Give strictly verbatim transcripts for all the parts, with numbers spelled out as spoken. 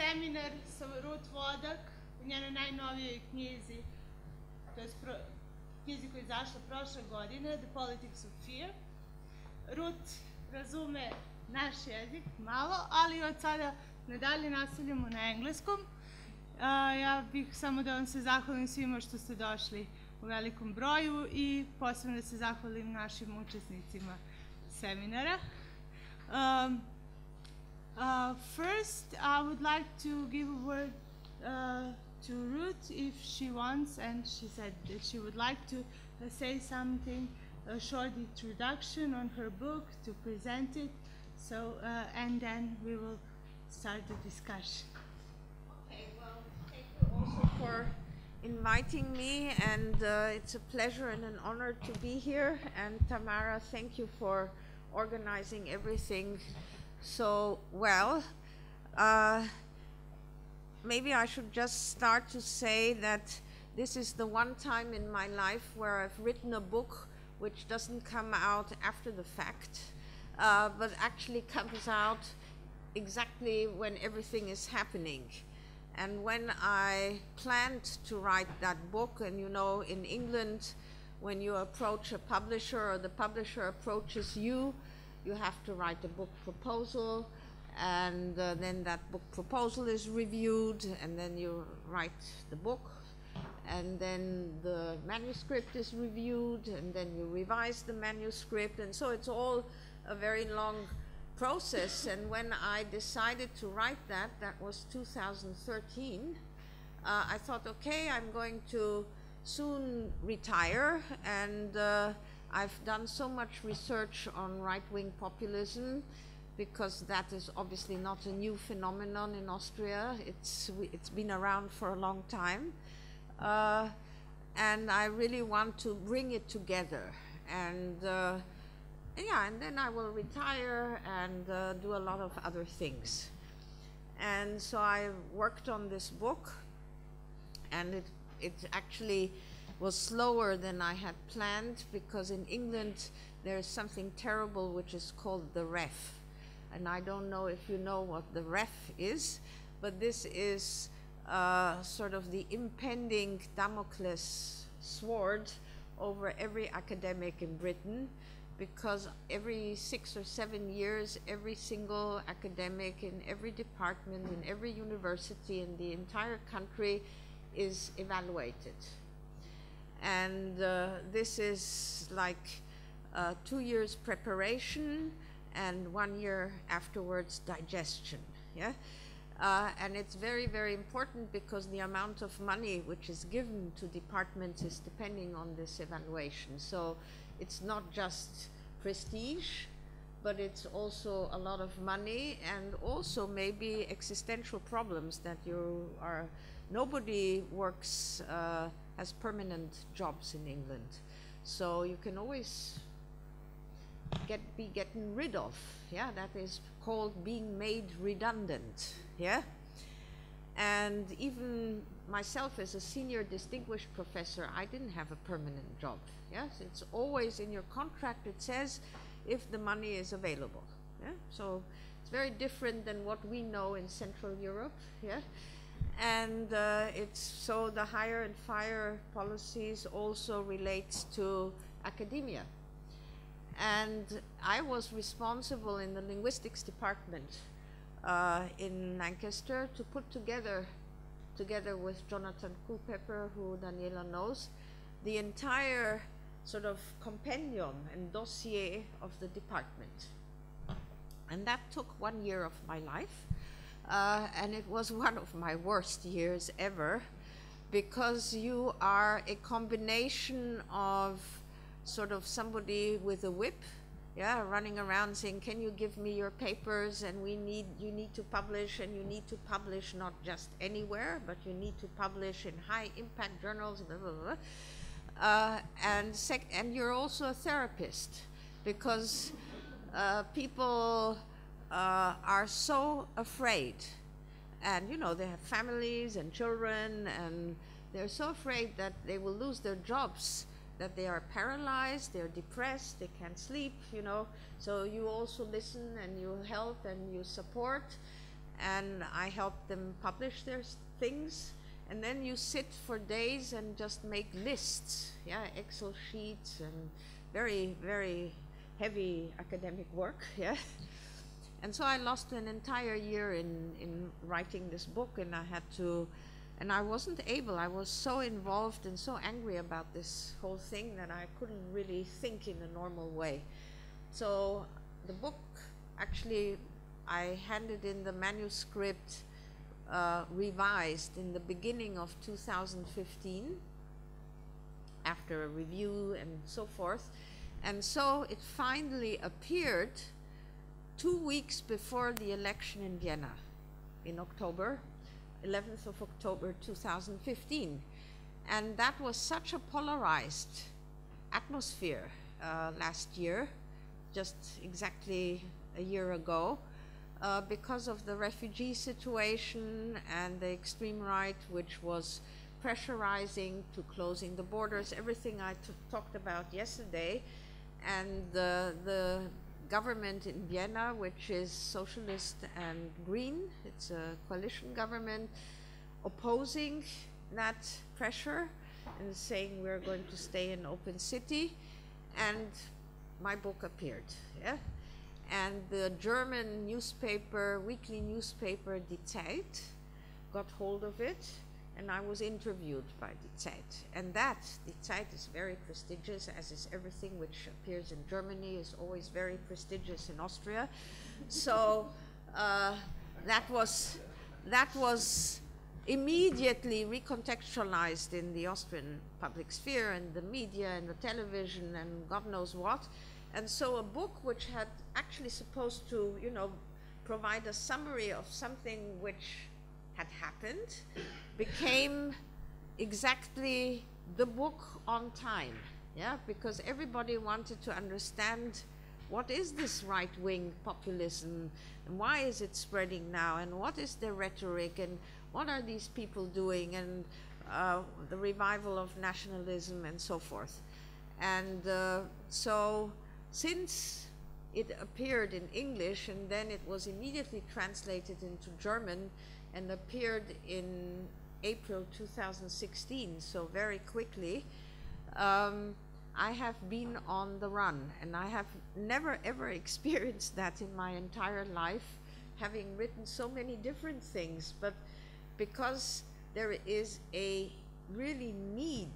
seminar sa Ruth Wodak u njenoj najnovijoj knjizi, to je knjizi koja je izašla prošle godine, The Politics of Fear. Ruth razume naš jezik malo, ali od sada nadalje nastavljamo na engleskom. Ja bih samo da vam se zahvalim svima što ste došli u velikom broju i posebno da se zahvalim našim učesnicima seminara. Um, uh, first, I would like to give a word uh, to Ruth if she wants, and she said that she would like to uh, say something, a short introduction on her book, to present it, so, uh, and then we will start the discussion. Okay, well, thank you also for inviting me, and uh, it's a pleasure and an honor to be here. And Tamara, thank you for organizing everything so well. Uh, maybe I should just start to say that this is the one time in my life where I've written a book which doesn't come out after the fact, uh, but actually comes out exactly when everything is happening. And when I planned to write that book, and you know, in England, when you approach a publisher or the publisher approaches you, you have to write a book proposal, and uh, then that book proposal is reviewed, and then you write the book, and then the manuscript is reviewed, and then you revise the manuscript, and so it's all a very long process. And when I decided to write that, that was two thousand thirteen, uh, I thought, okay, I'm going to soon retire, and uh, I've done so much research on right-wing populism, because that is obviously not a new phenomenon in Austria. It's, it's been around for a long time. Uh, and I really want to bring it together. And uh, yeah, and then I will retire and uh, do a lot of other things. And so I worked on this book, and it, it actually was slower than I had planned, because in England there's something terrible which is called the ref. And I don't know if you know what the ref is, but this is uh, sort of the impending Damocles sword over every academic in Britain, because every six or seven years, every single academic in every department, in every university in the entire country is evaluated. And uh, this is like uh, two years preparation and one year afterwards digestion, yeah? Uh, and it's very, very important, because the amount of money which is given to departments is depending on this evaluation. So it's not just prestige, but it's also a lot of money, and also maybe existential problems that you are, nobody works, uh, has permanent jobs in England. So you can always get, be getting rid of, yeah, that is called being made redundant, yeah? And even myself as a senior distinguished professor, I didn't have a permanent job, yes? It's always in your contract, it says if the money is available, yeah? So it's very different than what we know in Central Europe, yeah? And uh, it's so the hire and fire policies also relates to academia. And I was responsible in the linguistics department uh, in Lancaster to put together, together with Jonathan Culpepper, who Danijela knows, the entire sort of compendium and dossier of the department. And that took one year of my life. Uh, and it was one of my worst years ever, because you are a combination of sort of somebody with a whip, yeah, running around saying, can you give me your papers, and we need, you need to publish, and you need to publish not just anywhere, but you need to publish in high impact journals, blah, blah, blah. Uh, and, sec and you're also a therapist, because uh, people Uh, are so afraid, and you know, they have families and children, and they're so afraid that they will lose their jobs, that they are paralyzed, they're depressed, they can't sleep, you know. So you also listen, and you help, and you support, and I help them publish their s- things. And then you sit for days and just make lists, yeah, Excel sheets and very, very heavy academic work, yeah. And so I lost an entire year in, in writing this book, and I had to, and I wasn't able, I was so involved and so angry about this whole thing that I couldn't really think in a normal way. So the book, actually, I handed in the manuscript uh, revised in the beginning of two thousand fifteen, after a review and so forth. And so it finally appeared two weeks before the election in Vienna in October, eleventh of October two thousand fifteen. And that was such a polarized atmosphere uh, last year, just exactly a year ago, uh, because of the refugee situation and the extreme right, which was pressurizing to closing the borders, everything I t- talked about yesterday, and the, the government in Vienna, which is socialist and green, it's a coalition government, opposing that pressure and saying we're going to stay an open city. And my book appeared, yeah? And the German newspaper, weekly newspaper, Die Zeit, got hold of it, and I was interviewed by Die Zeit. And that, Die Zeit is very prestigious, as is everything which appears in Germany, is always very prestigious in Austria. So uh, that was, that was immediately recontextualized in the Austrian public sphere and the media and the television and God knows what. And so a book which had actually supposed to, you know, provide a summary of something which had happened became exactly the book on time, yeah, because everybody wanted to understand what is this right-wing populism and why is it spreading now and what is their rhetoric and what are these people doing, and uh, the revival of nationalism and so forth. And uh, so since it appeared in English and then it was immediately translated into German and appeared in April two thousand sixteen, so very quickly, um, I have been on the run, and I have never ever experienced that in my entire life, having written so many different things. But because there is a really need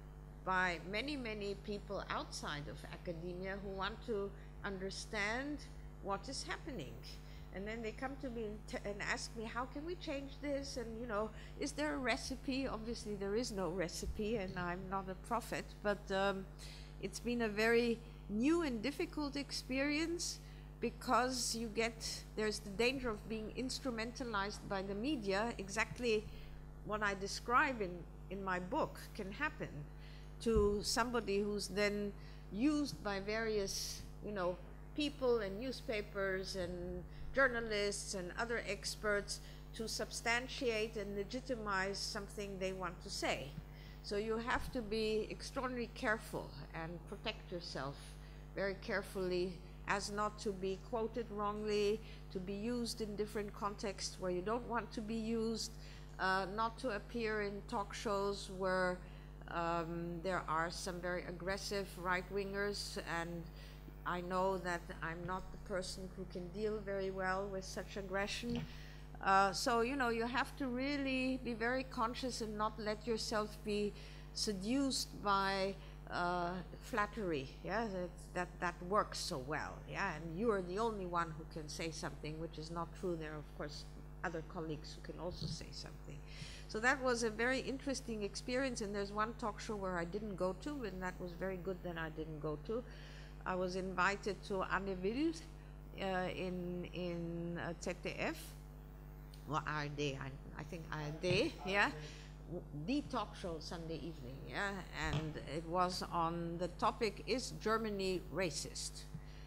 by many, many people outside of academia who want to understand what is happening. And then they come to me and, t- and ask me, how can we change this? And, you know, is there a recipe? Obviously, there is no recipe, and I'm not a prophet, but um, it's been a very new and difficult experience, because you get, there's the danger of being instrumentalized by the media. Exactly what I describe in, in my book can happen to somebody who's then used by various, you know, people and newspapers and journalists and other experts to substantiate and legitimize something they want to say. So you have to be extraordinarily careful and protect yourself very carefully as not to be quoted wrongly, to be used in different contexts where you don't want to be used, uh, not to appear in talk shows where um, there are some very aggressive right-wingers, and I know that I'm not the person who can deal very well with such aggression. Uh, so, you know, you have to really be very conscious and not let yourself be seduced by uh, flattery, yeah, that, that, that works so well, yeah, and you are the only one who can say something, which is not true. There are, of course, other colleagues who can also say something. So that was a very interesting experience, and there's one talk show where I didn't go to, and that was very good that I didn't go to. I was invited to Anne Will uh, in, in uh, Z D F, well, A R D, I, I think A R D, yeah, the talk show Sunday evening, yeah, and it was on the topic, is Germany racist?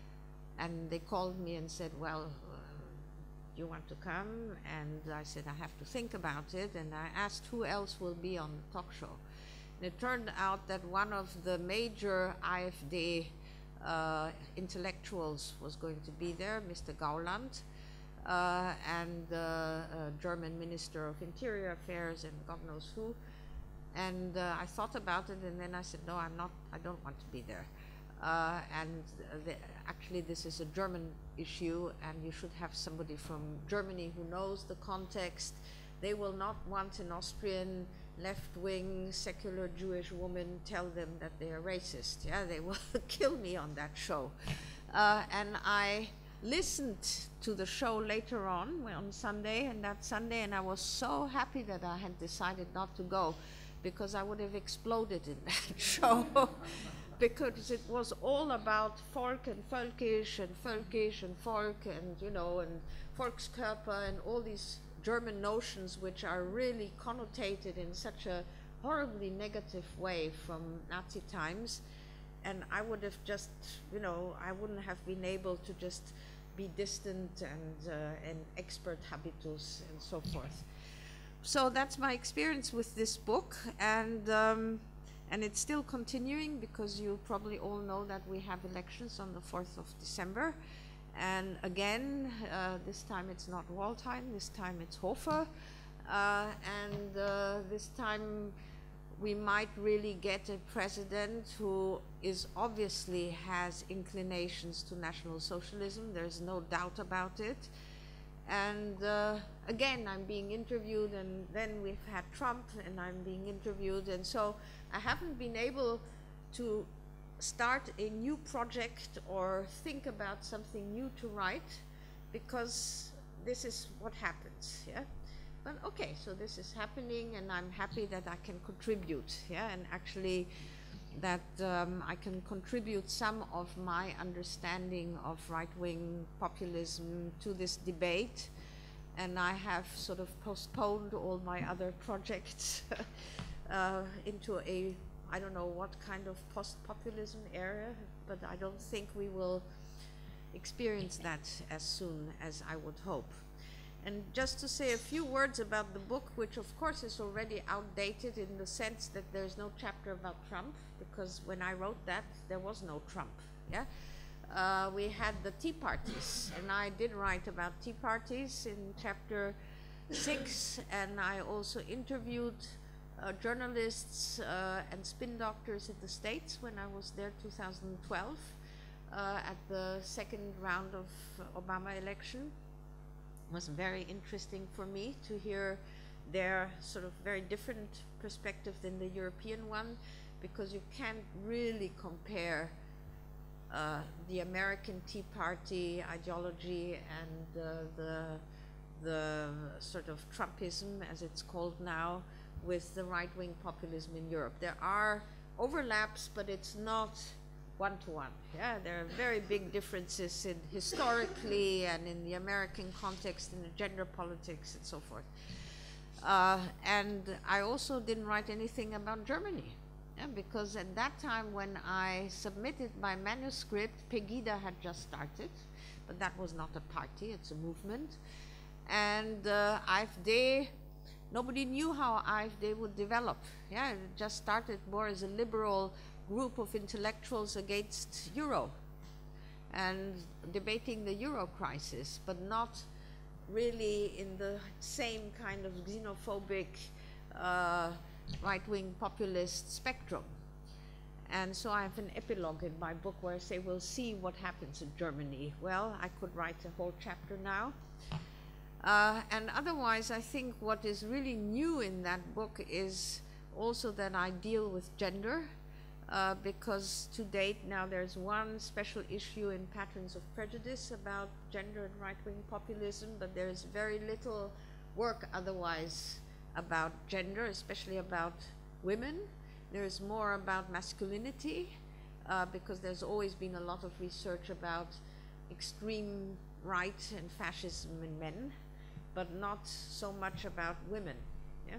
And they called me and said, well, uh, you want to come? And I said, I have to think about it, and I asked who else will be on the talk show. And it turned out that one of the major A F D uh, intellectuals was going to be there, Mister Gauland, uh, and uh, uh, German Minister of Interior Affairs and God knows who. And uh, I thought about it, and then I said, no, I'm not, I don't want to be there. Uh, and the, actually this is a German issue, and you should have somebody from Germany who knows the context. They will not want an Austrian left-wing secular Jewish woman tell them that they are racist. Yeah, they will kill me on that show. Uh, and I listened to the show later on, on Sunday, and that Sunday, and I was so happy that I had decided not to go, because I would have exploded in that show. Because it was all about Volk and Völkisch and Völkisch and Volk and, you know, and Volkskörper and all these German notions which are really connotated in such a horribly negative way from Nazi times. And I would have just, you know, I wouldn't have been able to just be distant and, uh, and expert habitus and so forth. So that's my experience with this book, and um, and it's still continuing, because you probably all know that we have elections on the fourth of December. And again, uh, this time it's not Waldheim, this time it's Hofer. Uh, and uh, this time we might really get a president who is obviously has inclinations to National Socialism. There's no doubt about it. And uh, again, I'm being interviewed, and then we've had Trump, and I'm being interviewed, and so I haven't been able to start a new project or think about something new to write, because this is what happens, yeah? But okay, so this is happening, and I'm happy that I can contribute, yeah? And actually that um, I can contribute some of my understanding of right-wing populism to this debate. And I have sort of postponed all my other projects uh, into a, I don't know what kind of post-populism area, but I don't think we will experience that as soon as I would hope. And just to say a few words about the book, which of course is already outdated in the sense that there's no chapter about Trump, because when I wrote that, there was no Trump, yeah? Uh, we had the tea parties, and I did write about tea parties in chapter six, and I also interviewed uh, journalists uh, and spin doctors in the States when I was there two thousand twelve uh, at the second round of Obama election. It was very interesting for me to hear their sort of very different perspective than the European one, because you can't really compare uh, the American Tea Party ideology and uh, the, the sort of Trumpism, as it's called now, with the right-wing populism in Europe. There are overlaps, but it's not one-to-one. Yeah, there are very big differences in historically and in the American context, in the gender politics and so forth. Uh, and I also didn't write anything about Germany, yeah, because at that time when I submitted my manuscript, Pegida had just started, but that was not a party, it's a movement. And uh, AfD, nobody knew how AfD would develop. Yeah, it just started more as a liberal group of intellectuals against Euro and debating the Euro crisis, but not really in the same kind of xenophobic uh, right-wing populist spectrum. And so I have an epilogue in my book where I say, we'll see what happens in Germany. Well, I could write a whole chapter now. Uh, and otherwise, I think what is really new in that book is also that I deal with gender. Uh, because to date now there's one special issue in Patterns of Prejudice about gender and right-wing populism, but there's very little work otherwise about gender, especially about women. There's more about masculinity, uh, because there's always been a lot of research about extreme right and fascism in men, but not so much about women. Yeah?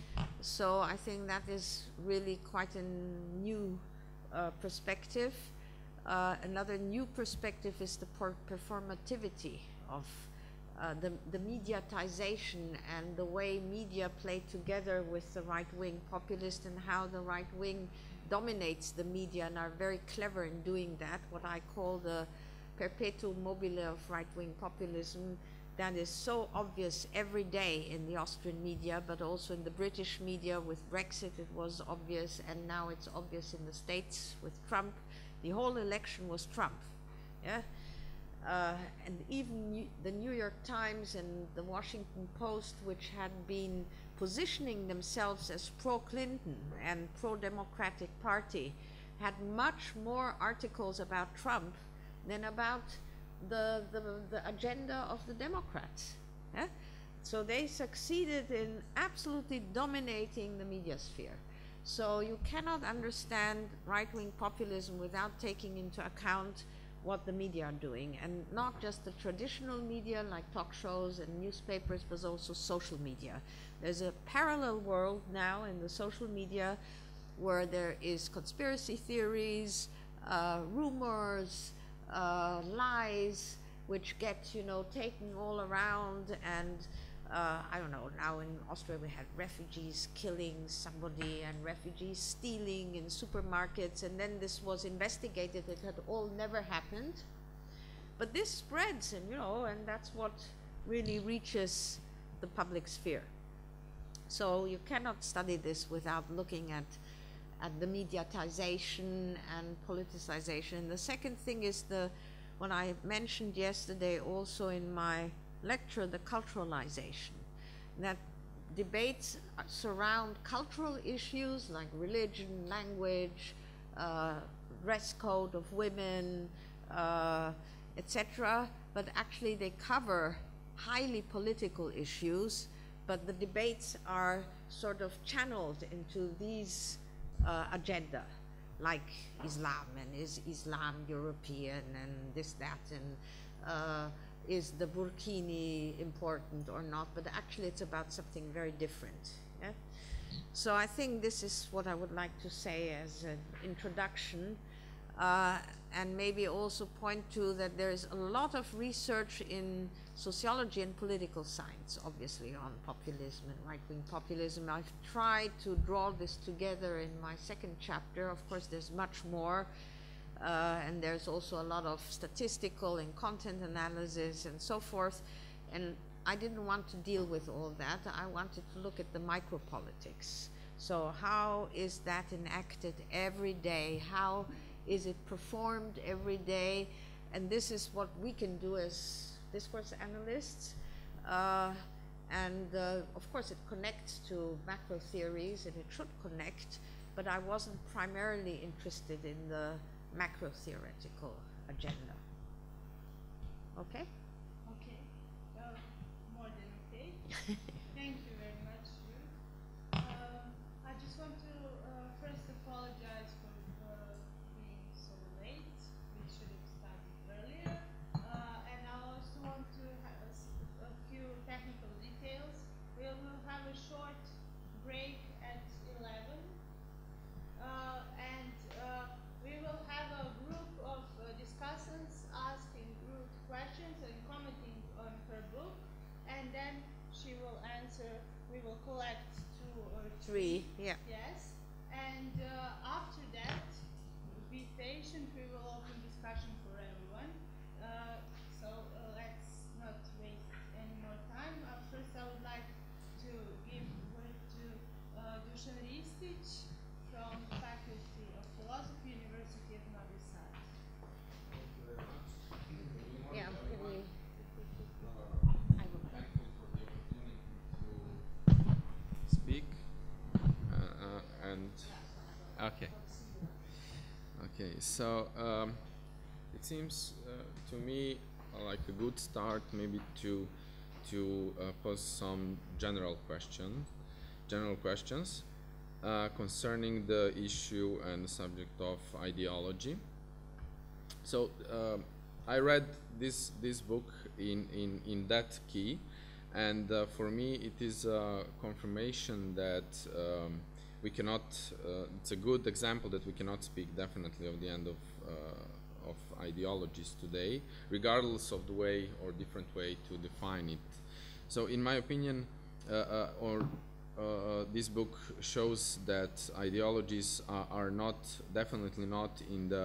So I think that is really quite a new uh, perspective. Uh, another new perspective is the per performativity of uh, the, the mediatization and the way media play together with the right-wing populist, and how the right wing dominates the media and are very clever in doing that, what I call the perpetuum mobile of right-wing populism. that is so obvious every day in the Austrian media, but also in the British media. With Brexit it was obvious, and now it's obvious in the States with Trump. The whole election was Trump, yeah? Uh, and even New the New York Times and the Washington Post, which had been positioning themselves as pro-Clinton and pro-Democratic Party, had much more articles about Trump than about the, the, the agenda of the Democrats. Yeah? So they succeeded in absolutely dominating the media sphere. So you cannot understand right-wing populism without taking into account what the media are doing, and not just the traditional media like talk shows and newspapers, but also social media. There's a parallel world now in the social media where there is conspiracy theories, uh, rumors, uh, lies, which get, you know, taken all around. And uh, I don't know, now in Austria we had refugees killing somebody and refugees stealing in supermarkets, and then this was investigated. It had all never happened. But this spreads, and you know, and that's what really reaches the public sphere. So you cannot study this without looking at at the mediatization and politicization. The second thing is the, what I mentioned yesterday also in my lecture, the culturalization. That debates surround cultural issues like religion, language, uh, dress code of women, uh, et cetera. But actually they cover highly political issues, but the debates are sort of channeled into these uh, agenda, like Islam, and is Islam European, and this, that, and uh, is the burkini important or not, but actually it's about something very different. Yeah? So I think this is what I would like to say as an introduction, uh, and maybe also point to that there is a lot of research in sociology and political science, obviously, on populism and right-wing populism. I've tried to draw this together in my second chapter. Of course, there's much more. Uh, and there's also a lot of statistical and content analysis and so forth. And I didn't want to deal with all that. I wanted to look at the micropolitics. So how is that enacted every day? How is it performed every day? And this is what we can do as discourse analysts. Uh, and uh, of course it connects to macro theories, and it should connect, but I wasn't primarily interested in the macro theoretical agenda. Okay? Okay. Well, more than okay. Thank you very much, Ruth. Um, I just want to uh, first apologize for uh, being so late. We should have started earlier. Uh, and I also want to have a, a few technical details. We will have a short break at eleven. Uh, and uh, we will have a group of uh, discussants asking Ruth questions and commenting on her book, and then she will answer. We will collect two or three. Three, yeah. Yes, and uh, after that, be patient. We will open discussion for everyone. Uh, so uh, let's not waste any more time. Uh, first, I would like to give word to uh, Dušan Ristić from the Faculty of Philosophy, University of Novi. Thank you very much. Yeah, can we? Uh, I will. thankful for the opportunity to speak. Uh, uh, and okay. Okay, so um, it seems uh, to me uh, like a good start, maybe to to uh, pose some general question, general questions. Uh, concerning the issue and the subject of ideology. So uh, I read this this book in, in, in that key, and uh, for me it is a confirmation that um, we cannot, uh, it's a good example that we cannot speak definitely of the end of, uh, of ideologies today, regardless of the way or different way to define it. So in my opinion, uh, uh, or Uh, this book shows that ideologies are, are not, definitely not in the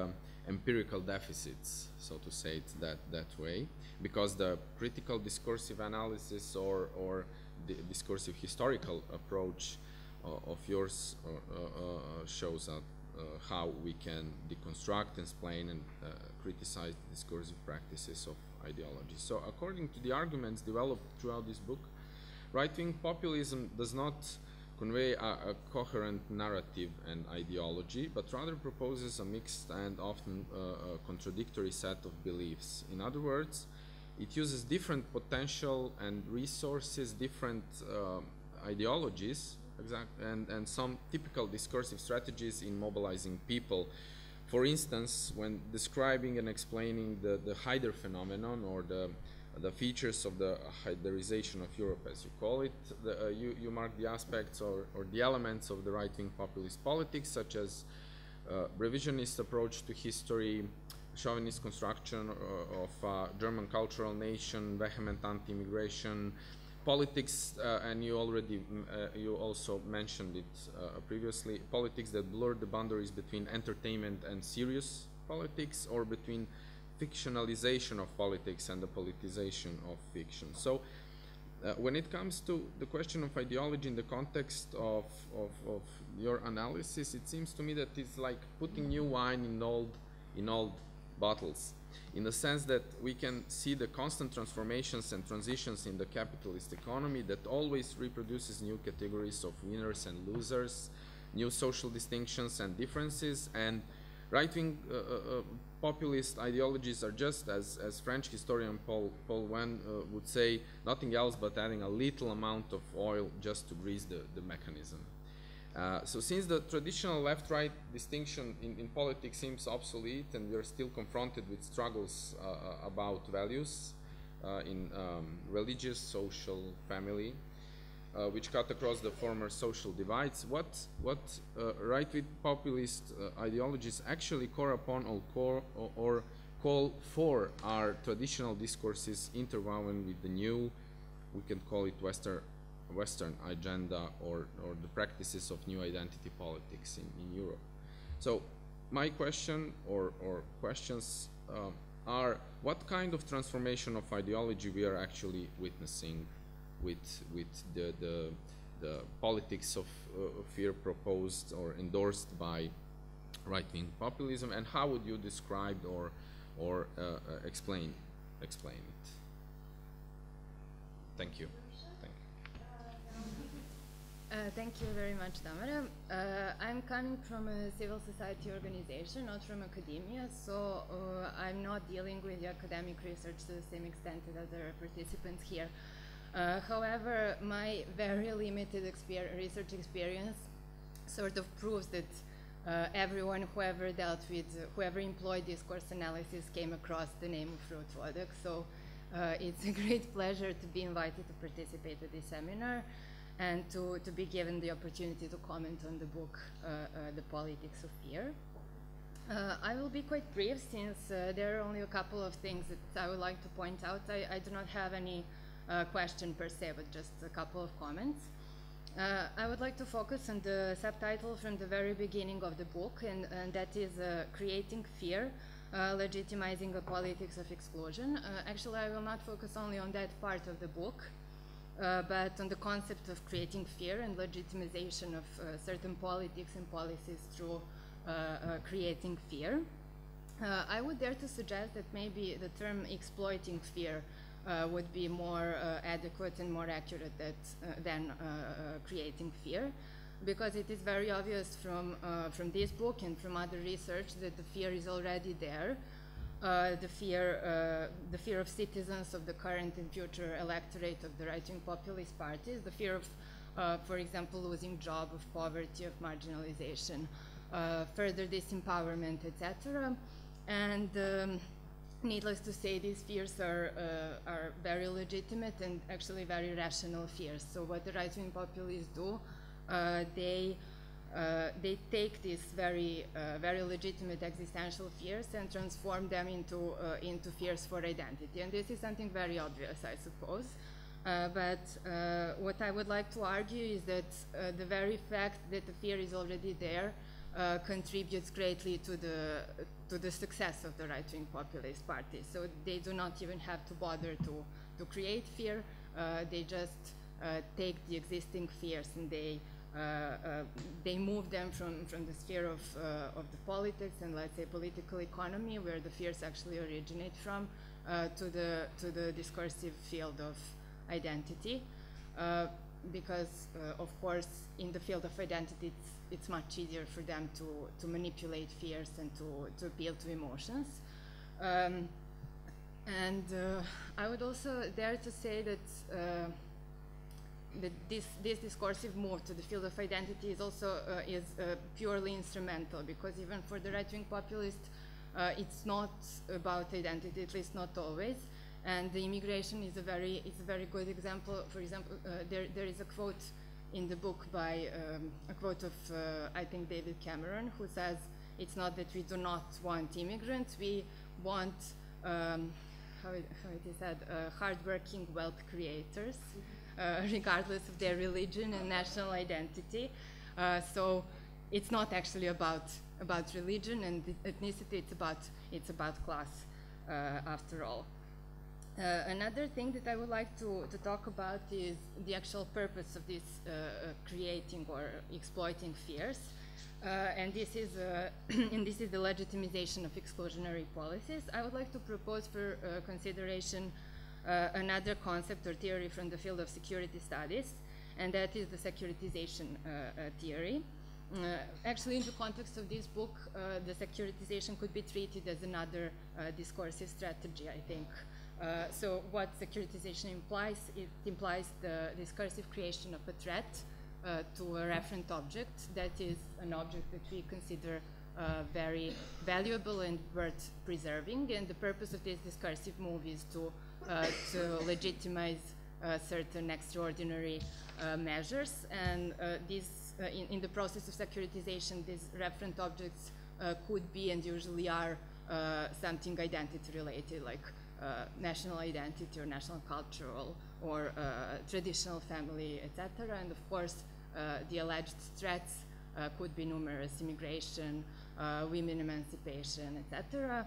empirical deficits, so to say it that, that way, because the critical discursive analysis or, or the discursive historical approach uh, of yours uh, uh, shows that, uh, how we can deconstruct, explain, and uh, criticize the discursive practices of ideology. So according to the arguments developed throughout this book, right-wing populism does not convey a, a coherent narrative and ideology, but rather proposes a mixed and often uh, a contradictory set of beliefs. In other words, it uses different potential and resources, different uh, ideologies, exact, and, and some typical discursive strategies in mobilizing people. For instance, when describing and explaining the, the Haider phenomenon, or the the features of the Haiderization of Europe, as you call it, the, uh, you, you mark the aspects or, or the elements of the right-wing populist politics, such as uh, revisionist approach to history, chauvinist construction uh, of uh, German cultural nation, vehement anti-immigration, politics, uh, and you already, uh, you also mentioned it uh, previously, politics that blur the boundaries between entertainment and serious politics, or between fictionalization of politics and the politicization of fiction. So uh, when it comes to the question of ideology in the context of, of, of your analysis, it seems to me that it's like putting new wine in old, in old bottles, in the sense that we can see the constant transformations and transitions in the capitalist economy that always reproduces new categories of winners and losers, new social distinctions and differences, and right-wing uh, uh, populist ideologies are just, as, as French historian Paul, Paul Wen uh, would say, nothing else but adding a little amount of oil just to grease the, the mechanism. Uh, so since the traditional left-right distinction in, in politics seems obsolete, and we are still confronted with struggles uh, about values uh, in um, religious, social, family, Uh, which cut across the former social divides, what, what uh, right-wing populist uh, ideologies actually core upon or, core, or, or call for are traditional discourses interwoven with the new, we can call it Western, Western agenda, or, or the practices of new identity politics in, in Europe. So my question or, or questions uh, are, what kind of transformation of ideology we are actually witnessing with with the the, the politics of uh, fear proposed or endorsed by right-wing populism, and how would you describe or or uh, uh, explain explain it? Thank you. Thank you. Uh, thank you very much, Tamara. Uh, I'm coming from a civil society organization, not from academia, so uh, I'm not dealing with the academic research to the same extent as other participants here. Uh, however, my very limited exper research experience sort of proves that uh, everyone who ever dealt with, uh, whoever employed discourse analysis came across the name of Ruth Wodak. So uh, it's a great pleasure to be invited to participate at this seminar and to, to be given the opportunity to comment on the book, uh, uh, The Politics of Fear. Uh, I will be quite brief, since uh, there are only a couple of things that I would like to point out. I, I do not have any Uh, question per se, but just a couple of comments. Uh, I would like to focus on the subtitle from the very beginning of the book, and, and that is uh, Creating Fear, uh, Legitimizing a Politics of Exclusion. Uh, actually, I will not focus only on that part of the book, uh, but on the concept of creating fear and legitimization of uh, certain politics and policies through uh, uh, creating fear. Uh, I would dare to suggest that maybe the term exploiting fear Uh, would be more uh, adequate and more accurate that, uh, than uh, uh, creating fear, because it is very obvious from, uh, from this book and from other research that the fear is already there. Uh, the, fear, uh, the fear of citizens of the current and future electorate of the right-wing populist parties, the fear of, uh, for example, losing job, of poverty, of marginalization, uh, further disempowerment, et cetera. And um, needless to say, these fears are, uh, are very legitimate and actually very rational fears. So what the right-wing populists do, uh, they, uh, they take these very, uh, very legitimate existential fears and transform them into, uh, into fears for identity. And this is something very obvious, I suppose. Uh, but uh, what I would like to argue is that uh, the very fact that the fear is already there uh, contributes greatly to the, to the success of the right-wing populist party. So they do not even have to bother to, to create fear. Uh, they just uh, take the existing fears and they, uh, uh, they move them from, from the sphere of, uh, of the politics and, let's say, political economy, where the fears actually originate from, uh, to, the, to the discursive field of identity. Uh, because, uh, of course, in the field of identity, it's, it's much easier for them to, to manipulate fears and to, to appeal to emotions. Um, and uh, I would also dare to say that, uh, that this, this discursive move to the field of identity is also uh, is, uh, purely instrumental, because even for the right-wing populist, uh, it's not about identity, at least not always. And the immigration is a very, it's a very good example. For example, uh, there, there is a quote in the book by, um, a quote of, uh, I think, David Cameron, who says, it's not that we do not want immigrants, we want, um, how, it, how it is said, uh, hardworking wealth creators, uh, regardless of their religion and national identity. Uh, so it's not actually about, about religion and ethnicity, it's about, it's about class, uh, after all. Uh, another thing that I would like to, to talk about is the actual purpose of this uh, uh, creating or exploiting fears. Uh, and this is uh, and this is the legitimization of exclusionary policies. I would like to propose for uh, consideration uh, another concept or theory from the field of security studies, and that is the securitization uh, uh, theory. Uh, actually, in the context of this book, uh, the securitization could be treated as another uh, discursive strategy, I think. Uh, so what securitization implies, it implies the discursive creation of a threat uh, to a referent object that is an object that we consider uh, very valuable and worth preserving. And the purpose of this discursive move is to, uh, to legitimize uh, certain extraordinary uh, measures. And uh, this, uh, in, in the process of securitization, these referent objects uh, could be and usually are uh, something identity related, like Uh, national identity or national cultural or uh, traditional family, et cetera. And of course, uh, the alleged threats uh, could be numerous: immigration, uh, women emancipation, et cetera.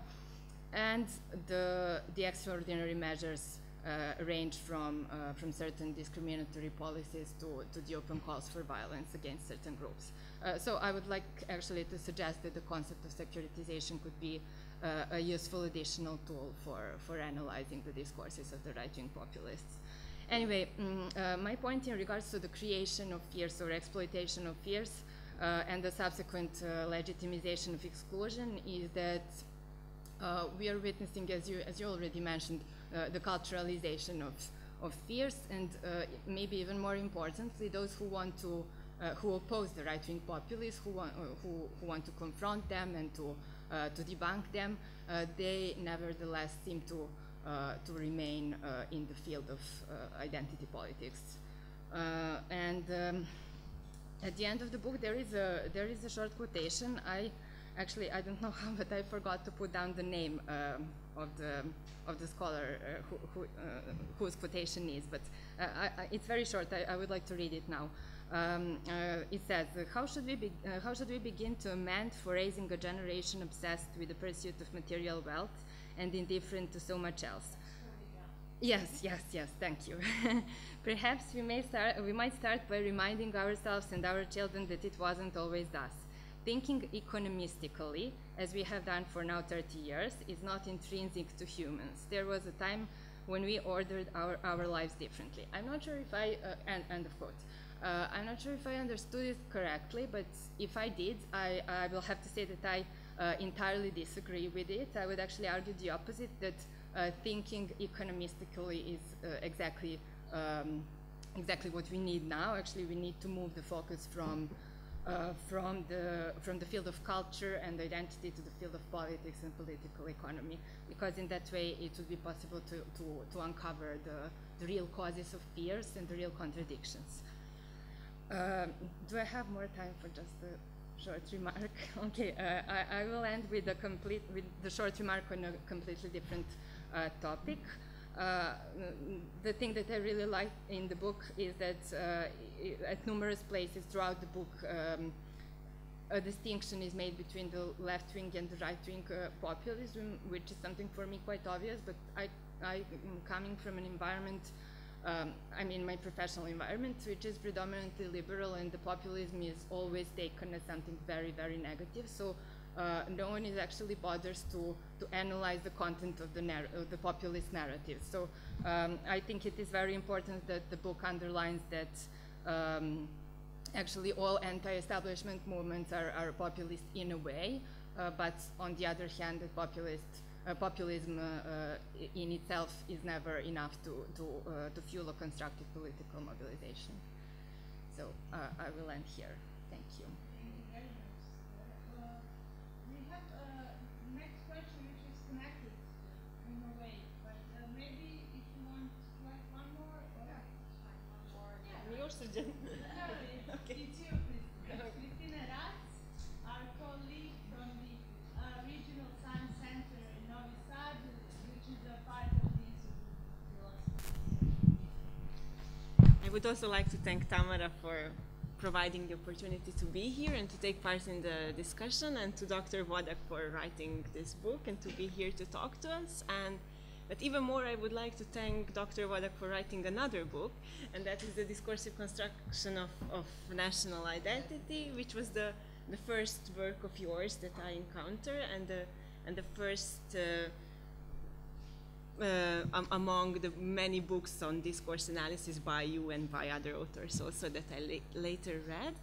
And the, the extraordinary measures uh, range from, uh, from certain discriminatory policies to, to the open calls for violence against certain groups. Uh, so I would like actually to suggest that the concept of securitization could be Uh, a useful additional tool for, for analyzing the discourses of the right-wing populists. Anyway, mm, uh, my point in regards to the creation of fears or exploitation of fears uh, and the subsequent uh, legitimization of exclusion is that uh, we are witnessing, as you, as you already mentioned, uh, the culturalization of, of fears, and uh, maybe even more importantly, those who want to, uh, who oppose the right-wing populists, who want, uh, who, who want to confront them and to Uh, to debunk them, uh, they nevertheless seem to, uh, to remain uh, in the field of uh, identity politics. Uh, and um, at the end of the book, there is, a, there is a short quotation. I actually, I don't know how, but I forgot to put down the name um, of, the, of the scholar uh, who, who, uh, whose quotation is, but uh, I, I, it's very short. I, I would like to read it now. Um, uh, it says, how should, we be, uh, how should we begin to amend for raising a generation obsessed with the pursuit of material wealth and indifferent to so much else? Yes, yes, yes, thank you. Perhaps we, may start, we might start by reminding ourselves and our children that it wasn't always thus. Thinking economistically, as we have done for now thirty years, is not intrinsic to humans. There was a time when we ordered our, our lives differently. I'm not sure if I, uh, and, end of quote. Uh, I'm not sure if I understood it correctly, but if I did, I, I will have to say that I uh, entirely disagree with it. I would actually argue the opposite, that uh, thinking economistically is uh, exactly, um, exactly what we need now. Actually, we need to move the focus from, uh, from, the, from the field of culture and identity to the field of politics and political economy, because in that way it would be possible to, to, to uncover the, the real causes of fears and the real contradictions. Uh, do I have more time for just a short remark? Okay, uh, I, I will end with a complete, with the short remark on a completely different uh, topic. Uh, the thing that I really like in the book is that uh, at numerous places throughout the book, um, a distinction is made between the left-wing and the right-wing uh, populism, which is something for me quite obvious, but I, I am coming from an environment, um, I mean my professional environment, which is predominantly liberal, and the populism is always taken as something very, very negative. So uh, no one is actually bothers to, to analyze the content of the, narr of the populist narrative. So um, I think it is very important that the book underlines that um, actually all anti-establishment movements are, are populist in a way, uh, but on the other hand, the populist, uh, populism uh, uh, in itself is never enough to, to, uh, to fuel a constructive political mobilization. So uh, I will end here. Thank you. Thank you very much. Uh, we have a next question which is connected in a way, but uh, maybe if you want like one more, or yeah, one more. Yeah. Me or Srđan? Okay. It's you, Krisztina. Krisztina Racz, our colleague from the uh, Regional Science Center in Novi Sad, which is a part of the Institute of Philosophy. I would also like to thank Tamara for providing the opportunity to be here and to take part in the discussion, and to Doctor Wodak for writing this book and to be here to talk to us. And But even more, I would like to thank Doctor Wodak for writing another book, and that is the discursive construction of, of national identity, which was the, the first work of yours that I encounter, and the, and the first uh, uh, um, among the many books on discourse analysis by you and by other authors also that I la later read.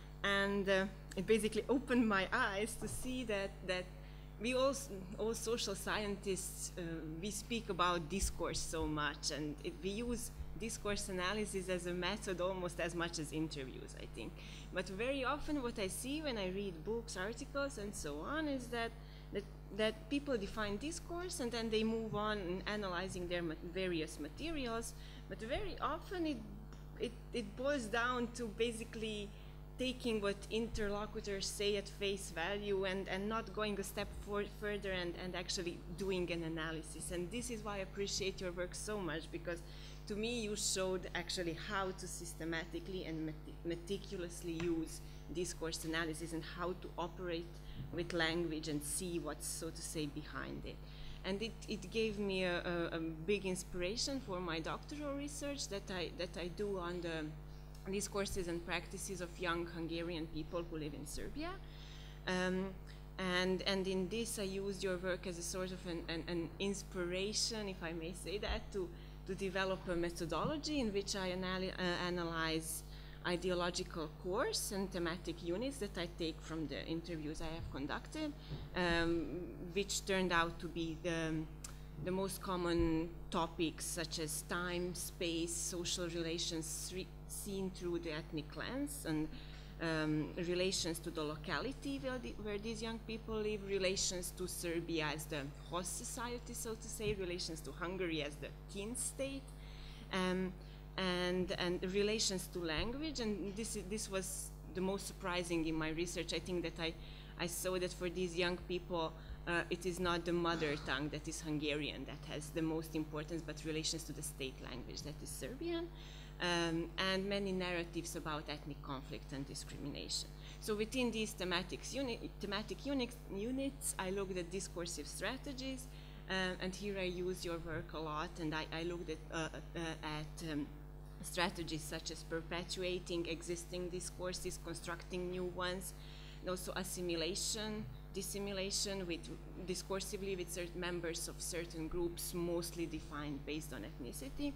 And uh, it basically opened my eyes to see that, that we all, all social scientists, uh, we speak about discourse so much, and it, we use discourse analysis as a method almost as much as interviews, I think. But very often what I see when I read books, articles, and so on is that, that, that people define discourse and then they move on in analyzing their ma various materials, but very often it, it, it boils down to basically taking what interlocutors say at face value and, and not going a step for, further and, and actually doing an analysis. And this is why I appreciate your work so much, because to me you showed actually how to systematically and meti meticulously use discourse analysis and how to operate with language and see what's, so to say, behind it. And it, it gave me a, a, a big inspiration for my doctoral research that I, that I do on the discourses and practices of young Hungarian people who live in Serbia. Um, and, and in this I used your work as a sort of an, an, an inspiration, if I may say that, to, to develop a methodology in which I anal uh, analyze ideological cores and thematic units that I take from the interviews I have conducted, um, which turned out to be the, the most common topics such as time, space, social relations, seen through the ethnic lens, and um, relations to the locality where, the, where these young people live, relations to Serbia as the host society, so to say, relations to Hungary as the kin state, um, and, and relations to language. And this, this was the most surprising in my research. I think that I, I saw that for these young people, uh, it is not the mother tongue that is Hungarian that has the most importance, but relations to the state language that is Serbian. Um, and many narratives about ethnic conflict and discrimination. So within these thematics uni thematic units, units, I looked at discursive strategies, uh, and here I use your work a lot, and I, I looked at, uh, uh, at um, strategies such as perpetuating existing discourses, constructing new ones, and also assimilation, dissimilation with discursively with certain members of certain groups, mostly defined based on ethnicity.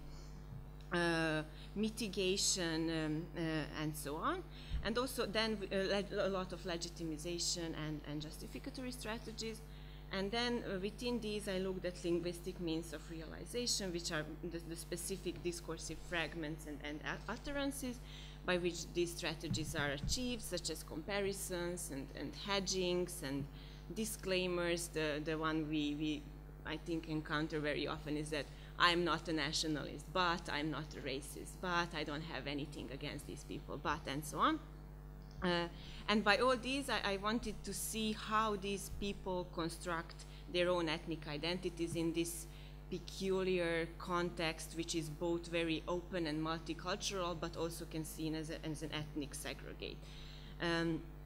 Uh, mitigation um, uh, and so on, and also then uh, a lot of legitimization and, and justificatory strategies. And then uh, within these I looked at linguistic means of realization, which are the, the specific discursive fragments and, and utterances by which these strategies are achieved, such as comparisons and, and hedgings and disclaimers. The, the one we, we, I think, encounter very often is that I'm not a nationalist, but I'm not a racist, but I don't have anything against these people, but, and so on. Uh, and by all these, I, I wanted to see how these people construct their own ethnic identities in this peculiar context, which is both very open and multicultural, but also can be seen as, a, as an ethnic segregate. Um,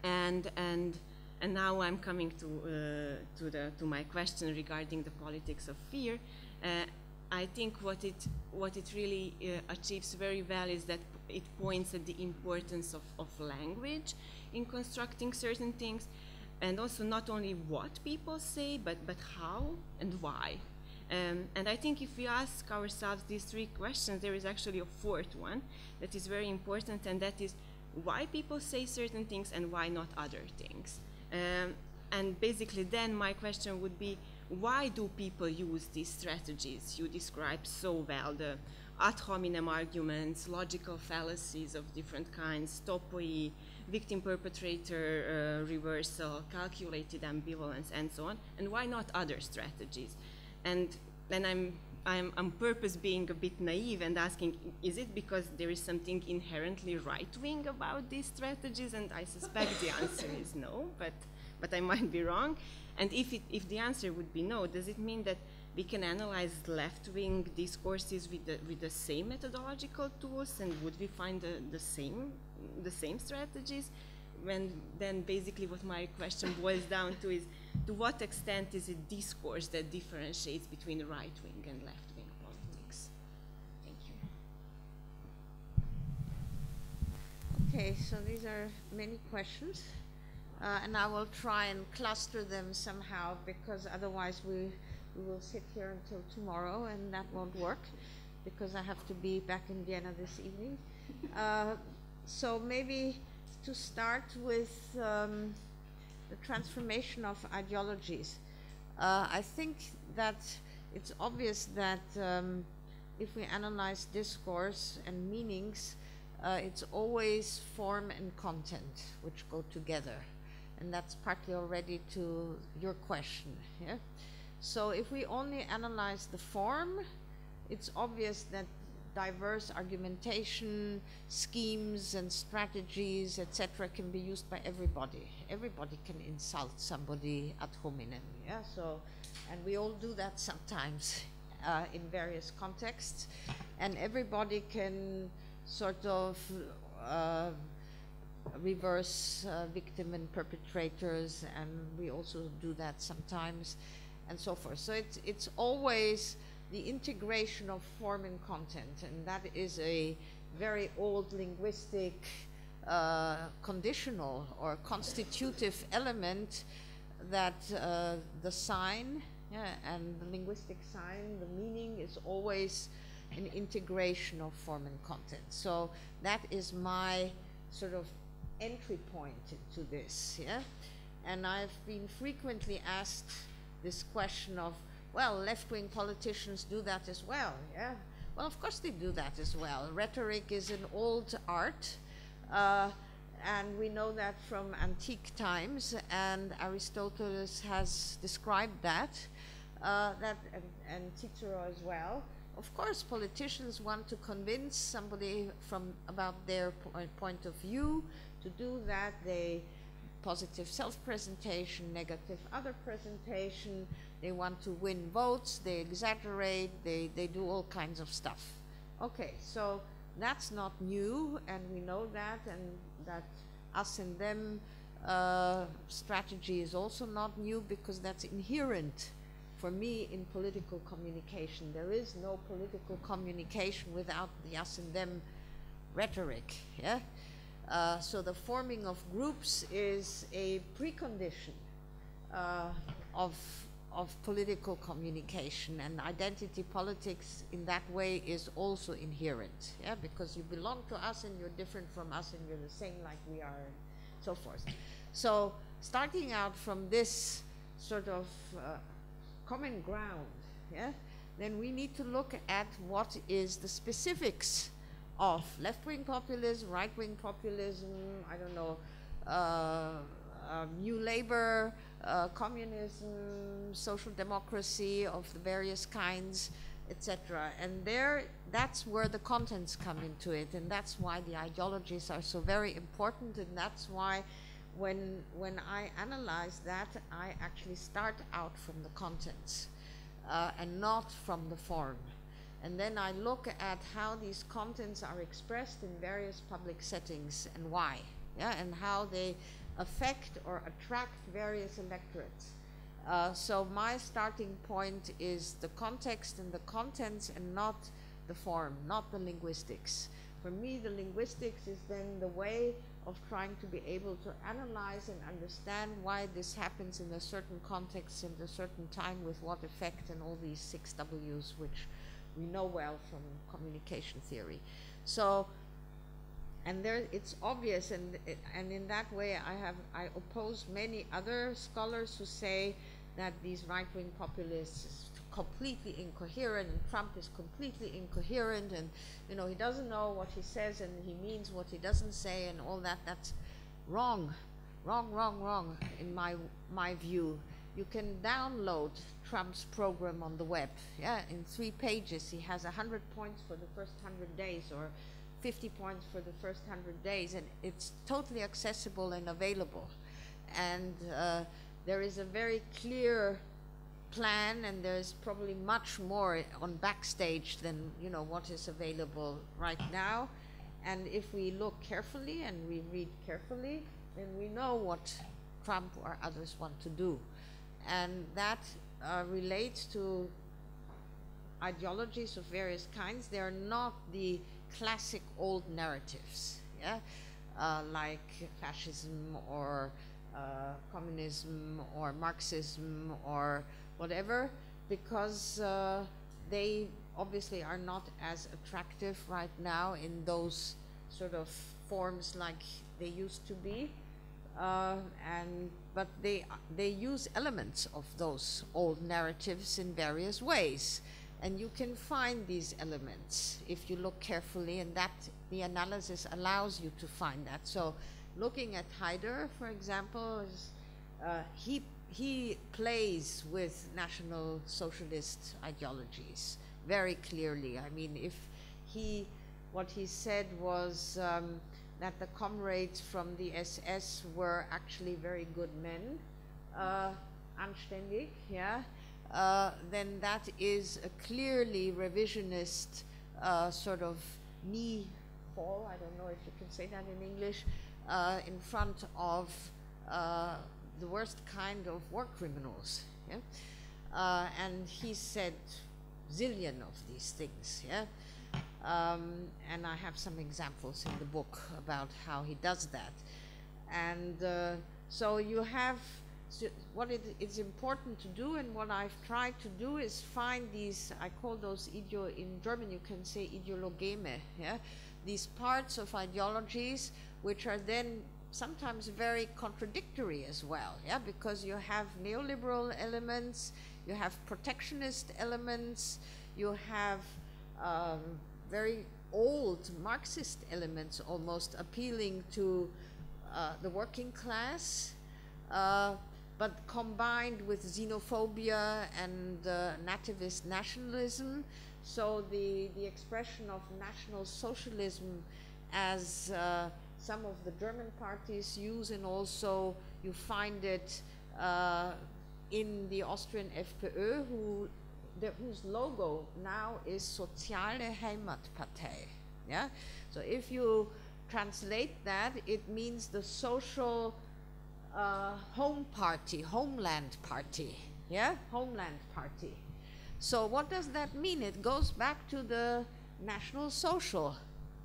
and and and now I'm coming to uh, to the to my question regarding the politics of fear. Uh, I think what it what it really uh, achieves very well is that it points at the importance of, of language in constructing certain things, and also not only what people say, but but how and why. Um, and I think if we ask ourselves these three questions, there is actually a fourth one that is very important, and that is why people say certain things and why not other things. Um, and basically then my question would be, why do people use these strategies you describe so well, the ad hominem arguments, logical fallacies of different kinds, topoi, victim-perpetrator uh, reversal, calculated ambivalence, and so on, and why not other strategies? And then I'm, I'm on purpose being a bit naive and asking, is it because there is something inherently right-wing about these strategies? And I suspect the answer is no, but, but I might be wrong. And if, it, if the answer would be no, does it mean that we can analyze left-wing discourses with the, with the same methodological tools, and would we find the, the, same, the same strategies? When then basically what my question boils down to is, to what extent is it discourse that differentiates between right-wing and left-wing politics? Thank you. Okay, so these are many questions, uh, and I will try and cluster them somehow, because otherwise we, we will sit here until tomorrow, and that won't work, because I have to be back in Vienna this evening. Uh, so maybe to start with um, the transformation of ideologies. Uh, I think that it's obvious that um, if we analyze discourse and meanings, uh, it's always form and content which go together. And that's partly already to your question. Yeah? So if we only analyze the form, it's obvious that diverse argumentation, schemes and strategies, et cetera, can be used by everybody. Everybody can insult somebody ad hominem, yeah? So, and we all do that sometimes uh, in various contexts, and everybody can sort of uh, reverse uh, victim and perpetrators, and we also do that sometimes, and so forth. So it's, it's always the integration of form and content, and that is a very old linguistic uh, conditional or constitutive element that uh, the sign, yeah, and the linguistic sign, the meaning is always an integration of form and content. So that is my sort of entry point into this, yeah? And I've been frequently asked this question of, well, left-wing politicians do that as well, yeah? Well, of course they do that as well. Rhetoric is an old art, uh, and we know that from antique times, and Aristotle has described that, uh, that and, and Cicero as well. Of course, politicians want to convince somebody from about their po point of view. To do that, they positive self-presentation, negative other presentation. They want to win votes, they exaggerate, they, they do all kinds of stuff. Okay, so that's not new, and we know that, and that us and them uh, strategy is also not new, because that's inherent for me in political communication. There is no political communication without the us and them rhetoric, yeah? Uh, so the forming of groups is a precondition uh, of of political communication, and identity politics in that way is also inherent, yeah, because you belong to us and you're different from us and you're the same like we are, and so forth. So starting out from this sort of uh, common ground, yeah, then we need to look at what is the specifics of left-wing populism, right-wing populism, I don't know, uh, uh, New Labour, uh, communism, social democracy of the various kinds, et cetera. And there, that's where the contents come into it, and that's why the ideologies are so very important, and that's why when, when I analyze that, I actually start out from the contents uh, and not from the form. And then I look at how these contents are expressed in various public settings and why, yeah, and how they affect or attract various electorates. Uh, so my starting point is the context and the contents and not the form, not the linguistics. For me, the linguistics is then the way of trying to be able to analyze and understand why this happens in a certain context, in a certain time, with what effect, and all these six W's, which we know well from communication theory. So, and there, it's obvious, and and in that way, I have I oppose many other scholars who say that these right-wing populists is completely incoherent, and Trump is completely incoherent, and you know he doesn't know what he says, and he means what he doesn't say, and all that. That's wrong, wrong, wrong, wrong. In my my view, you can download Trump's program on the web. Yeah, in three pages, he has a hundred points for the first hundred days, or fifty points for the first hundred days, and it's totally accessible and available. And uh, there is a very clear plan, and there's probably much more on backstage than you know what is available right now. And if we look carefully and we read carefully, then we know what Trump or others want to do. And that uh, relates to ideologies of various kinds. They are not the classic old narratives, yeah, uh, like fascism or uh, communism or Marxism or whatever, because uh, they obviously are not as attractive right now in those sort of forms like they used to be, uh, and but they they use elements of those old narratives in various ways. And you can find these elements if you look carefully, and that the analysis allows you to find that. So looking at Haider, for example, is, uh, he, he plays with National Socialist ideologies very clearly. I mean, if he, what he said was um, that the comrades from the S S were actually very good men, uh, anständig, yeah, Uh, then that is a clearly revisionist uh, sort of knee fall, I don't know if you can say that in English, uh, in front of uh, the worst kind of war criminals. Yeah? Uh, and he said zillion of these things. Yeah? Um, and I have some examples in the book about how he does that. And uh, so you have So what it is important to do, and what I've tried to do, is find these, I call those ideo, in German you can say ideologeme, yeah? These parts of ideologies which are then sometimes very contradictory as well, yeah? Because you have neoliberal elements, you have protectionist elements, you have um, very old Marxist elements almost appealing to uh, the working class, uh, but combined with xenophobia and uh, nativist nationalism. So the, the expression of National Socialism, as uh, some of the German parties use, and also you find it uh, in the Austrian F P Ö, who, the, whose logo now is Soziale Heimatpartei. Yeah? So if you translate that, it means the social Uh, home party, homeland party, yeah, homeland party. So what does that mean? It goes back to the National Social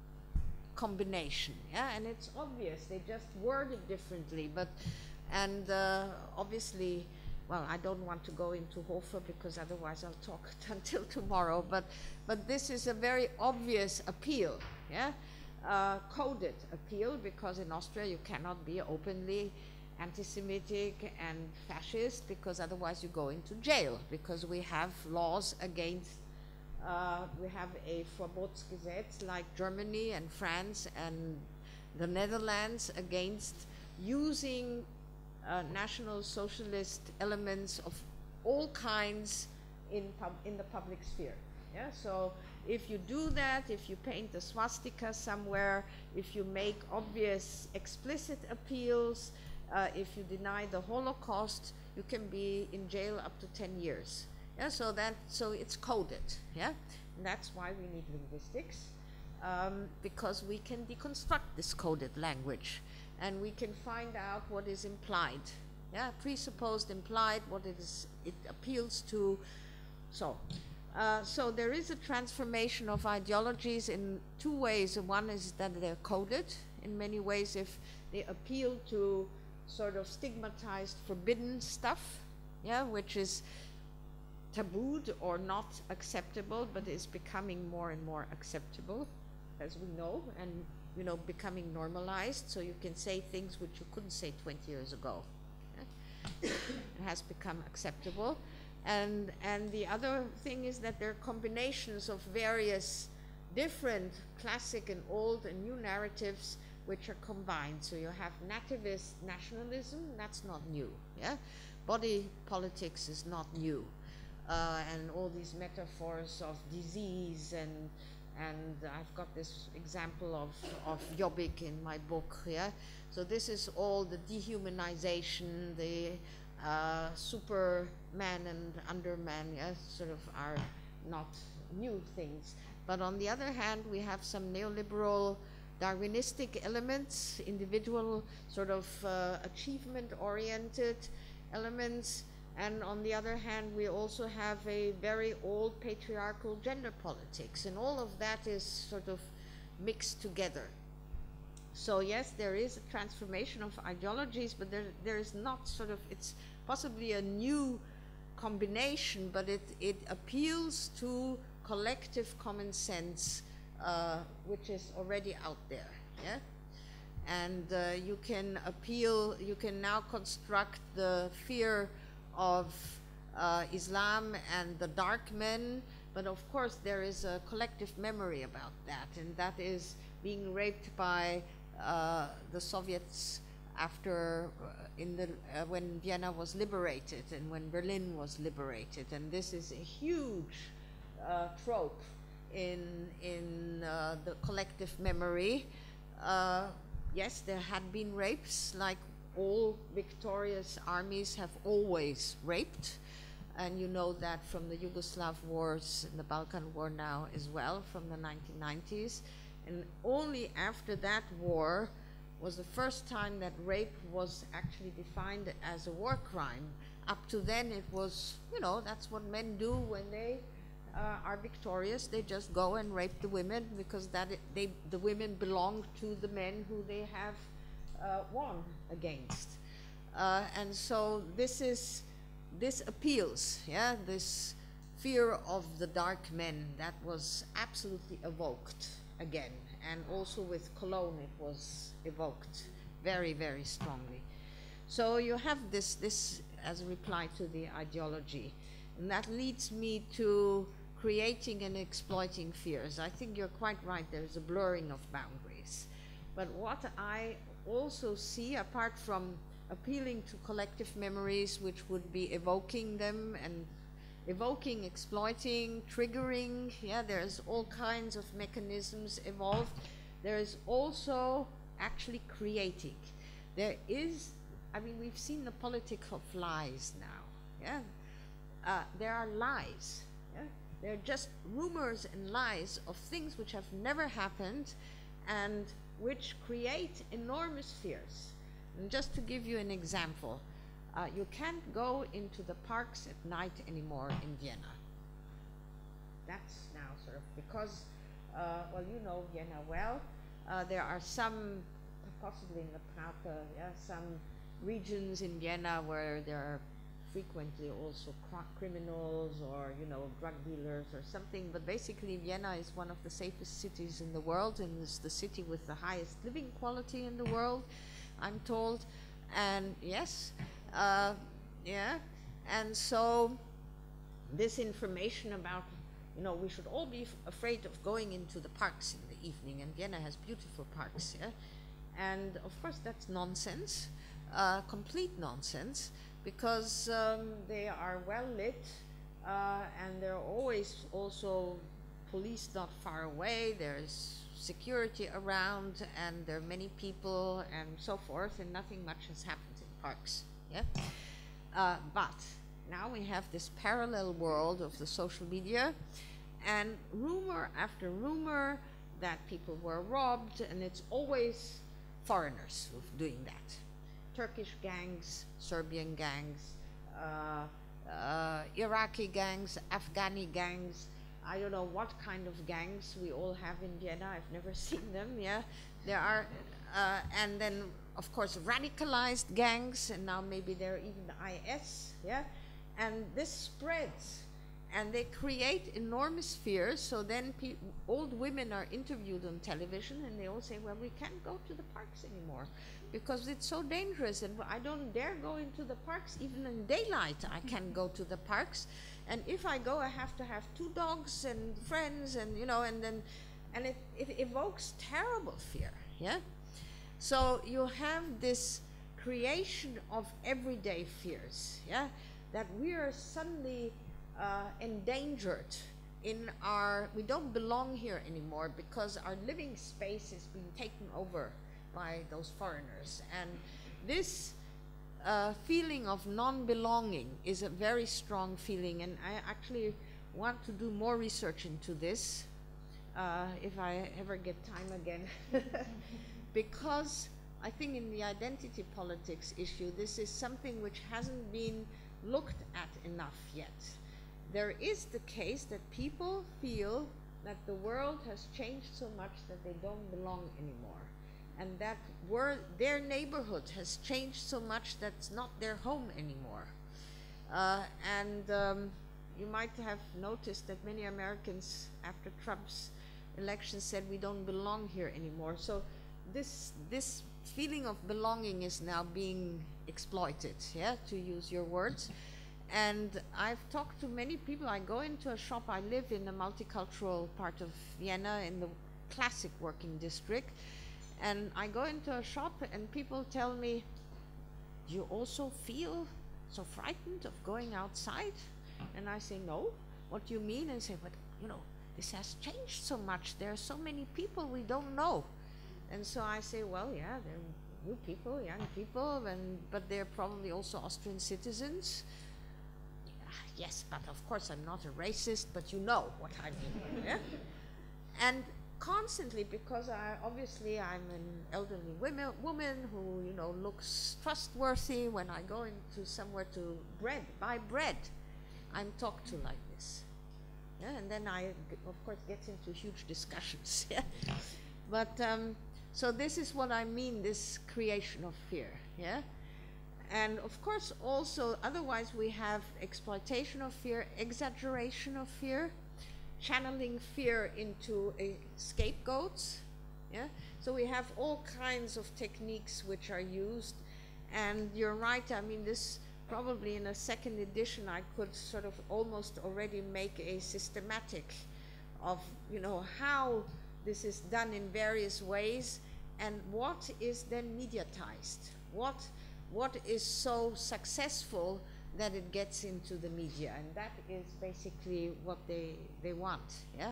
combination, yeah, and it's obvious. They just word it differently, but, and uh, obviously, well, I don't want to go into Hofer because otherwise I'll talk until tomorrow, but, but this is a very obvious appeal, yeah, uh, coded appeal, because in Austria you cannot be openly anti-Semitic and fascist, because otherwise you go into jail, because we have laws against, uh, we have a Verbotsgesetz like Germany and France and the Netherlands against using uh, National Socialist elements of all kinds in, pub in the public sphere. Yeah? So if you do that, if you paint a swastika somewhere, if you make obvious explicit appeals, Uh, if you deny the Holocaust, you can be in jail up to ten years. Yeah, so that so it's coded. Yeah, and that's why we need linguistics, um, because we can deconstruct this coded language, and we can find out what is implied. Yeah, presupposed, implied, what it is, it appeals to. So, uh, so there is a transformation of ideologies in two ways. One is that they're coded in many ways. If they appeal to sort of stigmatized, forbidden stuff, yeah, which is tabooed or not acceptable, but is becoming more and more acceptable, as we know, and you know, becoming normalized. So you can say things which you couldn't say twenty years ago. Yeah? It has become acceptable. And, and the other thing is that there are combinations of various different classic and old and new narratives which are combined. So you have nativist nationalism, that's not new. Yeah? Body politics is not new. Uh, and all these metaphors of disease, and and I've got this example of, of Jobbik in my book, yeah? So this is all the dehumanization, the uh, superman and underman, yeah, sort of are not new things. But on the other hand, we have some neoliberal Darwinistic elements, individual sort of uh, achievement-oriented elements. And on the other hand, we also have a very old patriarchal gender politics, and all of that is sort of mixed together. So yes, there is a transformation of ideologies, but there, there is not sort of, it's possibly a new combination, but it, it appeals to collective common sense, uh, which is already out there, yeah? And uh, you can appeal, you can now construct the fear of uh, Islam and the dark men, but of course there is a collective memory about that, and that is being raped by uh, the Soviets after uh, in the uh, when Vienna was liberated and when Berlin was liberated, and this is a huge uh, trope in in uh, the collective memory. Uh, yes, there had been rapes, like all victorious armies have always raped, and you know that from the Yugoslav wars and the Balkan War now as well, from the nineteen nineties. And only after that war was the first time that rape was actually defined as a war crime. Up to then it was, you know, that's what men do when they uh, are victorious. They just go and rape the women because that it, they, the women belong to the men who they have Uh, won against. Uh, and so this is, this appeals, yeah, this fear of the dark men that was absolutely evoked again, and also with Cologne it was evoked very, very strongly. So you have this, this as a reply to the ideology, and that leads me to creating and exploiting fears. I think you're quite right, there's a blurring of boundaries. But what I also see, apart from appealing to collective memories, which would be evoking them and evoking, exploiting, triggering, yeah, there's all kinds of mechanisms evolved. There is also actually creating. There is, I mean, we've seen the politics of lies now, yeah? Uh, there are lies, yeah? They're just rumors and lies of things which have never happened, and which create enormous fears. And just to give you an example, uh, you can't go into the parks at night anymore in Vienna. That's now sort of because, uh, well, you know Vienna well. Uh, there are some, possibly in the Prater, yeah, some regions in Vienna where there are frequently also cr criminals or, you know, drug dealers or something, but basically Vienna is one of the safest cities in the world, and is the city with the highest living quality in the world, I'm told. And yes, uh, yeah, and so this information about, you know, we should all be f afraid of going into the parks in the evening, and Vienna has beautiful parks, yeah, and of course that's nonsense, uh, complete nonsense, because um, they are well lit, uh, and there are always also police not far away, there's security around, and there are many people and so forth, and nothing much has happened in parks, yeah? Uh, but now we have this parallel world of the social media, and rumor after rumor that people were robbed, and it's always foreigners who's doing that. Turkish gangs, Serbian gangs, uh, uh, Iraqi gangs, Afghani gangs, I don't know what kind of gangs we all have in Vienna. I've never seen them, yeah. There are, uh, and then of course radicalized gangs, and now maybe they're even I S, yeah. And this spreads, and they create enormous fears. So then pe old women are interviewed on television, and they all say, well, we can't go to the parks anymore because it's so dangerous, and I don't dare go into the parks. Even in daylight, I can't go to the parks. And if I go, I have to have two dogs and friends, and you know, and then, and it, it evokes terrible fear, yeah? So you have this creation of everyday fears, yeah? That we are suddenly uh, endangered in our, we don't belong here anymore because our living space is being taken over by those foreigners. And this uh, feeling of non-belonging is a very strong feeling, and I actually want to do more research into this uh, if I ever get time again. Because I think in the identity politics issue, this is something which hasn't been looked at enough yet. There is the case that people feel that the world has changed so much that they don't belong anymore, and that their neighborhood has changed so much that it's not their home anymore. Uh, and um, you might have noticed that many Americans after Trump's election said we don't belong here anymore. So this, this feeling of belonging is now being exploited, yeah, to use your words. And I've talked to many people. I go into a shop, I live in a multicultural part of Vienna in the classic working district, and I go into a shop and people tell me, do you also feel so frightened of going outside? And I say, no, what do you mean? And they say, but you know, this has changed so much. There are so many people we don't know. And so I say, well, yeah, they're new people, young people, and but they're probably also Austrian citizens. Yeah, yes, but of course I'm not a racist, but you know what I mean. Yeah? And constantly, because I obviously I'm an elderly women, woman who you know looks trustworthy. When I go into somewhere to bread, buy bread, I'm talked to like this. Yeah, and then I, of course, get into huge discussions. Yeah, but. Um, So this is what I mean, this creation of fear, yeah? And of course also, otherwise we have exploitation of fear, exaggeration of fear, channeling fear into a scapegoats, yeah? So we have all kinds of techniques which are used, and you're right, I mean this probably in a second edition I could sort of almost already make a systematic of, you know, how this is done in various ways, and what is then mediatized? What, what is so successful that it gets into the media? And that is basically what they, they want, yeah?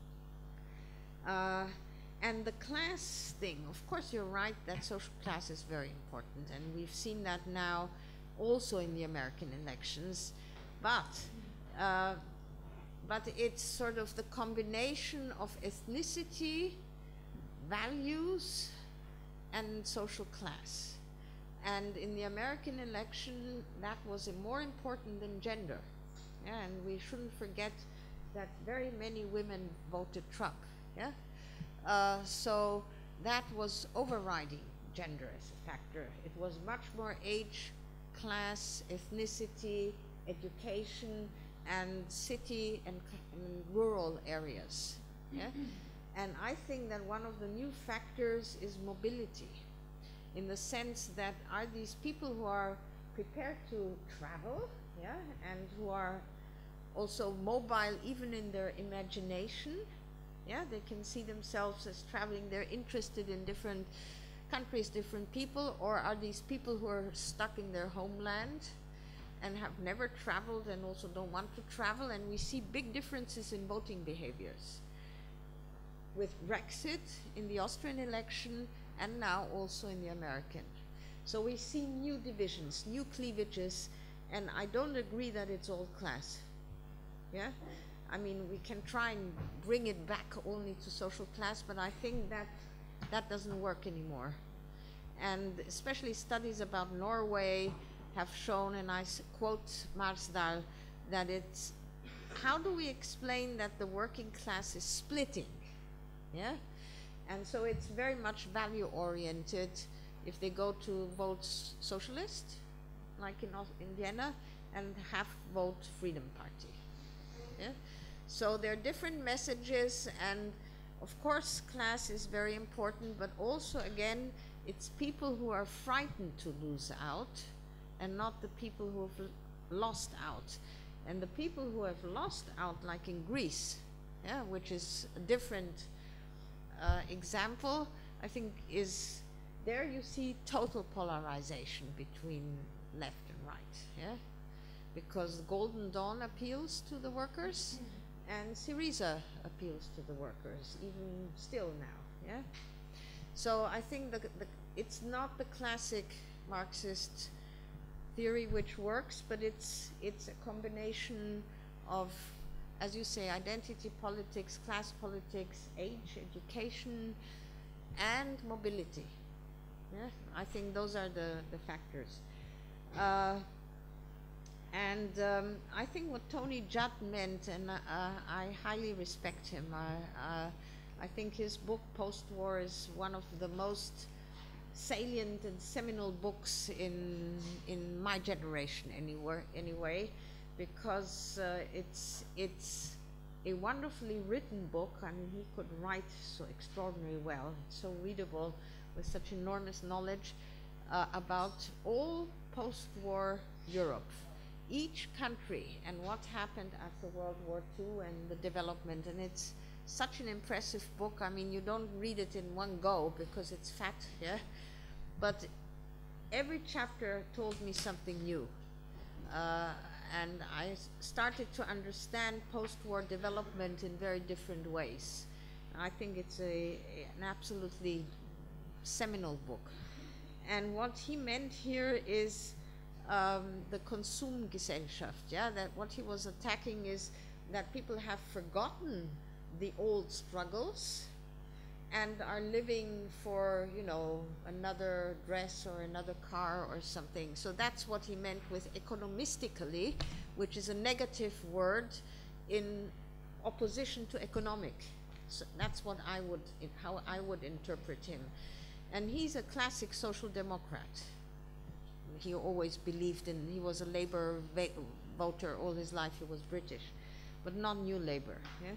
Uh, and the class thing, of course you're right that social class is very important, and we've seen that now also in the American elections, but uh, but it's sort of the combination of ethnicity, values, and social class. And in the American election, that was more important than gender. Yeah, and we shouldn't forget that very many women voted Trump. Yeah, uh, so that was overriding gender as a factor. It was much more age, class, ethnicity, education, and city and, and rural areas, yeah? And I think that one of the new factors is mobility, in the sense that are these people who are prepared to travel, yeah, and who are also mobile even in their imagination, yeah, they can see themselves as traveling, they're interested in different countries, different people, or are these people who are stuck in their homeland and have never traveled and also don't want to travel? And we see big differences in voting behaviors with Brexit in the Austrian election and now also in the American. So we see new divisions, new cleavages, and I don't agree that it's all class. Yeah? I mean, we can try and bring it back only to social class, but I think that that doesn't work anymore. and especially studies about Norway have shown, and I s quote Marsdal, that it's, how do we explain that the working class is splitting? Yeah? And so it's very much value oriented. If they go to vote socialist, like in, in Vienna, and half vote Freedom Party. Yeah? So there are different messages, and of course class is very important, but also again it's people who are frightened to lose out and not the people who have lost out. And the people who have lost out, like in Greece, yeah, which is a different uh, example, I think is, there you see total polarization between left and right, yeah? Because Golden Dawn appeals to the workers, and Syriza appeals to the workers, even still now, yeah? So I think the, the, it's not the classic Marxist theory which works, but it's, it's a combination of, as you say, identity politics, class politics, age, education, and mobility. Yeah? I think those are the, the factors. Uh, and um, I think what Tony Judd meant, and uh, I highly respect him, I, uh, I think his book, Post-War, is one of the most salient and seminal books in, in my generation anywhere, anyway, because uh, it's, it's a wonderfully written book. I mean, he could write so extraordinarily well, it's so readable, with such enormous knowledge uh, about all post-war Europe, each country, and what happened after World War Two and the development. And it's such an impressive book. I mean, you don't read it in one go because it's fat, yeah? But every chapter told me something new. Uh, and I started to understand post-war development in very different ways. I think it's a, an absolutely seminal book. And what he meant here is um, the Konsumgesellschaft, yeah? That what he was attacking is that people have forgotten the old struggles and are living for, you know, another dress or another car or something. So that's what he meant with economistically, which is a negative word in opposition to economic. So that's what I would, how I would interpret him. And he's a classic social democrat. He always believed in, he was a Labour voter all his life, he was British, but not New Labour,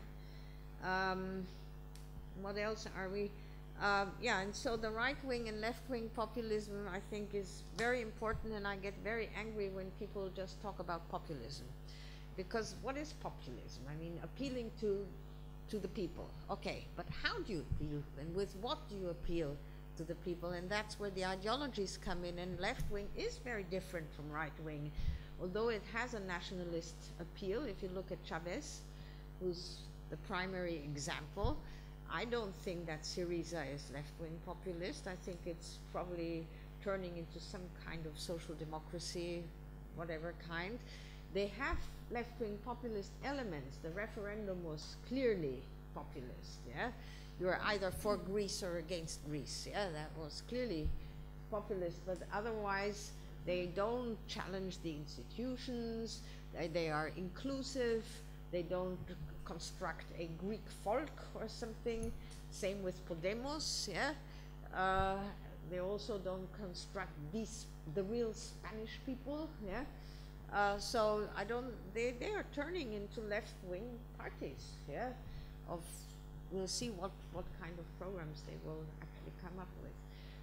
yeah? Um, what else are we? Uh, yeah, and so the right-wing and left-wing populism, I think, is very important, and I get very angry when people just talk about populism. Because what is populism? I mean, appealing to, to the people. Okay, but how do you appeal, and with what do you appeal to the people? And that's where the ideologies come in, and left-wing is very different from right-wing, although it has a nationalist appeal. If you look at Chavez, who's the primary example, I don't think that Syriza is left-wing populist. I think it's probably turning into some kind of social democracy, whatever kind. They have left-wing populist elements. The referendum was clearly populist, yeah? You are either for Greece or against Greece, yeah? That was clearly populist, but otherwise they don't challenge the institutions, they, they are inclusive, they don't construct a Greek folk or something. Same with Podemos, yeah? Uh, they also don't construct these, the real Spanish people, yeah? Uh, so I don't, they, they are turning into left-wing parties, yeah? Of, we'll see what, what kind of programs they will actually come up with.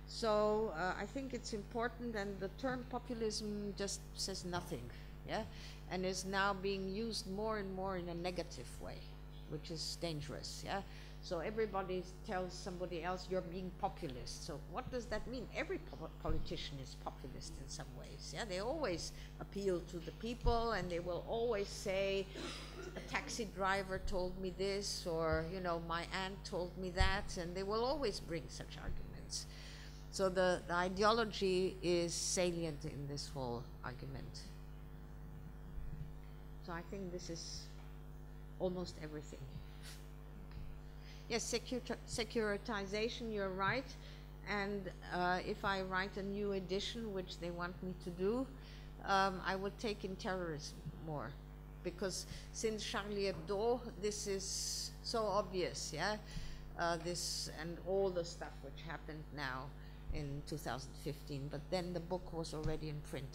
So uh, I think it's important, and the term populism just says nothing, yeah? And is now being used more and more in a negative way, which is dangerous, yeah? So everybody tells somebody else, you're being populist. So what does that mean? Every po politician is populist in some ways, yeah? They always appeal to the people, and they will always say, a taxi driver told me this, or, you know, my aunt told me that, and they will always bring such arguments. So the, the ideology is salient in this whole argument. So I think this is almost everything. Yes, secur securitization, you're right. and uh, if I write a new edition, which they want me to do, um, I would take in terrorism more, because since Charlie Hebdo, this is so obvious, yeah? Uh, this and all the stuff which happened now in two thousand fifteen, but then the book was already in print.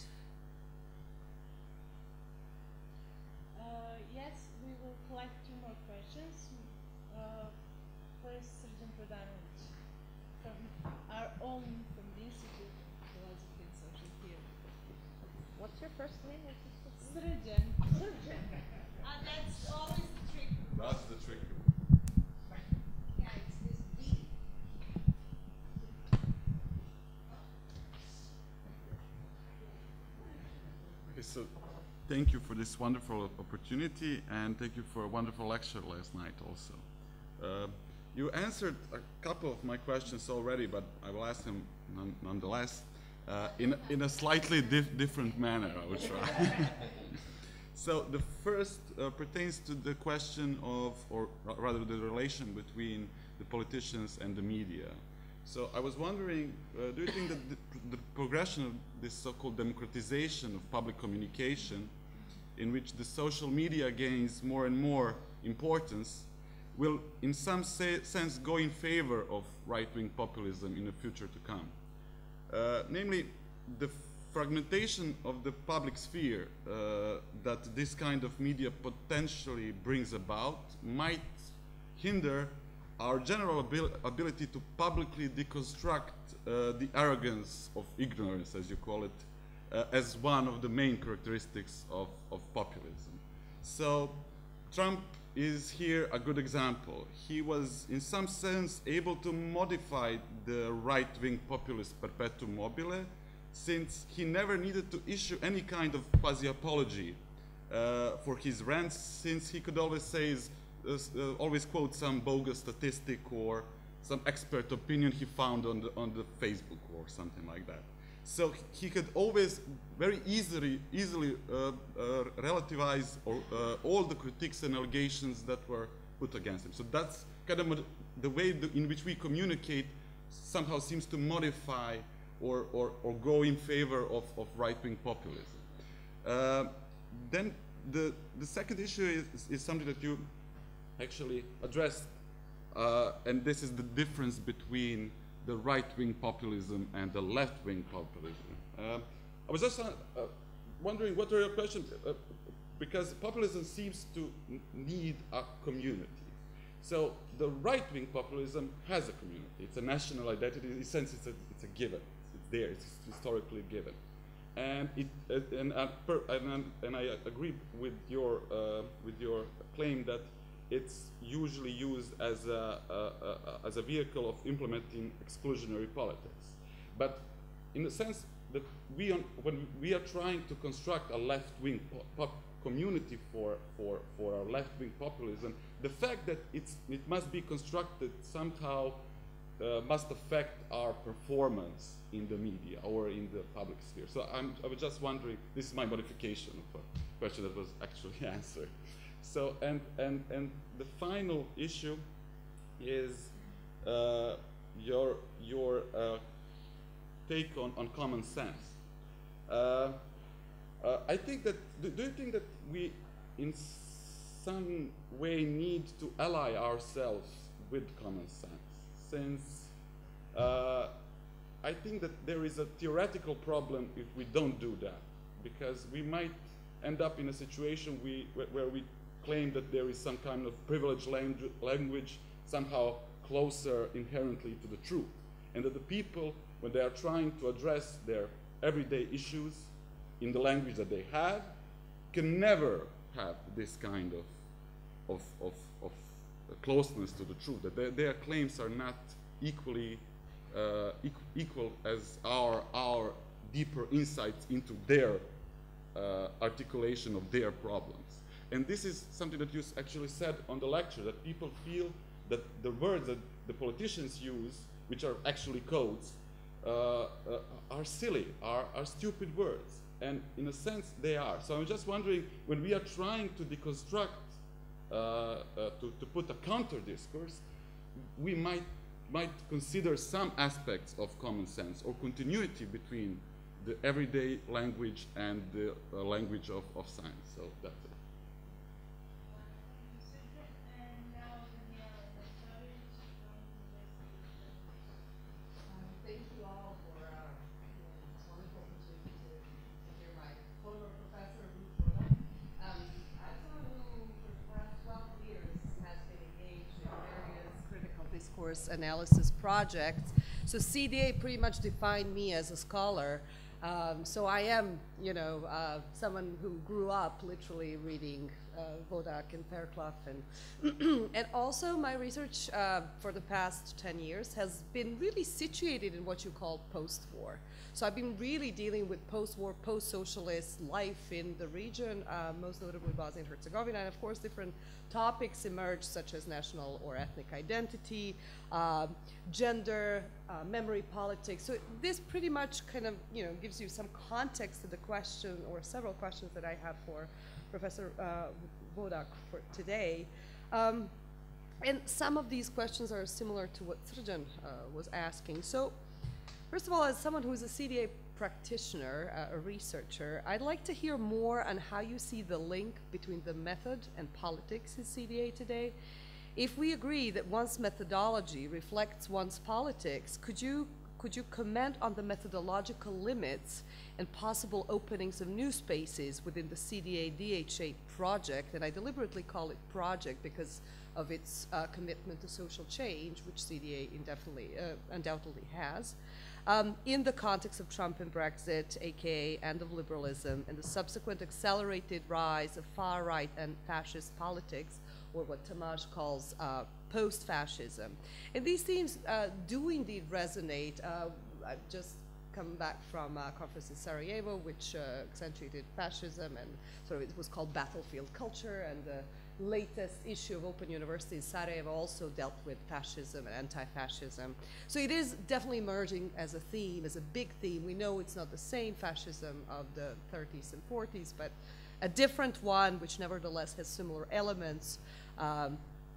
Uh, yes, we will collect two more questions. Uh, first, Srđan Prodanović, from our own, from the Institute of Philology and Social Theory. What's your first name? Srđan. Srđan. Uh, that's always the trick. That's the trick. Yeah, it's this D. Okay, so thank you for this wonderful opportunity, and thank you for a wonderful lecture last night also. Uh, you answered a couple of my questions already, but I will ask them none, nonetheless uh, in, in a slightly dif different manner, I will try. So the first uh, pertains to the question of, or rather the relation between the politicians and the media. So I was wondering, uh, do you think that the, the progression of this so-called democratization of public communication, in which the social media gains more and more importance, will in some say, sense go in favor of right-wing populism in the future to come? Uh, namely, the fragmentation of the public sphere uh, that this kind of media potentially brings about might hinder our general abil ability to publicly deconstruct uh, the arrogance of ignorance, as you call it, uh, as one of the main characteristics of, of populism. So Trump is here a good example. He was, in some sense, able to modify the right-wing populist perpetuum mobile, since he never needed to issue any kind of quasi-apology uh, for his rants, since he could always say, uh, uh, always quote some bogus statistic or some expert opinion he found on the, on the Facebook or something like that. So he could always very easily, easily uh, uh, relativize or, uh, all the critiques and allegations that were put against him. So that's kind of the way the, in which we communicate somehow seems to modify or, or, or go in favor of, of right-wing populism. Uh, then the, the second issue is, is something that you actually addressed, uh, and this is the difference between the right-wing populism and the left-wing populism. Uh, I was just uh, uh, wondering, what are your questions? Uh, because populism seems to need a community. So the right-wing populism has a community. It's a national identity. In a sense, it's a, it's a given. It's there. It's historically given. And, it, uh, and, uh, per, and, and I agree with your, uh, with your claim that it's usually used as a, a, a, as a vehicle of implementing exclusionary politics. But in the sense that we, on, when we are trying to construct a left-wing pop, pop community for, for, for our left-wing populism, the fact that it's, it must be constructed somehow uh, must affect our performance in the media or in the public sphere. So I'm, I was just wondering, this is my modification of a question that was actually answered. So, and, and, and the final issue is uh, your, your uh, take on, on common sense. Uh, uh, I think that, do, do you think that we in some way need to ally ourselves with common sense? Since uh, I think that there is a theoretical problem if we don't do that, because we might end up in a situation we, where, where we claim that there is some kind of privileged langu language somehow closer inherently to the truth, and that the people, when they are trying to address their everyday issues in the language that they have, can never have this kind of, of, of, of closeness to the truth, that their, their claims are not equally uh, equ equal as our, our deeper insights into their uh, articulation of their problems. And this is something that you actually said on the lecture, that people feel that the words that the politicians use, which are actually codes, uh, uh, are silly, are, are stupid words. And in a sense, they are. So I'm just wondering, when we are trying to deconstruct, uh, uh, to, to put a counter discourse, we might might consider some aspects of common sense or continuity between the everyday language and the uh, language of, of science. So that's it. Thank you all for uh, this wonderful opportunity to, to hear my former professor, Ruth Wodak. Um, as someone who, for the past twelve years, has been engaged in various critical discourse analysis projects, so C D A pretty much defined me as a scholar. Um, so I am, you know, uh, someone who grew up literally reading uh, Wodak and Fairclough, and and also my research uh, for the past ten years has been really situated in what you call post-war. So I've been really dealing with post-war, post-socialist life in the region, uh, most notably Bosnia and Herzegovina, and of course different topics emerged such as national or ethnic identity, uh, gender, uh, memory politics. So this pretty much kind of, you know, gives you some context to the question, or several questions that I have for Professor uh, Wodak for today. Um, and some of these questions are similar to what Srđan uh, was asking. So first of all, as someone who is a C D A practitioner, uh, a researcher, I'd like to hear more on how you see the link between the method and politics in C D A today. If we agree that one's methodology reflects one's politics, could you, could you comment on the methodological limits and possible openings of new spaces within the C D A D H A project? And I deliberately call it project because of its uh, commitment to social change, which C D A indefinitely, uh, undoubtedly has. Um, in the context of Trump and Brexit, aka end of liberalism, and the subsequent accelerated rise of far-right and fascist politics, or what Tamás calls uh, post-fascism. And these themes uh, do indeed resonate. Uh, I've just come back from a conference in Sarajevo, which uh, accentuated fascism, and sort of it was called battlefield culture, and the latest issue of Open University in Sarajevo also dealt with fascism and anti-fascism. So it is definitely emerging as a theme, as a big theme. We know it's not the same fascism of the thirties and forties, but a different one, which nevertheless has similar elements. Um,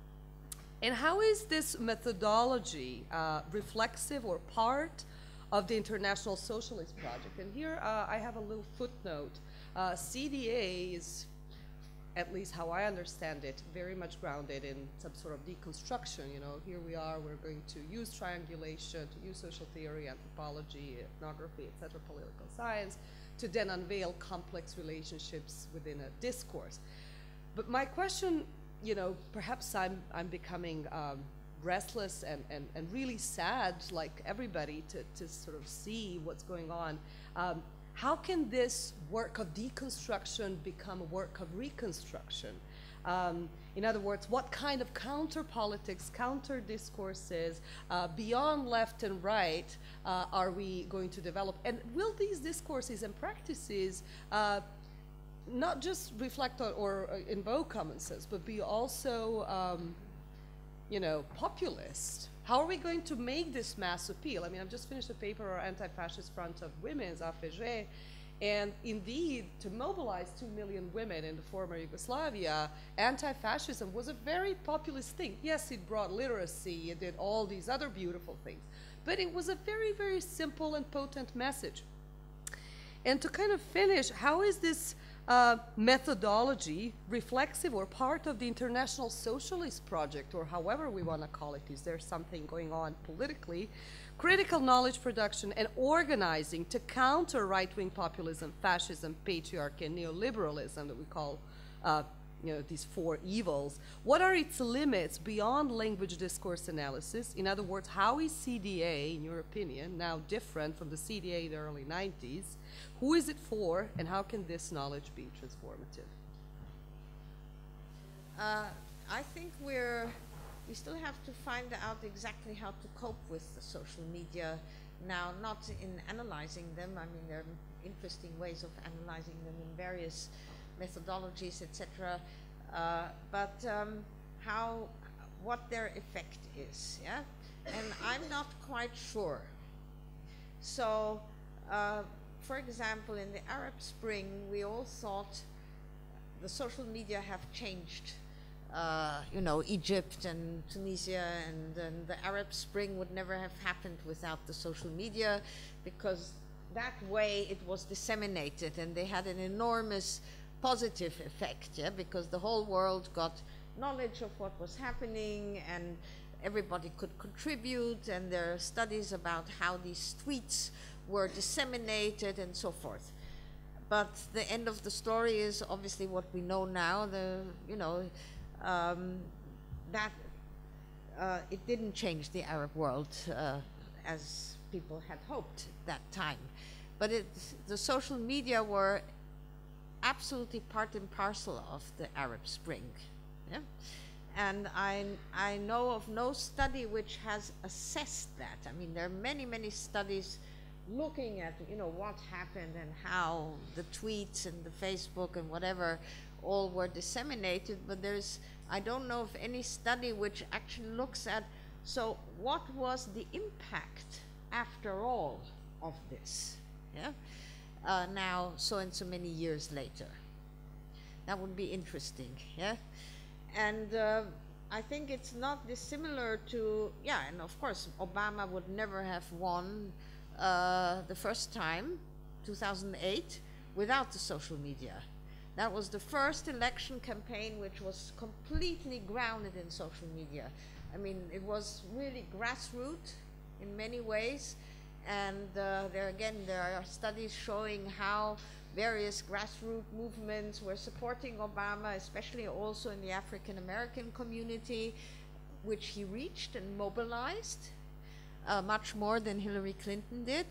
and how is this methodology uh, reflexive or part of the International Socialist Project? And here uh, I have a little footnote. Uh, C D A is, at least how I understand it, very much grounded in some sort of deconstruction. You know, here we are, we're going to use triangulation, to use social theory, anthropology, ethnography, et cetera, political science, to then unveil complex relationships within a discourse. But my question, you know, perhaps I'm, I'm becoming um, restless and, and, and really sad, like everybody, to, to sort of see what's going on. Um, How can this work of deconstruction become a work of reconstruction? Um, in other words, what kind of counter politics, counter discourses, uh, beyond left and right, uh, are we going to develop? And will these discourses and practices uh, not just reflect on, or uh, invoke common sense, but be also, um, you know, populist? How are we going to make this mass appeal? I mean, I've just finished a paper on Anti-Fascist Front of Women's, A F G, and indeed, to mobilize two million women in the former Yugoslavia, anti-fascism was a very populist thing. Yes, it brought literacy, it did all these other beautiful things, but it was a very, very simple and potent message. And to kind of finish, how is this uh, methodology reflexive or part of the International Socialist Project, or however we want to call it? Is there something going on politically? Critical knowledge production and organizing to counter right-wing populism, fascism, patriarchy, and neoliberalism that we call uh, you know, these four evils. What are its limits beyond language discourse analysis? In other words, how is C D A, in your opinion, now different from the C D A in the early nineties? Who is it for, and how can this knowledge be transformative? Uh, I think we're, we still have to find out exactly how to cope with the social media now, not in analyzing them. I mean, there are interesting ways of analyzing them in various methodologies, et cetera. Uh, but um, how, what their effect is, yeah? And I'm not quite sure. So, uh, for example, in the Arab Spring, we all thought the social media have changed uh, you know, Egypt and Tunisia, and, and the Arab Spring would never have happened without the social media, because that way it was disseminated, and they had an enormous positive effect, yeah, because the whole world got knowledge of what was happening, and everybody could contribute, and there are studies about how these tweets were disseminated and so forth. But the end of the story is obviously what we know now. The you know um, that uh, it didn't change the Arab world uh, as people had hoped at that time. But it, the social media were absolutely part and parcel of the Arab Spring. Yeah? And I, I know of no study which has assessed that. I mean, there are many, many studies looking at, you know, what happened and how the tweets and the Facebook and whatever all were disseminated, but there's, I don't know of any study which actually looks at, so what was the impact after all of this, yeah? Uh, now, so and so many years later. That would be interesting, yeah? And uh, I think it's not dissimilar to, yeah, and of course, Obama would never have won uh, the first time, two thousand eight, without the social media. That was the first election campaign which was completely grounded in social media. I mean, it was really grassroots in many ways, and uh, there again, there are studies showing how various grassroots movements were supporting Obama, especially also in the African American community, which he reached and mobilized uh, much more than Hillary Clinton did.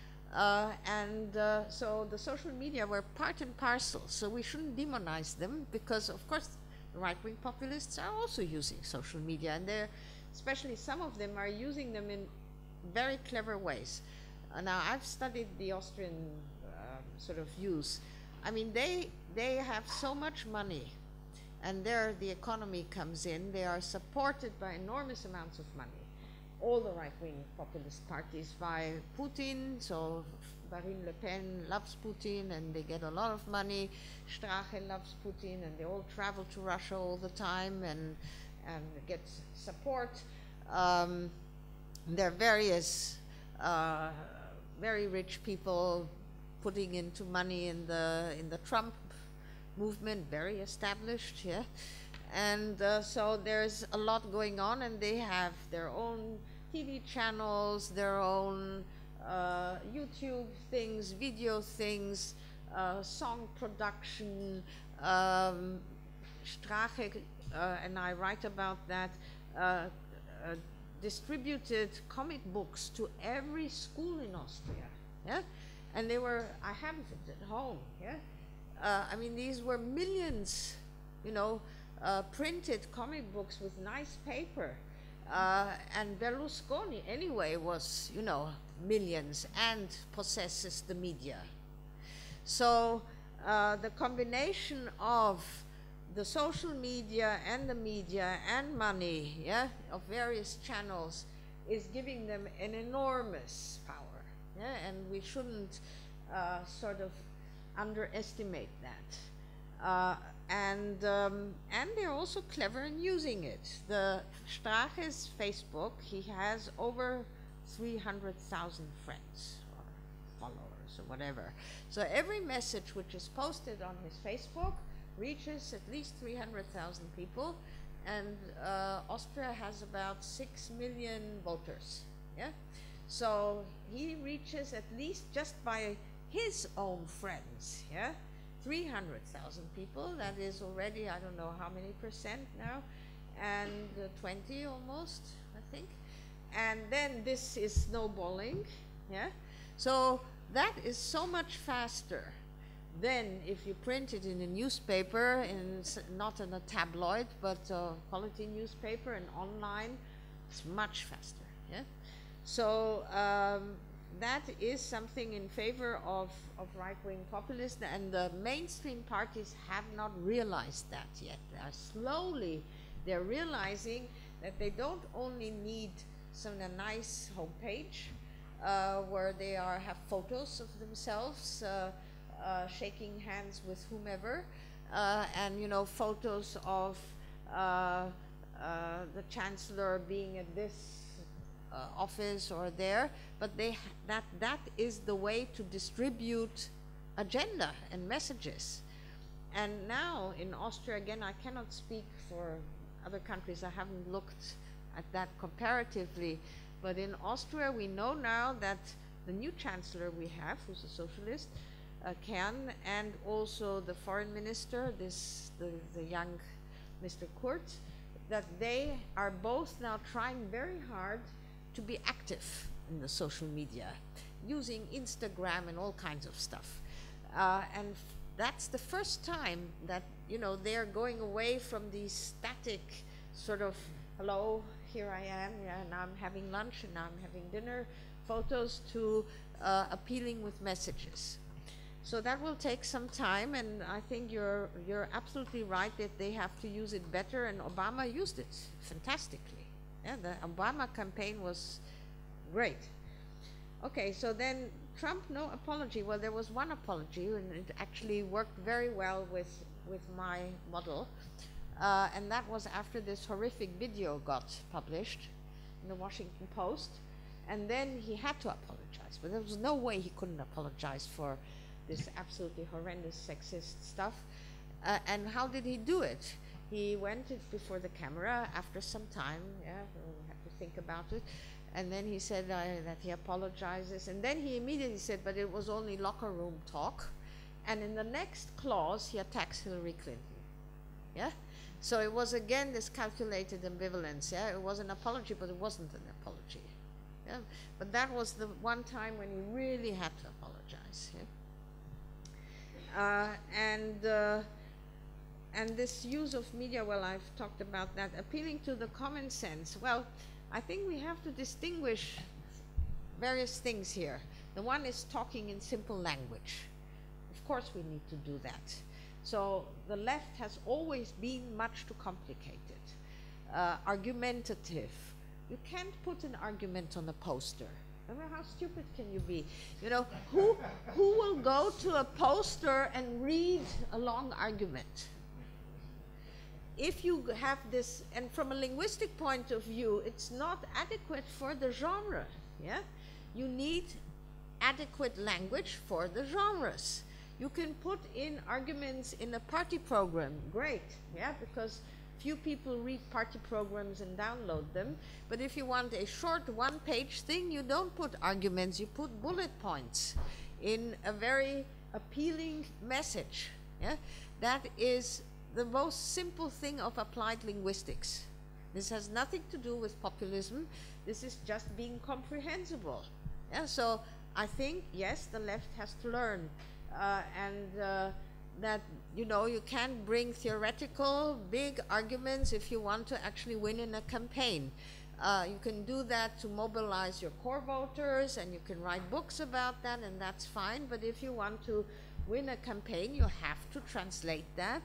Uh, and uh, so the social media were part and parcel, so we shouldn't demonize them, because of course the right-wing populists are also using social media, and they're, especially some of them are using them in very clever ways. Uh, now, I've studied the Austrian um, sort of views. I mean, they, they have so much money, and there the economy comes in. They are supported by enormous amounts of money. All the right-wing populist parties by Putin, so Marine Le Pen loves Putin, and they get a lot of money. Strache loves Putin, and they all travel to Russia all the time and, and get support. Um, there are various uh, very rich people putting into money in the in the Trump movement, very established, yeah. And uh, so there's a lot going on, and they have their own T V channels, their own uh, YouTube things, video things, uh, song production. Um, Strache uh, and I write about that. Uh, uh, distributed comic books to every school in Austria, yeah, and they were, I have it at home, yeah. Uh, I mean, these were millions, you know, uh, printed comic books with nice paper, uh, and Berlusconi anyway was, you know, millions and possesses the media. So uh, the combination of the social media and the media and money, yeah, of various channels is giving them an enormous power, yeah, and we shouldn't uh, sort of underestimate that. Uh, and um, and they're also clever in using it. The Strache's Facebook, he has over three hundred thousand friends or followers or whatever. So every message which is posted on his Facebook reaches at least three hundred thousand people, and uh, Austria has about six million voters, yeah? So he reaches at least just by his own friends, yeah? three hundred thousand people, that is already, I don't know how many percent now, and uh, twenty almost, I think. And then this is snowballing, yeah? So that is so much faster. Then, if you print it in a newspaper, in, not in a tabloid, but a quality newspaper and online, it's much faster, yeah? So um, that is something in favor of, of right-wing populists, and the mainstream parties have not realized that yet. They are slowly, they're realizing that they don't only need some a nice homepage uh, where they are have photos of themselves, uh, Uh, shaking hands with whomever, uh, and you know, photos of uh, uh, the chancellor being at this uh, office or there, but they that that is the way to distribute agenda and messages. And now in Austria, again, I cannot speak for other countries, I haven't looked at that comparatively, but in Austria we know now that the new chancellor we have, who's a socialist, uh, can, and also the foreign minister, this the, the young Mister Kurz, that they are both now trying very hard to be active in the social media, using Instagram and all kinds of stuff. Uh, and that's the first time that, you know, they're going away from these static sort of, hello, here I am, yeah, and I'm having lunch, and I'm having dinner, photos, to uh, appealing with messages. So that will take some time, and I think you're, you're absolutely right that they have to use it better, and Obama used it fantastically. Yeah, the Obama campaign was great. Okay, so then Trump, no apology. Well, there was one apology, and it actually worked very well with, with my model. Uh, and that was after this horrific video got published in the Washington Post. And then he had to apologize. But there was no way he couldn't apologize for this absolutely horrendous sexist stuff. Uh, and how did he do it? He went it before the camera after some time. Yeah, we have to think about it. And then he said uh, that he apologizes. And then he immediately said, but it was only locker room talk. And in the next clause, he attacks Hillary Clinton. Yeah? So it was again this calculated ambivalence. Yeah? It was an apology, but it wasn't an apology. Yeah? But that was the one time when he really had to apologize. Yeah? Uh, and, uh, and this use of media, well, I've talked about that. Appealing to the common sense. Well, I think we have to distinguish various things here. The one is talking in simple language. Of course we need to do that. So the left has always been much too complicated, uh, argumentative. You can't put an argument on a poster. I mean, how stupid can you be? You know, who, who will go to a poster and read a long argument? If you have this, and from a linguistic point of view, it's not adequate for the genre, yeah? You need adequate language for the genres. You can put in arguments in a party program, great, yeah? Because few people read party programs and download them, but if you want a short one-page thing, you don't put arguments, you put bullet points in a very appealing message, yeah? That is the most simple thing of applied linguistics. This has nothing to do with populism. This is just being comprehensible. Yeah, so I think, yes, the left has to learn. Uh, and uh, that, you know, you can bring theoretical, big arguments if you want to actually win in a campaign. Uh, you can do that to mobilize your core voters, and you can write books about that, and that's fine. But if you want to win a campaign, you have to translate that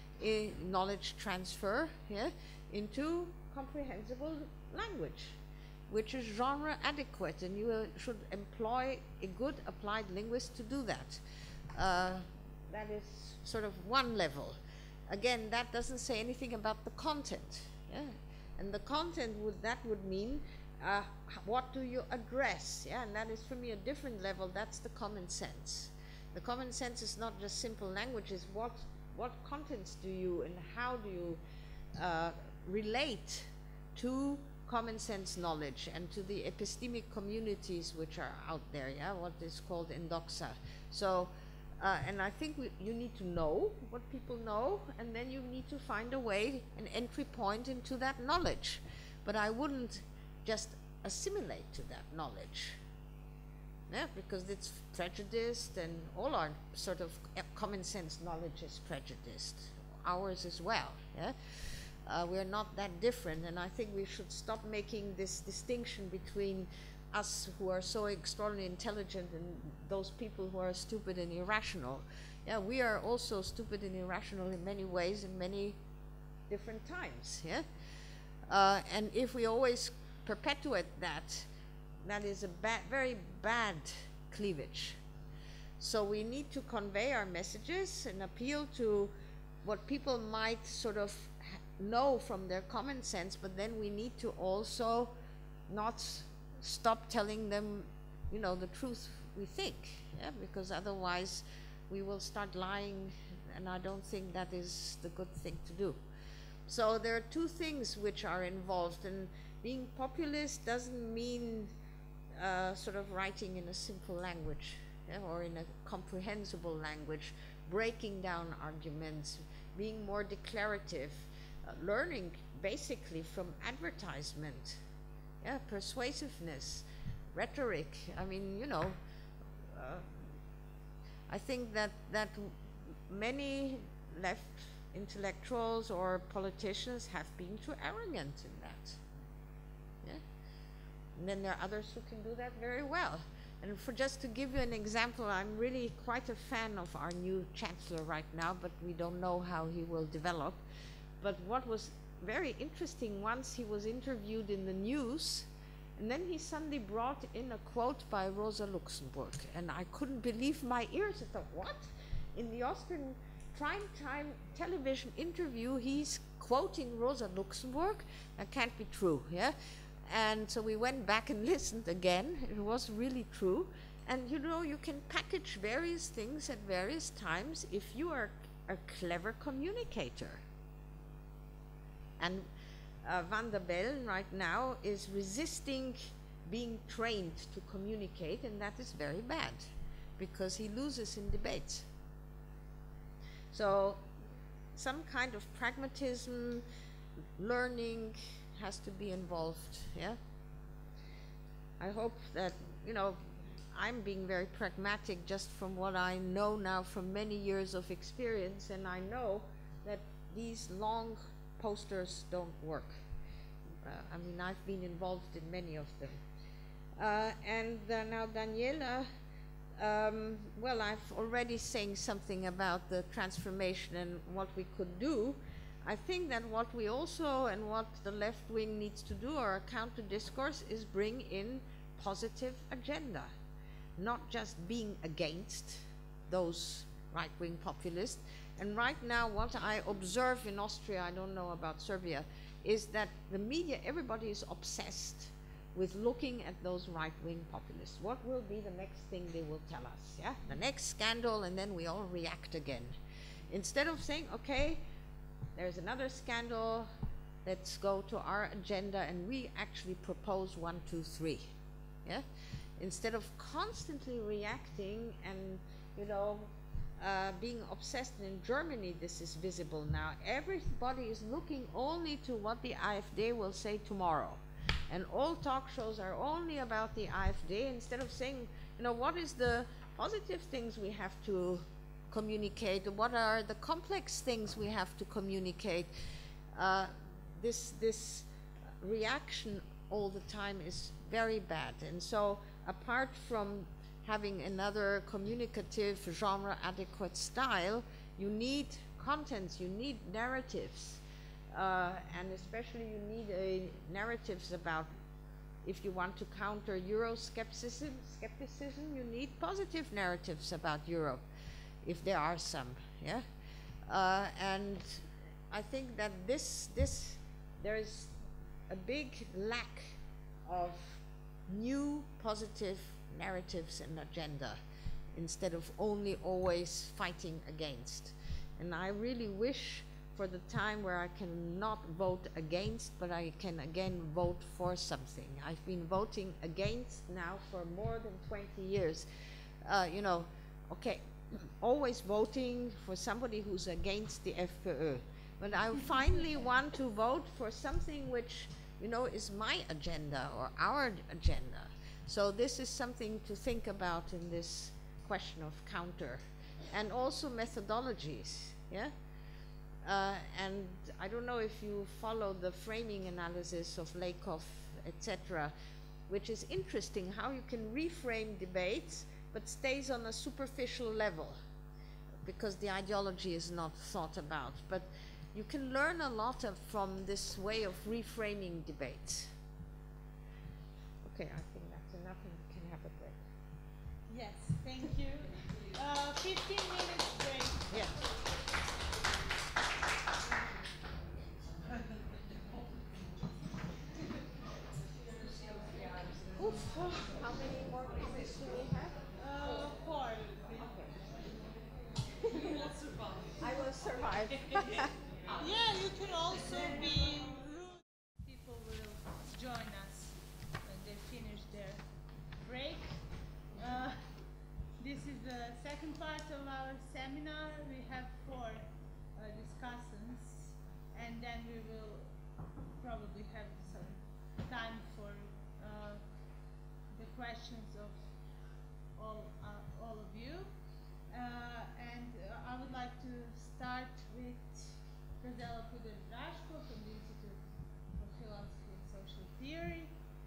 in knowledge transfer, yeah, into comprehensible language, which is genre adequate, and you uh, should employ a good applied linguist to do that. Uh, that is sort of one level. Again, that doesn't say anything about the content, yeah? And the content would, that would mean uh, what do you address, yeah? And that is for me a different level. That's the common sense. The common sense is not just simple language, it's what What contents do you and how do you uh, relate to common sense knowledge and to the epistemic communities which are out there, yeah, what is called endoxa. So, uh, and I think we, you need to know what people know, and then you need to find a way, an entry point into that knowledge. But I wouldn't just assimilate to that knowledge. Yeah, because it's prejudiced, and all our sort of common sense knowledge is prejudiced, ours as well. Yeah, uh, we're not that different, and I think we should stop making this distinction between us who are so extraordinarily intelligent and those people who are stupid and irrational. Yeah, we are also stupid and irrational in many ways in many different times. Yeah, uh, and if we always perpetuate that, that is a bad, very bad cleavage. So we need to convey our messages and appeal to what people might sort of know from their common sense, but then we need to also not s- stop telling them, you know, the truth we think, yeah, because otherwise we will start lying, and I don't think that is the good thing to do. So there are two things which are involved, and being populist doesn't mean uh, sort of writing in a simple language, yeah, or in a comprehensible language, breaking down arguments, being more declarative, uh, learning basically from advertisement, yeah, persuasiveness, rhetoric. I mean, you know, uh, I think that that many left intellectuals or politicians have been too arrogant in that. Yeah? And then there are others who can do that very well. And for just to give you an example, I'm really quite a fan of our new chancellor right now, but we don't know how he will develop. But what was very interesting, once he was interviewed in the news, and then he suddenly brought in a quote by Rosa Luxemburg, and I couldn't believe my ears. I thought, what? In the Austrian prime time television interview, he's quoting Rosa Luxemburg? That can't be true, yeah? And so we went back and listened again. It was really true. And you know, you can package various things at various times if you are a clever communicator. And uh, Van der Bellen right now is resisting being trained to communicate, and that is very bad because he loses in debates. So some kind of pragmatism, learning has to be involved, yeah? I hope that, you know, I'm being very pragmatic just from what I know now from many years of experience, and I know that these long posters don't work. Uh, I mean, I've been involved in many of them. Uh, and uh, now Danijela, um, well, I've already saying something about the transformation and what we could do. I think that what we also, and what the left wing needs to do, or a counter discourse, is bring in positive agenda, not just being against those right-wing populists. And right now what I observe in Austria, I don't know about Serbia, is that the media, everybody is obsessed with looking at those right-wing populists. What will be the next thing they will tell us, yeah? The next scandal, and then we all react again. Instead of saying, okay, there's another scandal, let's go to our agenda and we actually propose one, two, three, yeah? Instead of constantly reacting and, you know, uh, being obsessed. In Germany, this is visible now. Everybody is looking only to what the AfD will say tomorrow. And all talk shows are only about the AfD, instead of saying, you know, what is the positive things we have to communicate? What are the complex things we have to communicate? Uh, this, this reaction all the time is very bad. And so apart from having another communicative, genre-adequate style, you need contents, you need narratives. Uh, and especially you need a narratives about, if you want to counter Euroscepticism, skepticism, you need positive narratives about Europe, if there are some, yeah? Uh, and I think that this, this, there is a big lack of new positive narratives and agenda, instead of only always fighting against. And I really wish for the time where I can not vote against, but I can again vote for something. I've been voting against now for more than twenty years. Uh, you know, okay, always voting for somebody who's against the F P Ö. But I finally want to vote for something which, you know, is my agenda or our agenda. So this is something to think about in this question of counter. And also methodologies, yeah? Uh, and I don't know if you follow the framing analysis of Lakoff, et cetera, which is interesting, how you can reframe debates but stays on a superficial level because the ideology is not thought about. But you can learn a lot of, from this way of reframing debates. Okay, I think that's enough and we can have a break. Yes, thank you. Uh, fifteen minutes break. Yeah. How many more minutes do we have? Uh, four. You will survive. I will survive. Yeah, you can also be rude. People will join us when they finish their break. Uh, this is the second part of our seminar. We have four uh, discussants, and then we will probably have some time for uh, the questions of all uh, all of you. Uh, and uh, I would like to start with Gazela, Pudar, Draško from the Institute for Philosophy and Social Theory.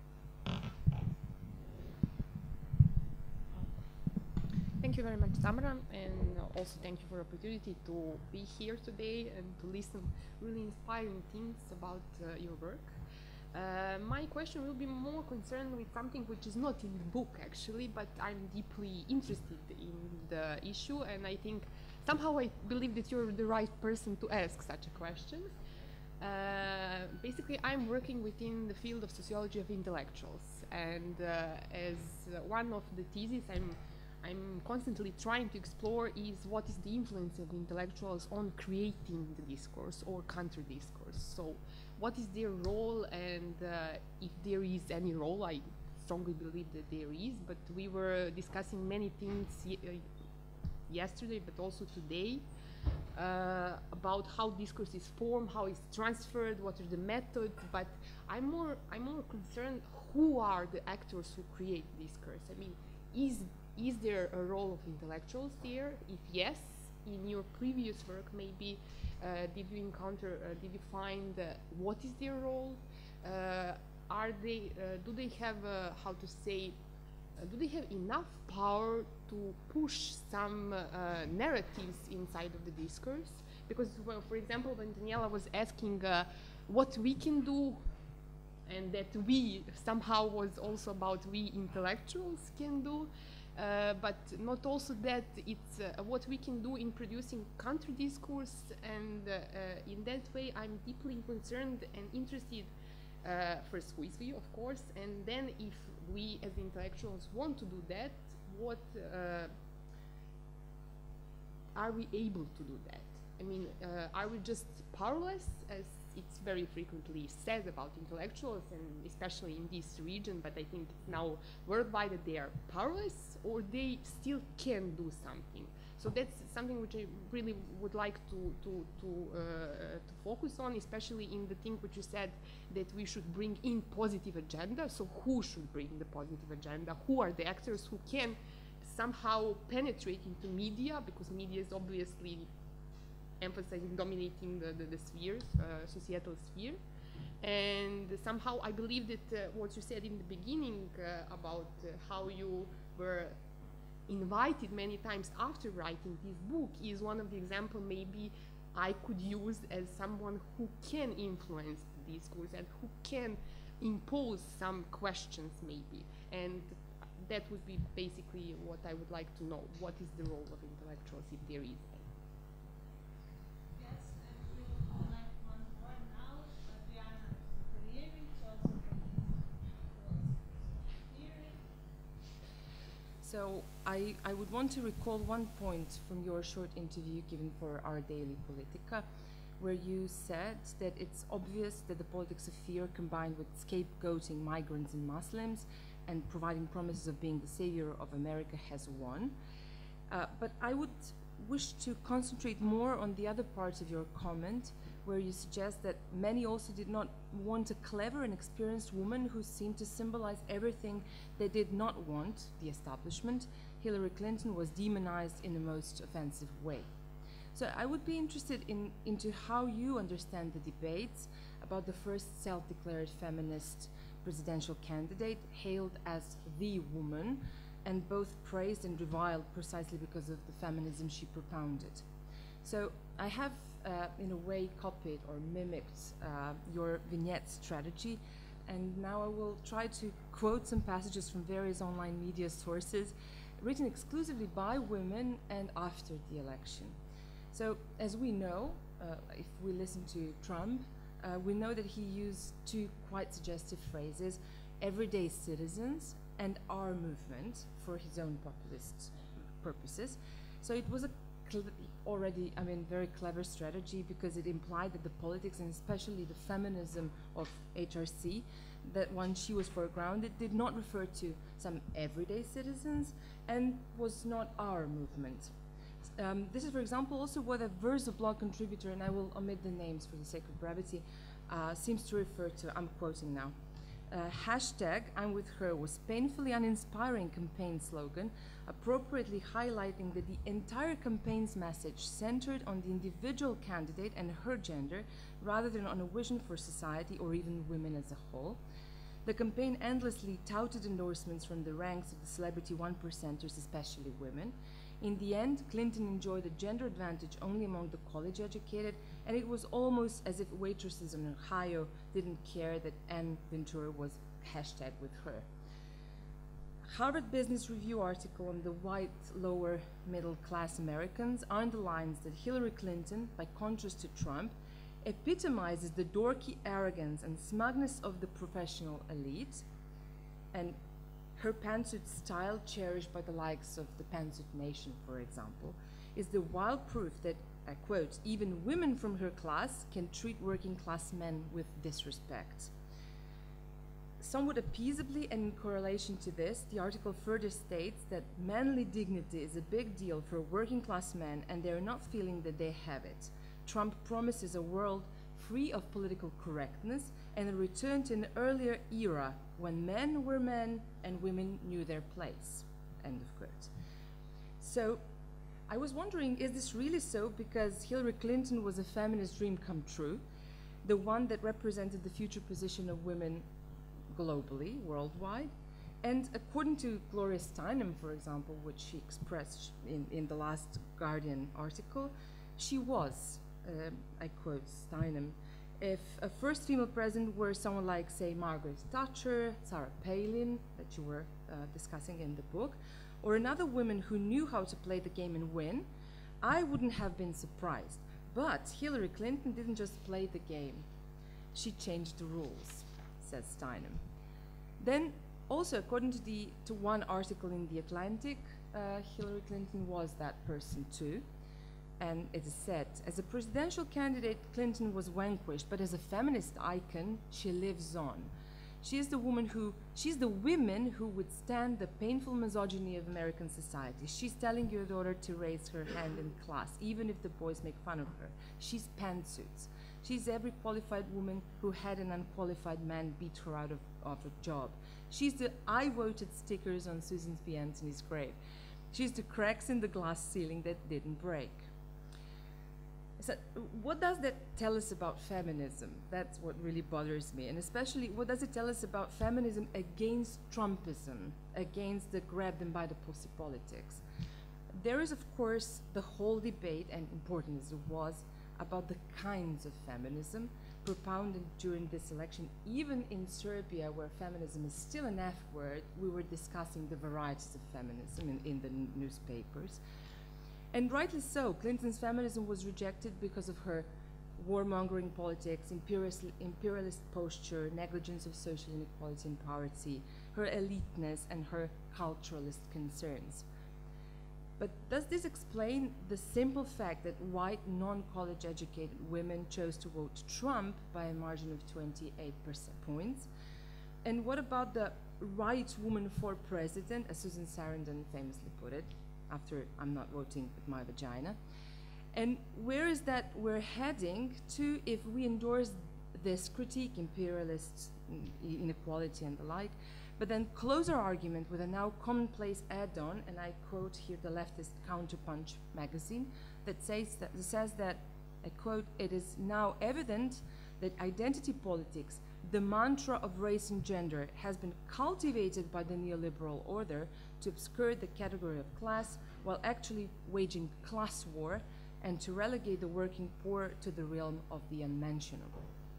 Thank you very much, Tamara, and also thank you for the opportunity to be here today and to listen really inspiring things about uh, your work. Uh, my question will be more concerned with something which is not in the book actually, but I'm deeply interested in the issue, and I think somehow I believe that you're the right person to ask such a question. Uh, basically, I'm working within the field of sociology of intellectuals, and uh, as one of the theses I'm I'm constantly trying to explore is what is the influence of intellectuals on creating the discourse or counter-discourse. So what is their role, and uh, if there is any role, I strongly believe that there is, but we were discussing many things y uh, yesterday, but also today, uh, about how discourse is formed, how it's transferred, what are the methods, but I'm more, I'm more concerned who are the actors who create discourse. I mean, is Is there a role of intellectuals there? If yes, in your previous work, maybe uh, did you encounter, uh, did you find uh, what is their role? Uh, are they, uh, do they have, uh, how to say, uh, do they have enough power to push some uh, narratives inside of the discourse? Because, well, for example, when Danijela was asking uh, what we can do, and that we somehow was also about we intellectuals can do, Uh, but not also that it's uh, what we can do in producing counter-discourse, and uh, uh, in that way I'm deeply concerned and interested, uh, first who is we, of course, and then if we as intellectuals want to do that, what uh, are we able to do that? I mean, uh, are we just powerless, as it's very frequently said about intellectuals, and especially in this region, but I think now worldwide that they are powerless, or they still can do something. So that's something which I really would like to, to, to, uh, to focus on, especially in the thing which you said that we should bring in positive agenda. So who should bring the positive agenda? Who are the actors who can somehow penetrate into media, because media is obviously emphasizing dominating the, the, the sphere, uh, societal sphere. And somehow I believe that uh, what you said in the beginning uh, about uh, how you were invited many times after writing this book is one of the examples maybe I could use as someone who can influence the discourse and who can impose some questions maybe. And that would be basically what I would like to know. What is the role of intellectuals, if there is? So I, I would want to recall one point from your short interview given for Our Daily Politica, where you said that it's obvious that the politics of fear combined with scapegoating migrants and Muslims and providing promises of being the savior of America has won. Uh, but I would wish to concentrate more on the other parts of your comment, where you suggest that many also did not want a clever and experienced woman who seemed to symbolize everything they did not want, the establishment. Hillary Clinton was demonized in the most offensive way. So I would be interested in into how you understand the debates about the first self-declared feminist presidential candidate, hailed as the woman, and both praised and reviled precisely because of the feminism she propounded. So I have, uh, in a way, copied or mimicked uh, your vignette strategy, and now I will try to quote some passages from various online media sources written exclusively by women and after the election. So, as we know, uh, if we listen to Trump, uh, we know that he used two quite suggestive phrases: everyday citizens and our movement for his own populist purposes. So it was a already, I mean, very clever strategy, because it implied that the politics, and especially the feminism of H R C, that when she was foregrounded, did not refer to some everyday citizens and was not our movement. Um, this is, for example, also what a Verso blog contributor, and I will omit the names for the sake of brevity, uh, seems to refer to. I'm quoting now. Uh, hashtag I'm with her was painfully uninspiring campaign slogan, appropriately highlighting that the entire campaign's message centered on the individual candidate and her gender, rather than on a vision for society or even women as a whole. The campaign endlessly touted endorsements from the ranks of the celebrity one percenters, especially women. In the end, Clinton enjoyed a gender advantage only among the college educated, and it was almost as if waitresses in Ohio didn't care that Anne Ventura was hashtag with her. Harvard Business Review article on the white lower middle class Americans underlines that Hillary Clinton, by contrast to Trump, epitomizes the dorky arrogance and smugness of the professional elite, and her pantsuit style, cherished by the likes of the Pantsuit Nation, for example, is the wild proof that, I quote, even women from her class can treat working class men with disrespect. Somewhat appeasably, and in correlation to this, the article further states that manly dignity is a big deal for working class men, and they are not feeling that they have it. Trump promises a world free of political correctness and a return to an earlier era when men were men and women knew their place, end of quote. So I was wondering, is this really so? Because Hillary Clinton was a feminist dream come true, the one that represented the future position of women globally, worldwide. And according to Gloria Steinem, for example, which she expressed in, in the last Guardian article, she was, uh, I quote Steinem, if a first female president were someone like, say, Margaret Thatcher, Sarah Palin, that you were uh, discussing in the book, or another woman who knew how to play the game and win, I wouldn't have been surprised. But Hillary Clinton didn't just play the game. She changed the rules, says Steinem. Then, also according to, the, to one article in The Atlantic, uh, Hillary Clinton was that person too. And it is said, as a presidential candidate, Clinton was vanquished, but as a feminist icon, she lives on. She is the woman who, she's the woman who would stand the painful misogyny of American society. She's telling your daughter to raise her hand in class, even if the boys make fun of her. She's pantsuits. She's every qualified woman who had an unqualified man beat her out of, of a job. She's the I voted stickers on Susan B. Anthony's grave. She's the cracks in the glass ceiling that didn't break. So what does that tell us about feminism? That's what really bothers me. And especially, what does it tell us about feminism against Trumpism, against the grab them by the pussy politics? There is, of course, the whole debate, and important as it was, about the kinds of feminism propounded during this election. Even in Serbia, where feminism is still an F word, we were discussing the varieties of feminism in, in the n newspapers. And rightly so. Clinton's feminism was rejected because of her warmongering politics, imperialist, imperialist posture, negligence of social inequality and poverty, her eliteness, and her culturalist concerns. But does this explain the simple fact that white, non-college educated women chose to vote Trump by a margin of twenty-eight percent points? And what about the right woman for president, as Susan Sarandon famously put it, after I'm not voting with my vagina? And where is that we're heading to if we endorse this critique, imperialist inequality and the like, but then close our argument with a now commonplace add-on, and I quote here the leftist Counterpunch magazine, that says that, says that, I quote, it is now evident that identity politics, the mantra of race and gender, has been cultivated by the neoliberal order to obscure the category of class while actually waging class war and to relegate the working poor to the realm of the unmentionable.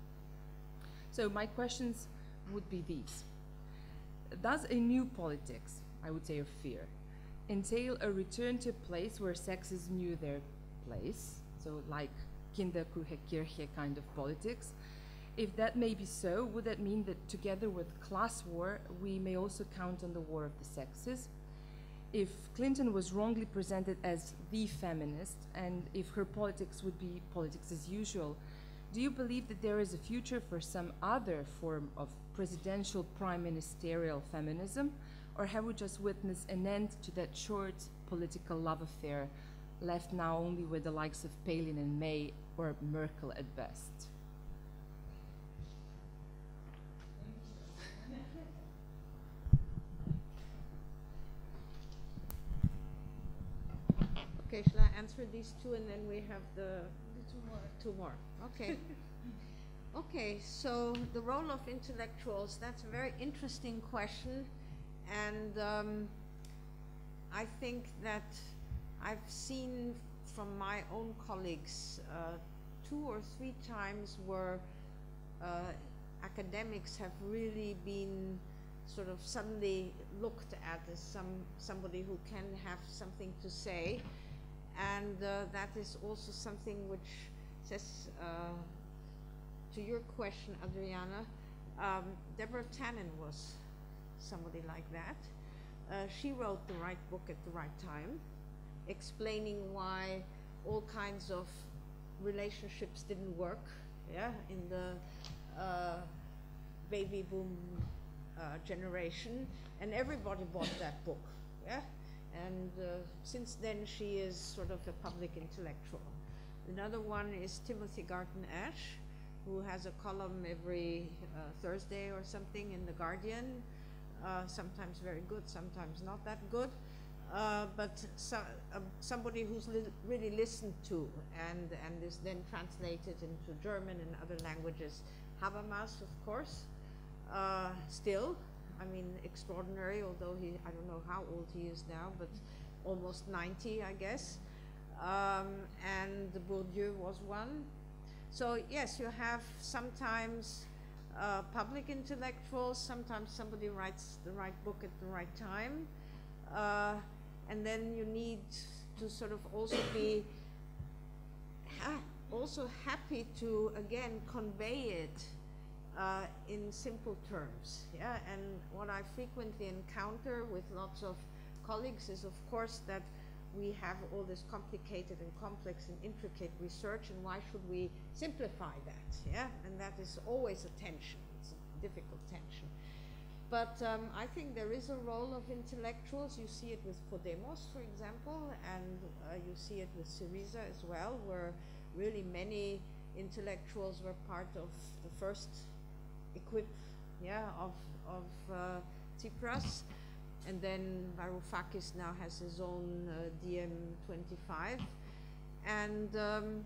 So my questions would be these. Does a new politics, I would say of fear, entail a return to a place where sexes knew their place, so like Kinderkirche kind of politics? If that may be so, would that mean that together with class war, we may also count on the war of the sexes? If Clinton was wrongly presented as the feminist, and if her politics would be politics as usual, do you believe that there is a future for some other form of presidential prime ministerial feminism, or have we just witnessed an end to that short political love affair, left now only with the likes of Palin and May, or Merkel at best? Okay, shall I answer these two and then we have the, The two more. two more? Okay. Okay, so the role of intellectuals, that's a very interesting question. And um, I think that I've seen from my own colleagues uh, two or three times where uh, academics have really been sort of suddenly looked at as some somebody who can have something to say. And uh, that is also something which says, uh, to your question, Adriana, um, Deborah Tannen was somebody like that. Uh, she wrote the right book at the right time, explaining why all kinds of relationships didn't work, yeah, in the uh, baby boom uh, generation, and everybody bought that book, yeah. And uh, since then, she is sort of a public intellectual. Another one is Timothy Garton Ash, who has a column every uh, Thursday or something in The Guardian, uh, sometimes very good, sometimes not that good, uh, but so, uh, somebody who's li really listened to and, and is then translated into German and other languages. Habermas, of course, uh, still. I mean, extraordinary, although he, I don't know how old he is now, but almost ninety, I guess. Um, and Bourdieu was one. So yes, you have sometimes uh, public intellectuals, sometimes somebody writes the right book at the right time. Uh, and then you need to sort of also be ha also happy to, again, convey it Uh, in simple terms, yeah. And what I frequently encounter with lots of colleagues is, of course, that we have all this complicated and complex and intricate research, and why should we simplify that, yeah? And that is always a tension. It's a difficult tension. But um, I think there is a role of intellectuals. You see it with Podemos, for example, and uh, you see it with Syriza as well, where really many intellectuals were part of the first equip, yeah, of, of uh, Tsipras. And then Varoufakis now has his own uh, D M twenty-five. And um,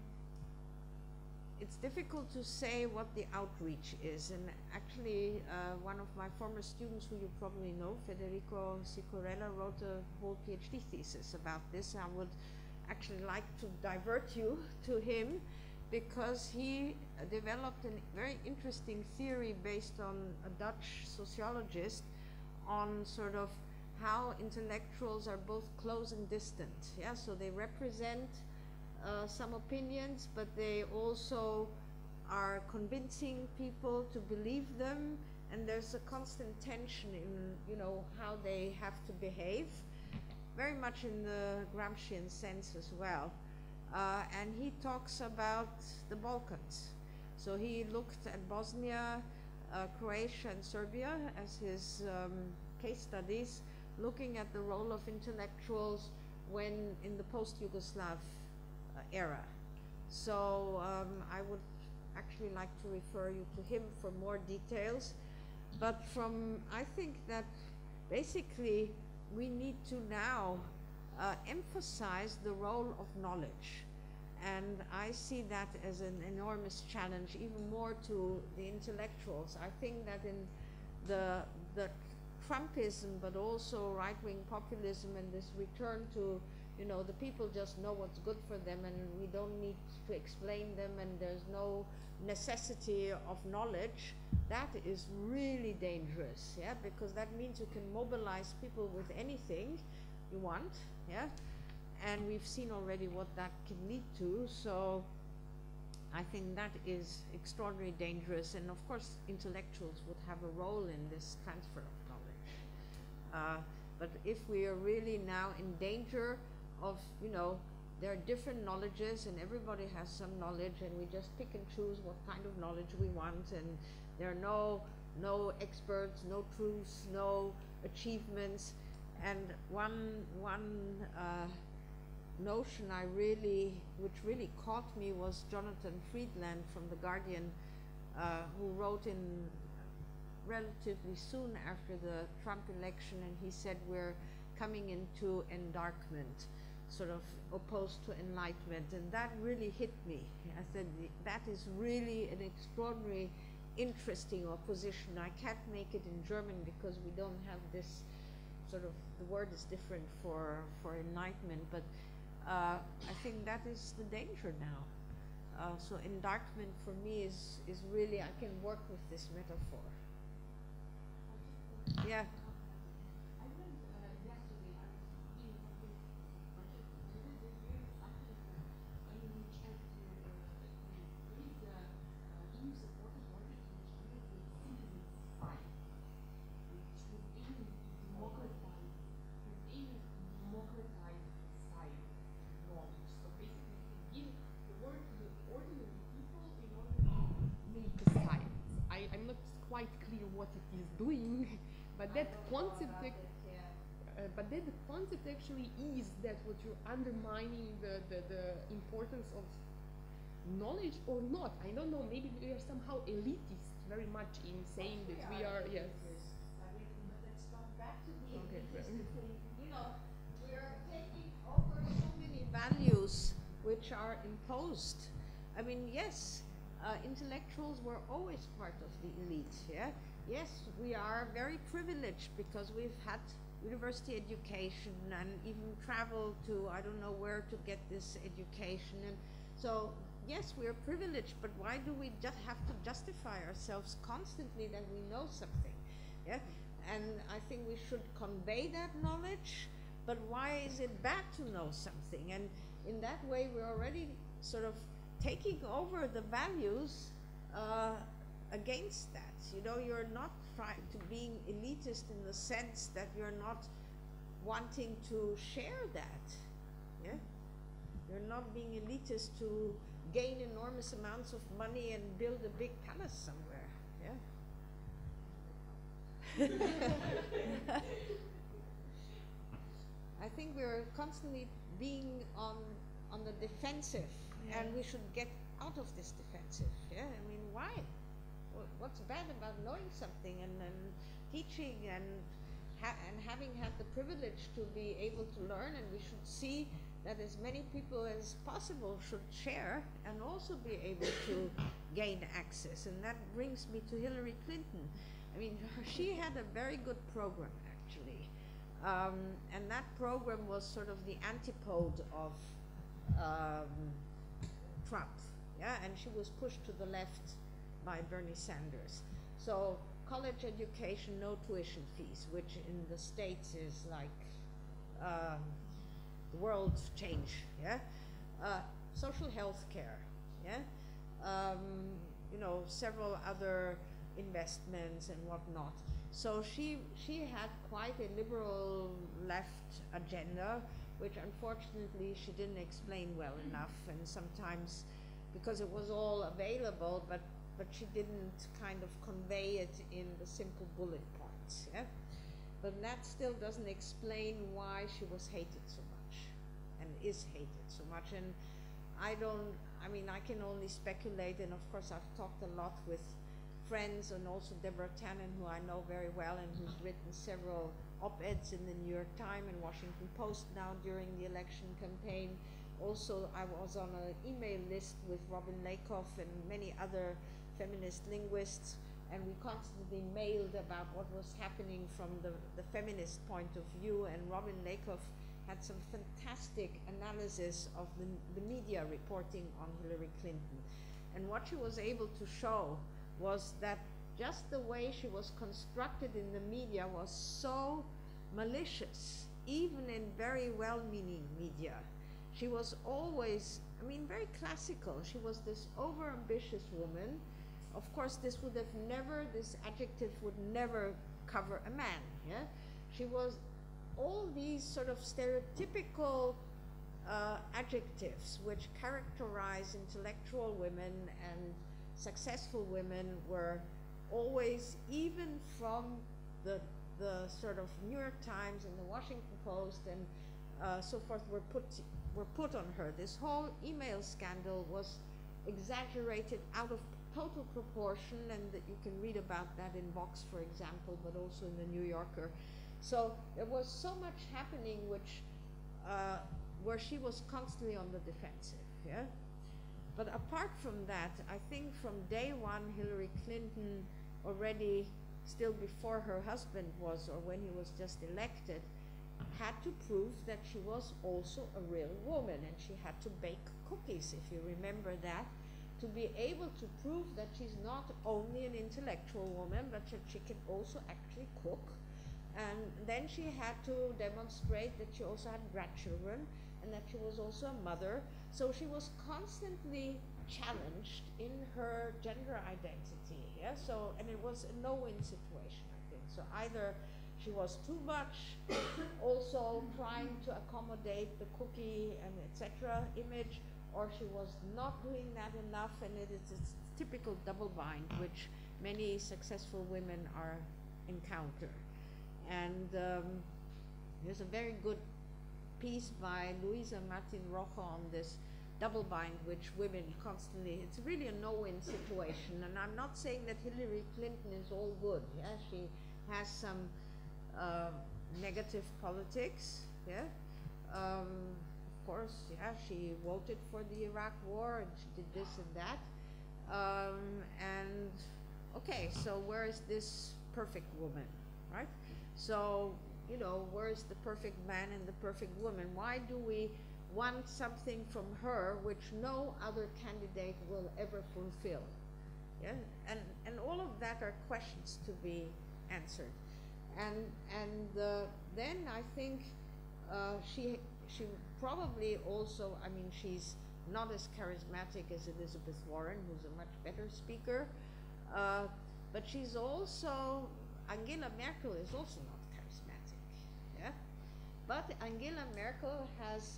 it's difficult to say what the outreach is. And actually, uh, one of my former students who you probably know, Federico Sicorella, wrote a whole PhD thesis about this. I would actually like to divert you to him, because he uh, developed a very interesting theory based on a Dutch sociologist on sort of how intellectuals are both close and distant. Yeah, so they represent uh, some opinions, but they also are convincing people to believe them, and there's a constant tension in, you know, how they have to behave, very much in the Gramscian sense as well. Uh, and he talks about the Balkans. So he looked at Bosnia, uh, Croatia, and Serbia as his um, case studies, looking at the role of intellectuals when in the post-Yugoslav uh, era. So um, I would actually like to refer you to him for more details. But from, I think that basically we need to now Uh, emphasize the role of knowledge. And I see that as an enormous challenge, even more to the intellectuals. I think that in the, the Trumpism, but also right-wing populism and this return to, you know, the people just know what's good for them and we don't need to explain them and there's no necessity of knowledge, that is really dangerous, yeah, because that means you can mobilize people with anything you want, yeah, and we've seen already what that can lead to. So I think that is extraordinarily dangerous, and of course intellectuals would have a role in this transfer of knowledge. Uh, but if we are really now in danger of, you know, there are different knowledges and everybody has some knowledge and we just pick and choose what kind of knowledge we want, and there are no, no experts, no truths, no achievements. And one, one uh, notion I really, which really caught me was Jonathan Friedland from The Guardian, uh, who wrote in relatively soon after the Trump election, and he said we're coming into endarkment, sort of opposed to enlightenment, and that really hit me. I said, that is really an extraordinary, interesting opposition. I can't make it in German because we don't have this sort of, the word is different for, for enlightenment, but uh, I think that is the danger now. Uh, so endarkment for me is, is really, I can work with this metaphor. Yeah. Doing, but that concept, uh, but that the concept actually is that what you're undermining the, the, the importance of knowledge or not. I don't know, maybe we are somehow elitist very much in saying that we are, yes. I mean, let's come back to the elitist thing. You know, we're taking over so many values which are imposed. I mean, yes, uh, intellectuals were always part of the elite, yeah? Yes, we are very privileged because we've had university education and even traveled to I don't know where to get this education. And so, yes, we are privileged, but why do we just have to justify ourselves constantly that we know something? Yeah, and I think we should convey that knowledge, but why is it bad to know something? And in that way, we're already sort of taking over the values uh, against that. You know, you're not trying to being elitist in the sense that you're not wanting to share that. Yeah, you're not being elitist to gain enormous amounts of money and build a big palace somewhere. Yeah. I think we're constantly being on on the defensive, yeah. And we should get out of this defensive. Yeah, I mean, why? What's bad about knowing something and, and teaching and ha and having had the privilege to be able to learn? And we should see that as many people as possible should share and also be able to gain access. And that brings me to Hillary Clinton. I mean, she had a very good program, actually. Um, and that program was sort of the antipode of um, Trump. Yeah, and she was pushed to the left by Bernie Sanders. So college education, no tuition fees, which in the States is like um, the world change, yeah? Uh, social health care, yeah? Um, you know, several other investments and whatnot. So she, she had quite a liberal left agenda, which unfortunately she didn't explain well enough, and sometimes because it was all available, but but she didn't kind of convey it in the simple bullet points, yeah? But that still doesn't explain why she was hated so much and is hated so much. And I don't, I mean, I can only speculate, and of course I've talked a lot with friends and also Deborah Tannen, who I know very well and who's written several op-eds in the New York Times and Washington Post now during the election campaign. Also, I was on an email list with Robin Lakoff and many other feminist linguists, and we constantly mailed about what was happening from the, the feminist point of view, and Robin Lakoff had some fantastic analysis of the, the media reporting on Hillary Clinton. And what she was able to show was that just the way she was constructed in the media was so malicious, even in very well-meaning media, She was always, I mean, very classical. She was this overambitious woman. Of course, this would have never, this adjective would never cover a man, yeah? She was all these sort of stereotypical uh, adjectives which characterize intellectual women and successful women were always, even from the, the sort of New York Times and the Washington Post and uh, so forth were put, were put on her. This whole email scandal was exaggerated out of total proportion, and that you can read about that in Vox, for example, but also in the New Yorker. So there was so much happening which, uh, where she was constantly on the defensive, yeah? But apart from that, I think from day one, Hillary Clinton already, still before her husband was, or when he was just elected, had to prove that she was also a real woman, and she had to bake cookies, if you remember that, to be able to prove that she's not only an intellectual woman, but that she can also actually cook. And then she had to demonstrate that she also had grandchildren and that she was also a mother. So she was constantly challenged in her gender identity. Yeah. So, and it was a no-win situation, I think. So either she was too much, also trying to accommodate the cookie and et cetera image, or she was not doing that enough, and it is a typical double bind which many successful women are encounter. And um, there's a very good piece by Luisa Martin Rojo on this double bind which women constantly, it's really a no-win situation. And I'm not saying that Hillary Clinton is all good. Yeah, she has some uh, negative politics. Yeah, um, of course. Yeah, she voted for the Iraq War and she did this and that. Um, and okay, so where is this perfect woman, right? So, you know, where is the perfect man and the perfect woman? Why do we want something from her which no other candidate will ever fulfill? Yeah, and and all of that are questions to be answered. And and uh, then I think uh, she she probably also, I mean, she's not as charismatic as Elizabeth Warren, who's a much better speaker, uh, but she's also, Angela Merkel is also not charismatic, yeah? But Angela Merkel has,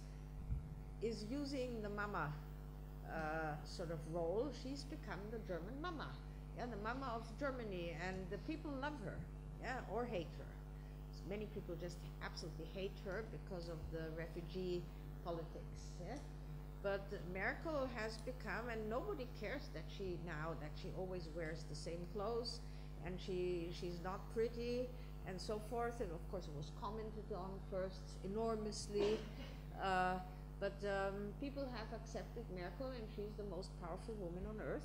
is using the mama uh, sort of role. She's become the German mama, yeah, the mama of Germany, and the people love her, yeah, or hate her. So many people just absolutely hate her because of the refugee politics, yeah? But Merkel has become, and nobody cares that she now, that she always wears the same clothes, and she she's not pretty, and so forth. And of course it was commented on first enormously, uh, but um, people have accepted Merkel, and she's the most powerful woman on earth,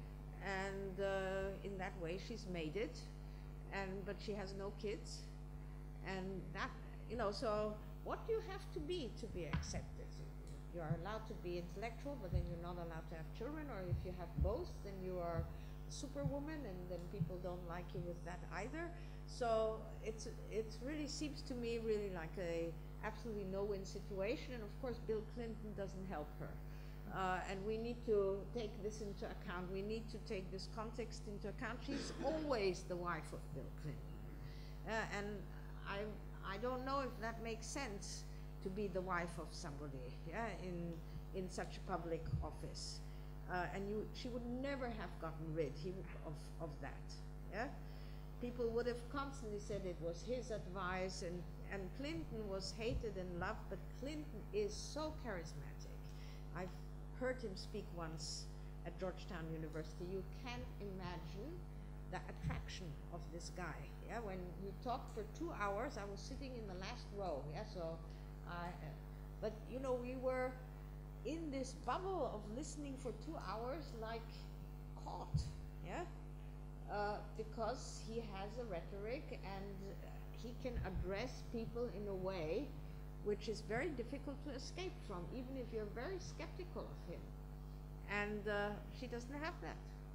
and uh, in that way she's made it, and but she has no kids, and that, you know, so what do you have to be to be accepted? You are allowed to be intellectual, but then you're not allowed to have children, or if you have both, then you are a superwoman, and then people don't like you with that either. So it's it really seems to me really like a absolutely no-win situation, and of course Bill Clinton doesn't help her. Uh, and we need to take this into account. We need to take this context into account. She's always the wife of Bill Clinton. Uh, and I, I don't know if that makes sense, to be the wife of somebody, yeah, in in such a public office, uh, and you, she would never have gotten rid he, of of that, yeah. People would have constantly said it was his advice, and and Clinton was hated and loved, but Clinton is so charismatic. I've heard him speak once at Georgetown University. You can't imagine the attraction of this guy, yeah. When he talked for two hours, I was sitting in the last row, yeah, so. Uh, but you know, we were in this bubble of listening for two hours like caught, yeah, uh, because he has a rhetoric, and uh, he can address people in a way which is very difficult to escape from, even if you're very skeptical of him. And uh, she doesn't have that.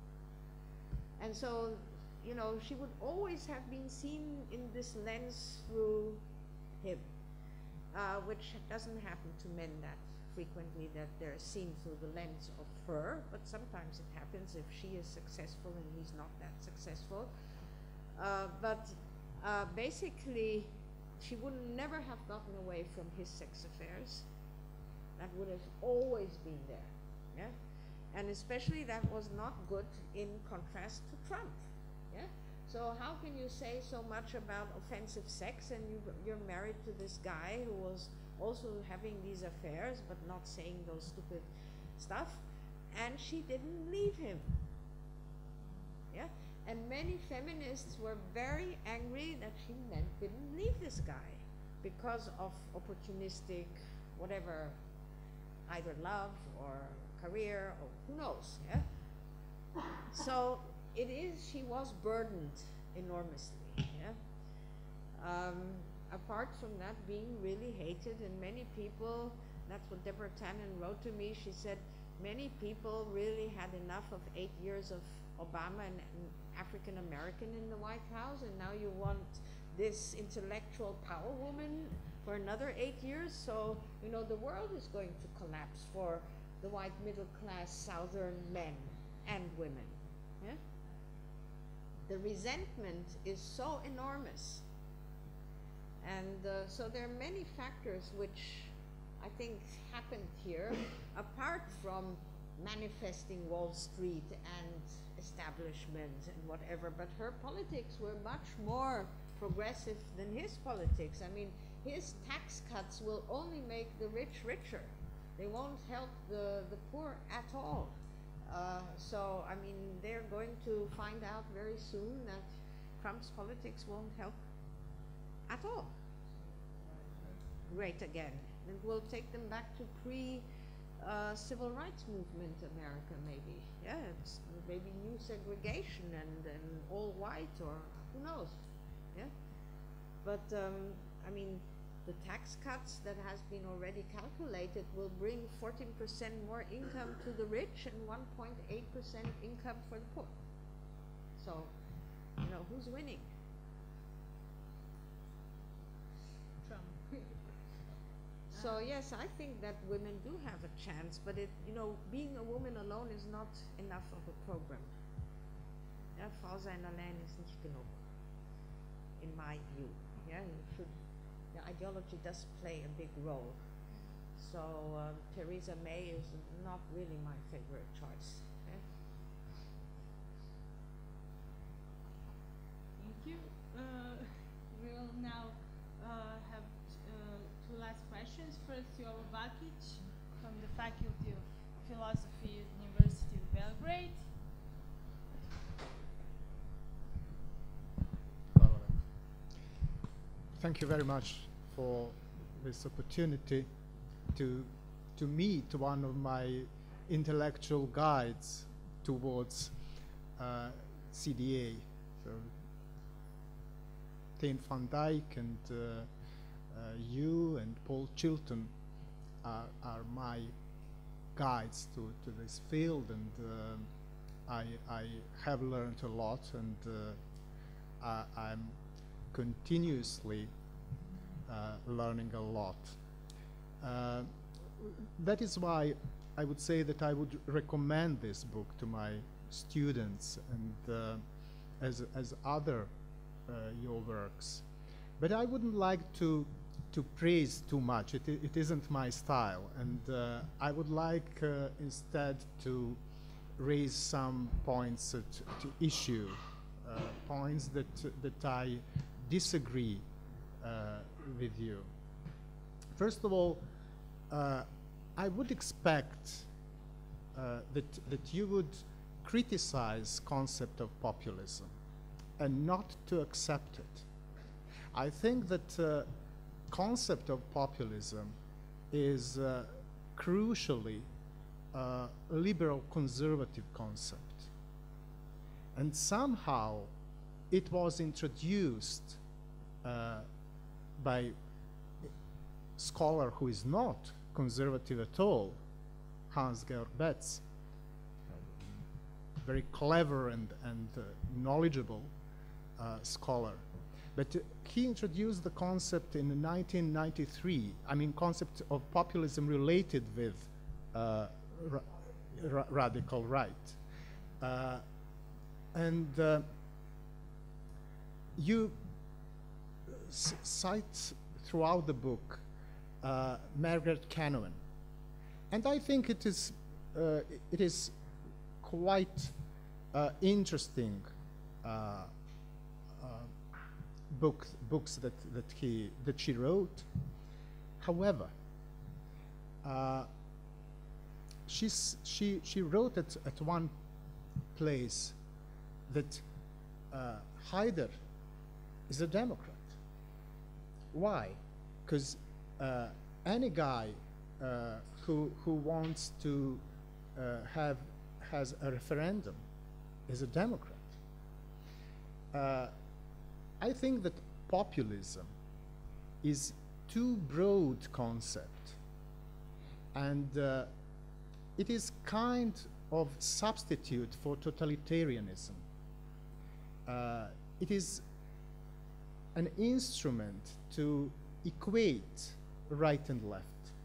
And so, you know, she would always have been seen in this lens through him. Uh, which doesn't happen to men that frequently that they're seen through the lens of her, but sometimes it happens if she is successful and he's not that successful. Uh, but uh, basically, she would never have gotten away from his sex affairs. That would have always been there, yeah? And especially that was not good in contrast to Trump, yeah? So how can you say so much about offensive sex and you, you're married to this guy who was also having these affairs but not saying those stupid stuff, and she didn't leave him, yeah? And many feminists were very angry that she meant, didn't leave this guy because of opportunistic, whatever, either love or career or who knows, yeah? So it is, she was burdened enormously, yeah? Um, apart from that, being really hated, and many people, that's what Deborah Tannen wrote to me, she said, many people really had enough of eight years of Obama and, and African American in the White House, and now you want this intellectual power woman for another eight years. So, you know, the world is going to collapse for the white middle class Southern men and women. Yeah? The resentment is so enormous. And uh, so there are many factors which I think happened here, apart from manifesting Wall Street and establishment and whatever, but her politics were much more progressive than his politics. I mean, his tax cuts will only make the rich richer. They won't help the, the poor at all. Uh, so, I mean, they're going to find out very soon that Trump's politics won't help at all. Great again. And we'll take them back to pre uh, civil rights movement America, maybe. Yeah, it's maybe new segregation and, and all white, or who knows. Yeah. But um, I mean, the tax cuts that has been already calculated will bring fourteen percent more income to the rich and one point eight percent income for the poor. So, you know, who's winning? Trump. So yes, I think that women do have a chance, but it, you know, being a woman alone is not enough of a program. Ja, Frau sein allein ist nicht genug, in my view. Yeah, you should, the ideology does play a big role. So um, Theresa May is not really my favorite choice. Yeah? Thank you. Uh, we'll now uh, have uh, two last questions. First, Jovo Bakić from the Faculty of Philosophy at University of Belgrade. Thank you very much for this opportunity to to meet one of my intellectual guides towards uh, C D A. So, Thane van Dyck and uh, uh, you and Paul Chilton are, are my guides to, to this field, and uh, I, I have learned a lot, and uh, I, I'm continuously uh, learning a lot. Uh, that is why I would say that I would recommend this book to my students, and uh, as, as other uh, your works. But I wouldn't like to to praise too much. It, it isn't my style, and uh, I would like uh, instead to raise some points at, to issue, uh, points that that I disagree uh, with you. First of all, uh, I would expect uh, that that you would criticize concept of populism and not to accept it. I think that uh, concept of populism is uh, crucially a liberal conservative concept, and somehow it was introduced uh, by a scholar who is not conservative at all, Hans-Georg Betz, very clever and, and uh, knowledgeable uh, scholar. But uh, he introduced the concept in nineteen ninety-three, I mean concept of populism related with uh, ra ra radical right. Uh, and uh, you s cite throughout the book uh, Margaret Cannon. And I think it is, uh, it is quite uh, interesting uh, uh, book, books that, that, he, that she wrote. However, uh, she's, she, she wrote at, at one place that uh, Haider is a Democrat. Why? Because uh, any guy uh, who, who wants to uh, have has a referendum is a Democrat. Uh, I think that populism is too broad concept, and uh, it is kind of substitute for totalitarianism. Uh, it is an instrument to equate right and left.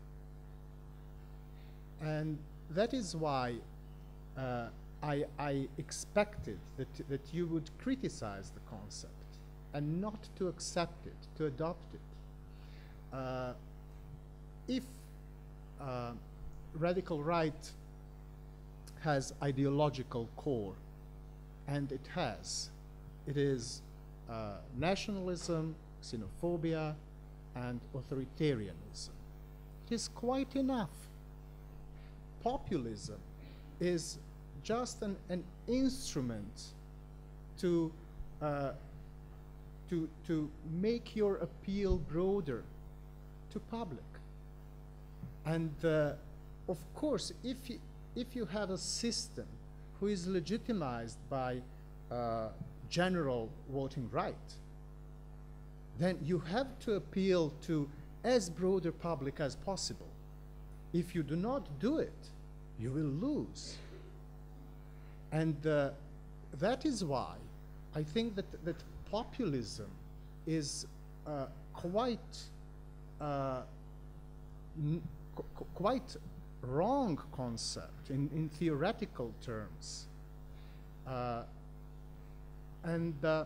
And that is why uh, I, I expected that, that you would criticize the concept and not to accept it, to adopt it. Uh, if uh, radical right has ideological core, and it has, it is uh, nationalism, xenophobia, and authoritarianism. It is quite enough. Populism is just an, an instrument to, uh, to, to make your appeal broader to public. And uh, of course, if you, if you have a system who is legitimized by uh, general voting right, then you have to appeal to as broader public as possible. If you do not do it, you will lose. And uh, that is why I think that, that populism is uh, quite, uh, n qu quite wrong concept in, in theoretical terms. Uh, and uh,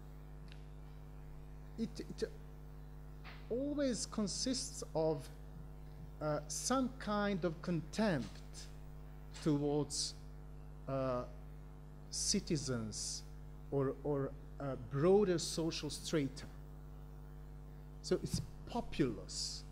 it, it always consists of uh, some kind of contempt towards uh, citizens or, or uh, broader social strata. So it's populous.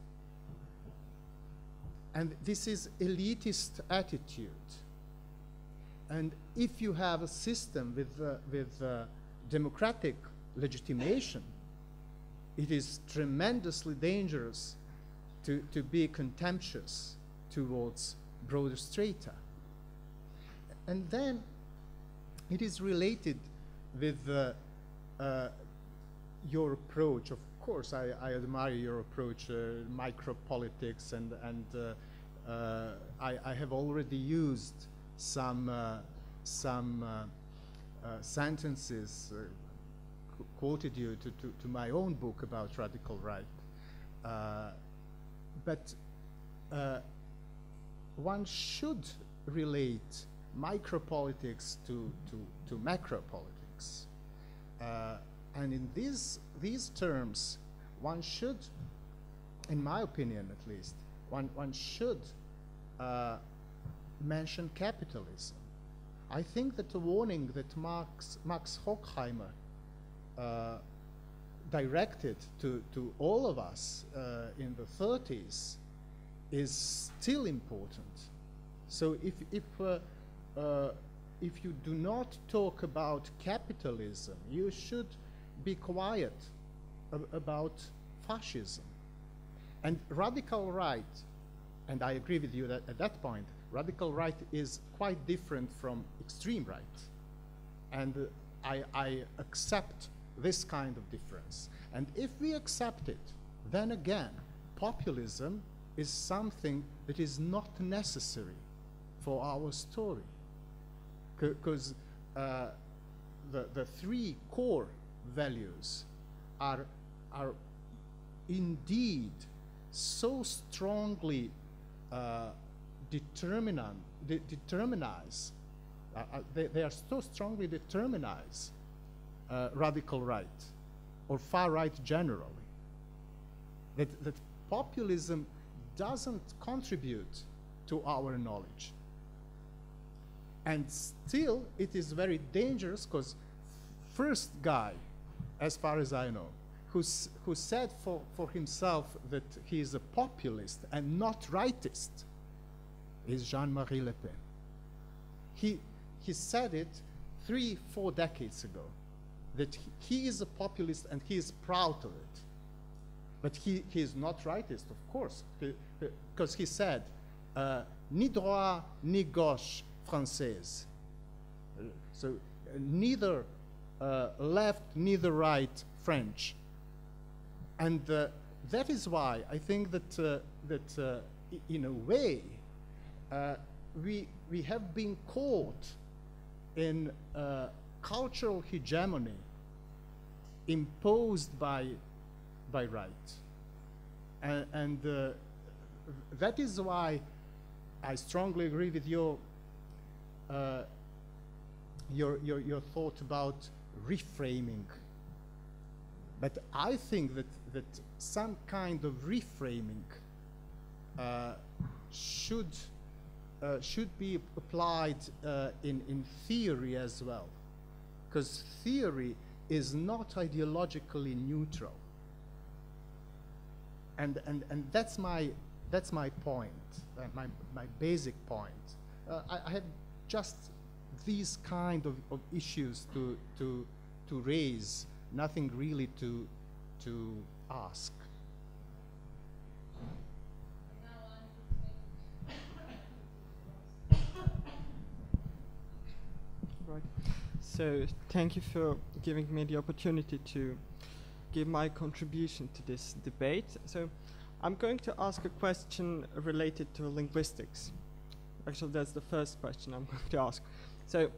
And this is elitist attitude. And if you have a system with, uh, with uh, democratic legitimation, it is tremendously dangerous to, to be contemptuous towards broader strata. And then it is related with uh, uh, your approach. Of course, I, I admire your approach, uh, micropolitics, and, and uh, uh, I, I have already used some, uh, some uh, uh, sentences, uh, qu quoted you to, to, to my own book about radical right. Uh, but uh, one should relate micropolitics to, to, to macropolitics. Uh, and in these, these terms, one should, in my opinion at least, one, one should uh, mention capitalism. I think that the warning that Max, Max Horkheimer uh, directed to, to all of us uh, in the thirties is still important. So if, if, uh, uh, if you do not talk about capitalism, you should be quiet ab about fascism. And radical right, and I agree with you that at that point, radical right is quite different from extreme right. And uh, I, I accept this kind of difference. And if we accept it, then again, populism is something that is not necessary for our story. Because uh, the, the three core values are, are indeed so strongly uh, determinant, de determinize, uh, uh, they, they are so strongly determinize uh, radical right or far right generally, that, that populism doesn't contribute to our knowledge. And still, it is very dangerous, because first guy, as far as I know, who's, who said for, for himself that he is a populist and not rightist is Jean-Marie Le Pen. He, he said it three, four decades ago, that he, he is a populist and he is proud of it. But he, he is not rightist, of course, because he said, uh, ni droit ni gauche française. Uh, so uh, neither uh, left, neither right French. And uh, that is why I think that, uh, that uh, in a way, uh, we, we have been caught in uh, cultural hegemony imposed by, by right. And, and uh, that is why I strongly agree with your, uh, your, your, your thought about reframing. But I think that, that some kind of reframing uh, should, uh, should be applied uh, in, in theory as well. Because theory is not ideologically neutral. And, and, and that's, my, that's my point, uh, my, my basic point. Uh, I, I have just these kind of, of issues to, to, to raise, nothing really to, to ask. Right. So thank you for giving me the opportunity to give my contribution to this debate. So I'm going to ask a question related to linguistics. Actually, that's the first question I'm going to ask. So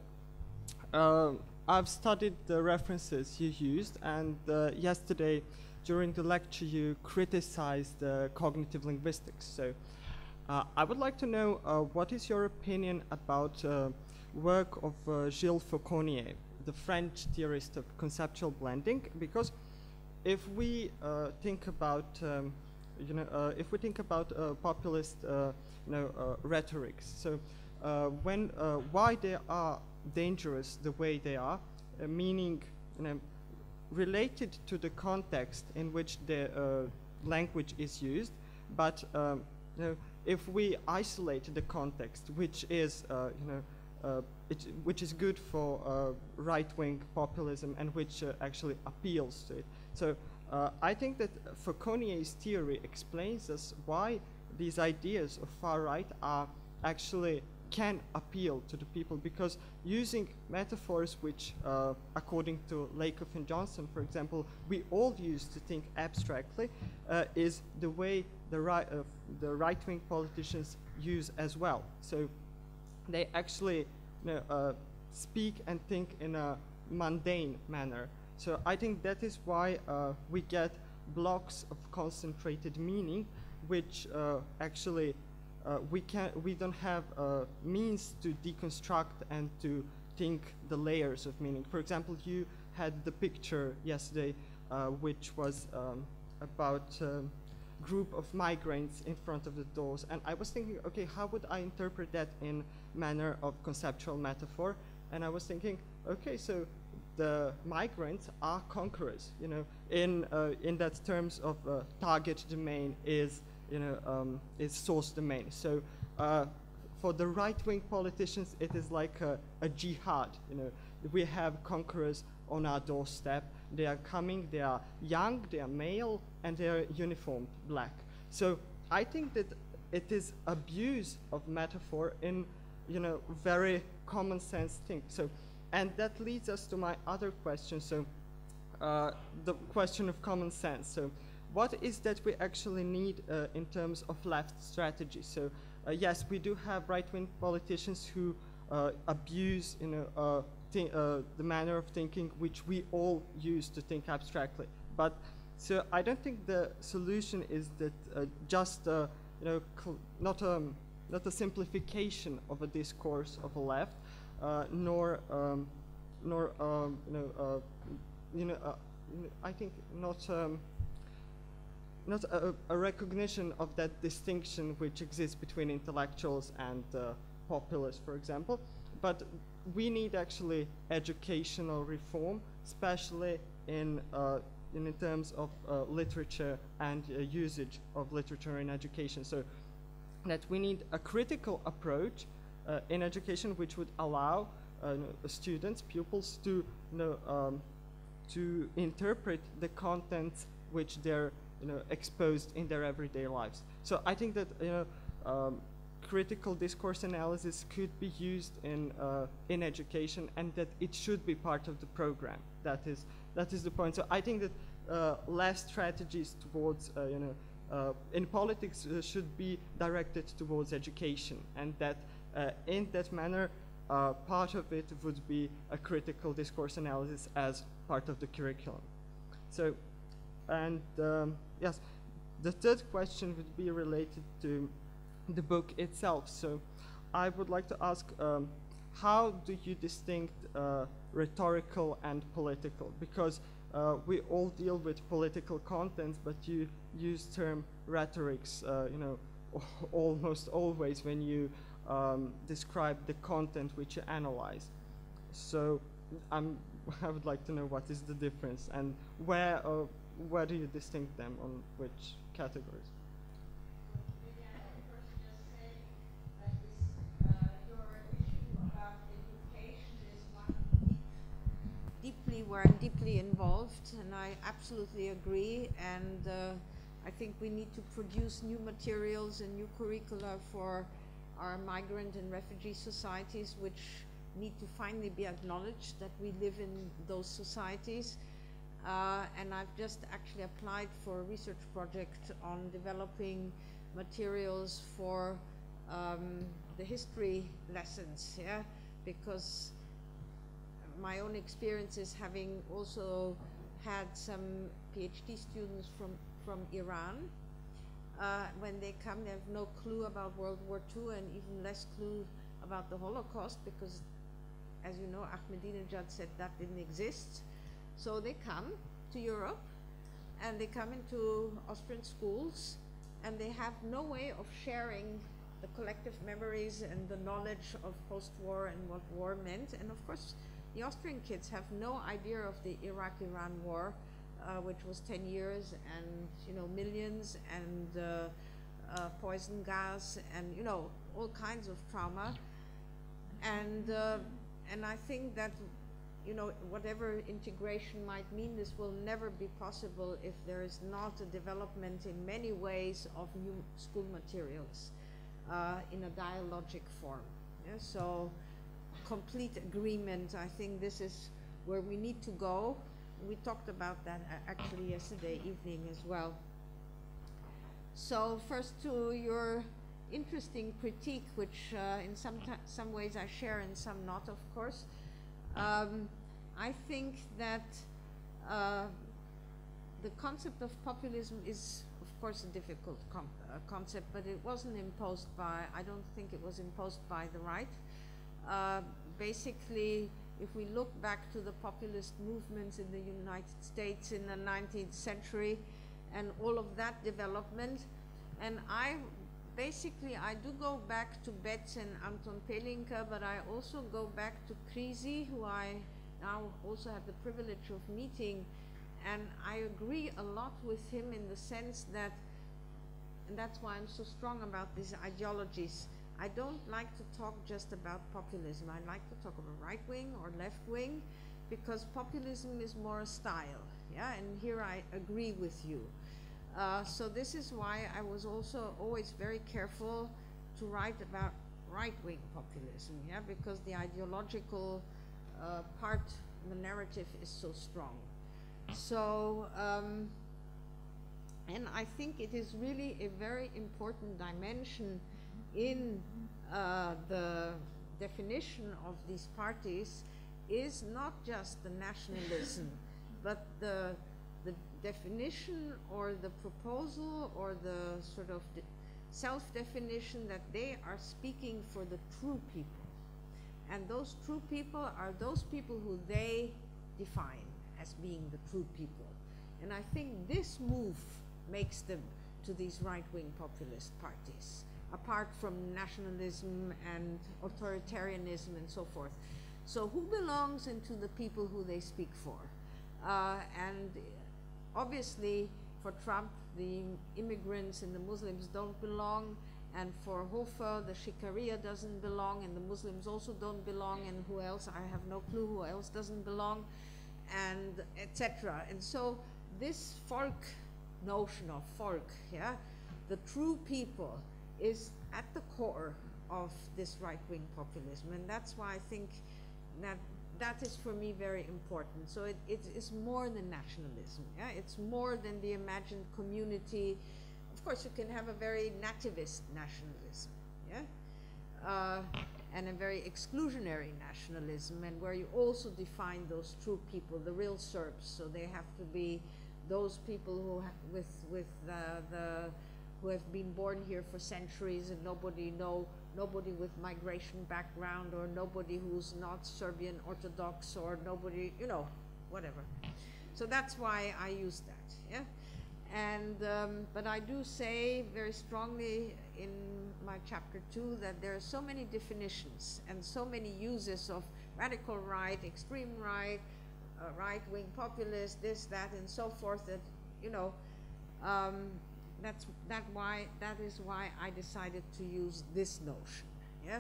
uh, I've studied the references you used, and uh, yesterday during the lecture you criticized uh, cognitive linguistics. So uh, I would like to know uh, what is your opinion about uh, work of uh, Gilles Fauconnier, the French theorist of conceptual blending, because if we uh, think about, um, you know, uh, if we think about uh, populist, uh, you know, uh, rhetorics, so uh, when, uh, why they are dangerous the way they are, uh, meaning, you know, related to the context in which the uh, language is used, but um, you know, if we isolate the context, which is, uh, you know, uh, it, which is good for uh, right-wing populism and which uh, actually appeals to it. So uh, I think that Fauconnier's theory explains us why these ideas of far right are actually can appeal to the people, because using metaphors which, uh, according to Lakoff and Johnson, for example, we all use to think abstractly, uh, is the way the, ri uh, the right-wing politicians use as well. So they actually, you know, uh, speak and think in a mundane manner. So I think that is why uh, we get blocks of concentrated meaning, which uh, actually uh, we can we don't have uh, means to deconstruct and to think the layers of meaning. For example, you had the picture yesterday, uh, which was um, about a group of migrants in front of the doors, and I was thinking, okay, how would I interpret that in manner of conceptual metaphor? And I was thinking, okay, so the migrants are conquerors, you know, in uh, in that terms of uh, target domain is, you know, um, is source domain. So uh, for the right-wing politicians, it is like a, a jihad, you know. We have conquerors on our doorstep. They are coming, they are young, they are male, and they are uniformed black. So I think that it is abuse of metaphor in, you know, very common sense thing. So, and that leads us to my other question. So uh, the question of common sense. So what is that we actually need uh, in terms of left strategy? So uh, yes, we do have right-wing politicians who uh, abuse, you know, uh, uh, the manner of thinking which we all use to think abstractly. But so I don't think the solution is that uh, just uh, you know cl not a not a simplification of a discourse of a left, uh, nor um, nor um, you know uh, you know uh, I think not. Um, not a, a recognition of that distinction which exists between intellectuals and uh, populists, for example, but we need actually educational reform, especially in uh, in, in terms of uh, literature and uh, usage of literature in education. So that we need a critical approach uh, in education which would allow uh, students, pupils to you know um, to interpret the contents which they're you know, exposed in their everyday lives. So I think that you know, um, critical discourse analysis could be used in uh, in education, and that it should be part of the program. That is that is the point. So I think that uh, less strategies towards uh, you know uh, in politics uh, should be directed towards education, and that uh, in that manner, uh, part of it would be a critical discourse analysis as part of the curriculum. So. And um, yes, the third question would be related to the book itself. So I would like to ask, um, how do you distinct uh, rhetorical and political? Because uh, we all deal with political contents, but you use term rhetorics, uh, you know, almost always when you um, describe the content which you analyze. So I'm, I would like to know what is the difference and where uh, where do you distinct them, on which categories? Maybe I can first just say that this, uh, your issue about education is one deep, deeply, where I'm deeply involved, and I absolutely agree. And uh, I think we need to produce new materials and new curricula for our migrant and refugee societies, which need to finally be acknowledged that we live in those societies. Uh, and I've just actually applied for a research project on developing materials for um, the history lessons, yeah, because my own experiences, having also had some PhD students from, from Iran, uh, when they come, they have no clue about World War Two and even less clue about the Holocaust, because, as you know, Ahmadinejad said that didn't exist. So they come to Europe, and they come into Austrian schools, and they have no way of sharing the collective memories and the knowledge of post-war and what war meant. And of course, the Austrian kids have no idea of the Iraq-Iran war, uh, which was ten years, and you know, millions, and uh, uh, poison gas, and you know, all kinds of trauma. And uh, and I think that, you know, whatever integration might mean, this will never be possible if there is not a development in many ways of new school materials uh, in a dialogic form. Yeah? So, complete agreement. I think this is where we need to go. We talked about that actually yesterday evening as well. So, first to your interesting critique, which uh, in some some ways I share and some not, of course. Um, I think that uh, the concept of populism is, of course, a difficult com uh, concept, but it wasn't imposed by, I don't think it was imposed by the right. Uh, basically, if we look back to the populist movements in the United States in the nineteenth century and all of that development, and I basically, I do go back to Betz and Anton Pelinka, but I also go back to Krisztina, who I now also have the privilege of meeting, and I agree a lot with him in the sense that, and that's why I'm so strong about these ideologies. I don't like to talk just about populism. I like to talk about right wing or left wing, because populism is more a style, yeah, and here I agree with you. Uh, so this is why I was also always very careful to write about right-wing populism, yeah, because the ideological uh, part, the narrative is so strong. So, um, and I think it is really a very important dimension in uh, the definition of these parties is not just the nationalism, but the, the definition or the proposal or the sort of de self-definition that they are speaking for the true people. And those true people are those people who they define as being the true people. And I think this move makes them to these right-wing populist parties, apart from nationalism and authoritarianism and so forth. So who belongs into the people who they speak for? Uh, and obviously for Trump, the immigrants and the Muslims don't belong, and for Hofer, the Shikaria doesn't belong, and the Muslims also don't belong, and who else? I have no clue who else doesn't belong, and et cetera. And so this folk notion of folk, yeah, the true people, is at the core of this right-wing populism, and that's why I think that that is for me very important. So it, it is more than nationalism, yeah? It's more than the imagined community. Of course, you can have a very nativist nationalism, yeah, uh, and a very exclusionary nationalism, and where you also define those true people, the real Serbs. So they have to be those people who ha with with uh, the who have been born here for centuries, and nobody know nobody with migration background, or nobody who's not Serbian Orthodox, or nobody, you know, whatever. So that's why I use that, yeah. And um, but I do say very strongly in my chapter two that there are so many definitions and so many uses of radical right, extreme right, uh, right-wing populist, this, that, and so forth, that, you know, um, that's that why that is why I decided to use this notion, yeah.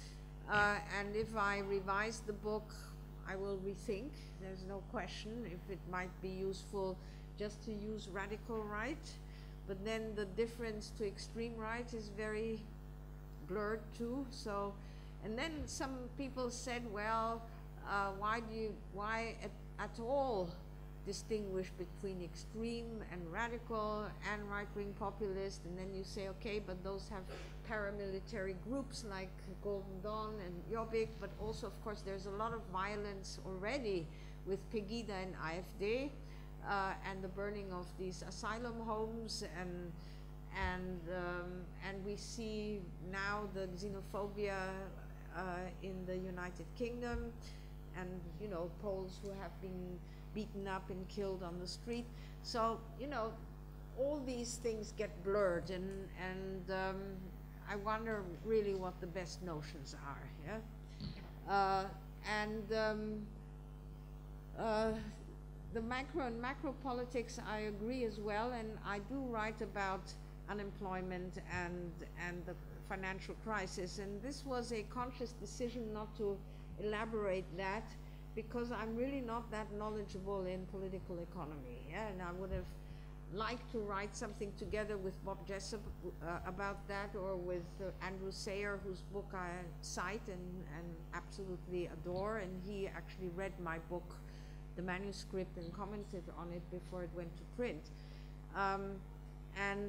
Uh, and if I revise the book, I will rethink. There's no question if it might be useful just to use radical right, but then the difference to extreme right is very blurred too. So, and then some people said, well, uh, why do you why at, at all distinguish between extreme and radical and right-wing populist? And then you say, okay, but those have paramilitary groups like Golden Dawn and Jobbik, but also, of course, there's a lot of violence already with Pegida and A F D, uh, and the burning of these asylum homes, and and um, and we see now the xenophobia uh, in the United Kingdom, and you know, Poles who have been beaten up and killed on the street. So, you know, all these things get blurred, and, and um, I wonder really what the best notions are, yeah? Uh, and um, uh, the macro and macro politics, I agree as well, and I do write about unemployment and, and the financial crisis, and this was a conscious decision not to elaborate that, because I'm really not that knowledgeable in political economy, yeah? And I would have liked to write something together with Bob Jessup uh, about that, or with uh, Andrew Sayer, whose book I cite and, and absolutely adore, and he actually read my book, the manuscript, and commented on it before it went to print. Um, and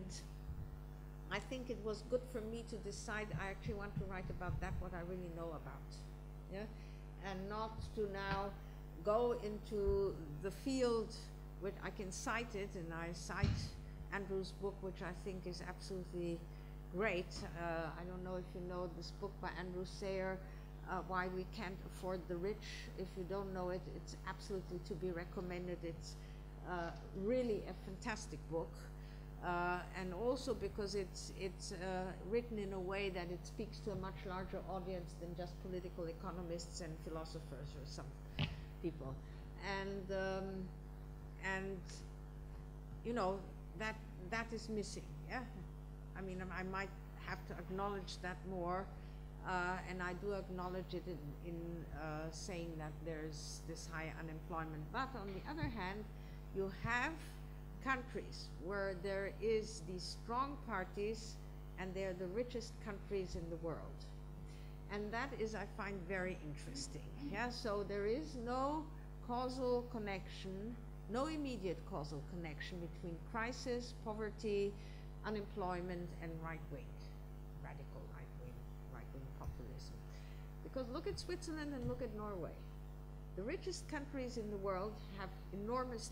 I think it was good for me to decide I actually want to write about that, what I really know about, yeah? And not to now go into the field, which I can cite it, and I cite Andrew's book, which I think is absolutely great. Uh, I don't know if you know this book by Andrew Sayer, uh, Why We Can't Afford the Rich. If you don't know it, it's absolutely to be recommended. It's uh, really a fantastic book. Uh, and also because it's, it's uh, written in a way that it speaks to a much larger audience than just political economists and philosophers or some people. And, um, and you know, that, that is missing, yeah? I mean, I might have to acknowledge that more, uh, and I do acknowledge it in, in uh, saying that there's this high unemployment. But on the other hand, you have countries where there is these strong parties, and they're the richest countries in the world. And that is, I find, very interesting. Yeah, so there is no causal connection, no immediate causal connection between crisis, poverty, unemployment, and right-wing, radical right-wing, right-wing populism. Because look at Switzerland and look at Norway. The richest countries in the world have enormously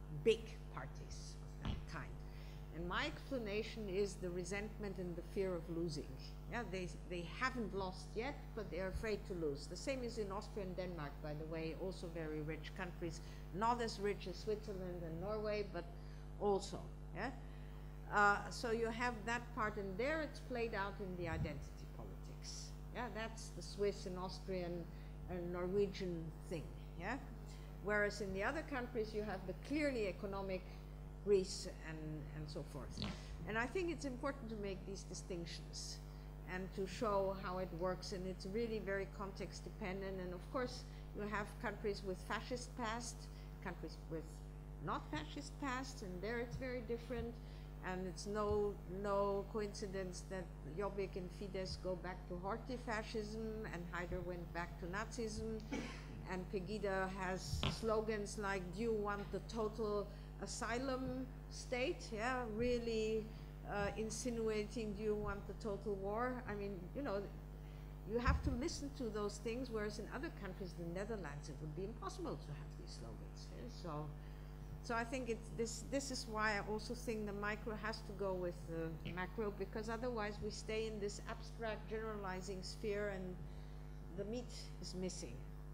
big parties of that kind. And my explanation is the resentment and the fear of losing. Yeah, they, they haven't lost yet, but they're afraid to lose. The same is in Austria and Denmark, by the way, also very rich countries, not as rich as Switzerland and Norway, but also, yeah? Uh, so you have that part, and there it's played out in the identity politics. Yeah, that's the Swiss and Austrian and Norwegian thing, yeah? Whereas in the other countries you have the clearly economic Greece and, and so forth. And I think it's important to make these distinctions and to show how it works, and it's really very context dependent. And of course you have countries with fascist past, countries with not fascist past, and there it's very different. And it's no no coincidence that Jobbik and Fidesz go back to Horthy fascism, and Haider went back to Nazism, and Pegida has slogans like, do you want the total asylum state? Yeah, really uh, insinuating, do you want the total war? I mean, you know, you have to listen to those things, whereas in other countries, the Netherlands, it would be impossible to have these slogans. Yeah? So. So I think it's this, this is why I also think the micro has to go with the macro, because otherwise we stay in this abstract generalizing sphere and the meat is missing.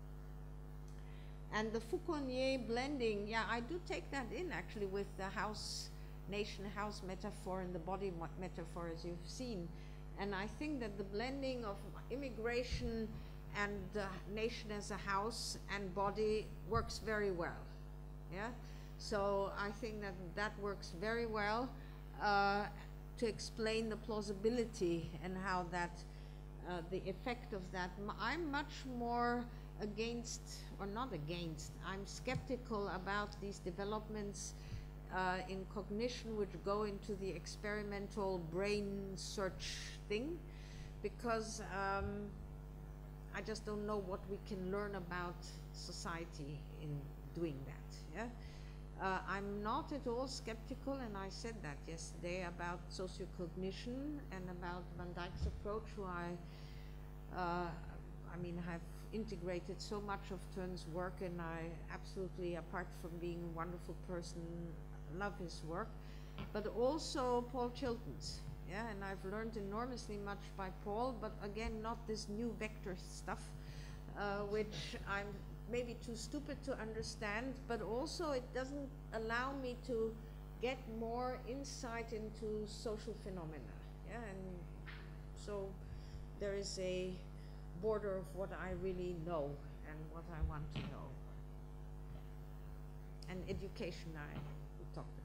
And the Foucaultier blending, yeah, I do take that in actually with the house, nation house metaphor and the body metaphor, as you've seen. And I think that the blending of immigration and uh, nation as a house and body works very well, yeah? So I think that that works very well uh, to explain the plausibility and how that, uh, the effect of that. M I'm much more against, or not against, I'm skeptical about these developments uh, in cognition which go into the experimental brain search thing, because um, I just don't know what we can learn about society in doing that, yeah? Uh, I'm not at all skeptical, and I said that yesterday, about sociocognition and about Van Dijk's approach, who I, uh, I mean, have integrated so much of Turn's work, and I absolutely, apart from being a wonderful person, love his work, but also Paul Chilton's, yeah, and I've learned enormously much by Paul, but again, not this new vector stuff, uh, which I'm maybe too stupid to understand, but also it doesn't allow me to get more insight into social phenomena. Yeah, and so there is a border of what I really know and what I want to know. And education, I we talked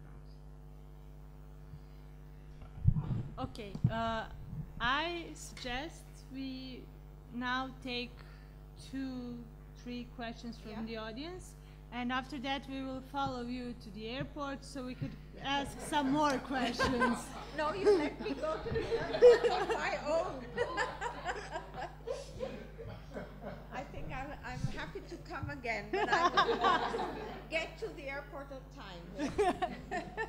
about. Okay, uh, I suggest we now take two three questions from Yeah. the audience, and after that we will follow you to the airport so we could ask some more questions. No, you let me go to the airport on my own. I think I'm, I'm happy to come again, but I will get to the airport on time.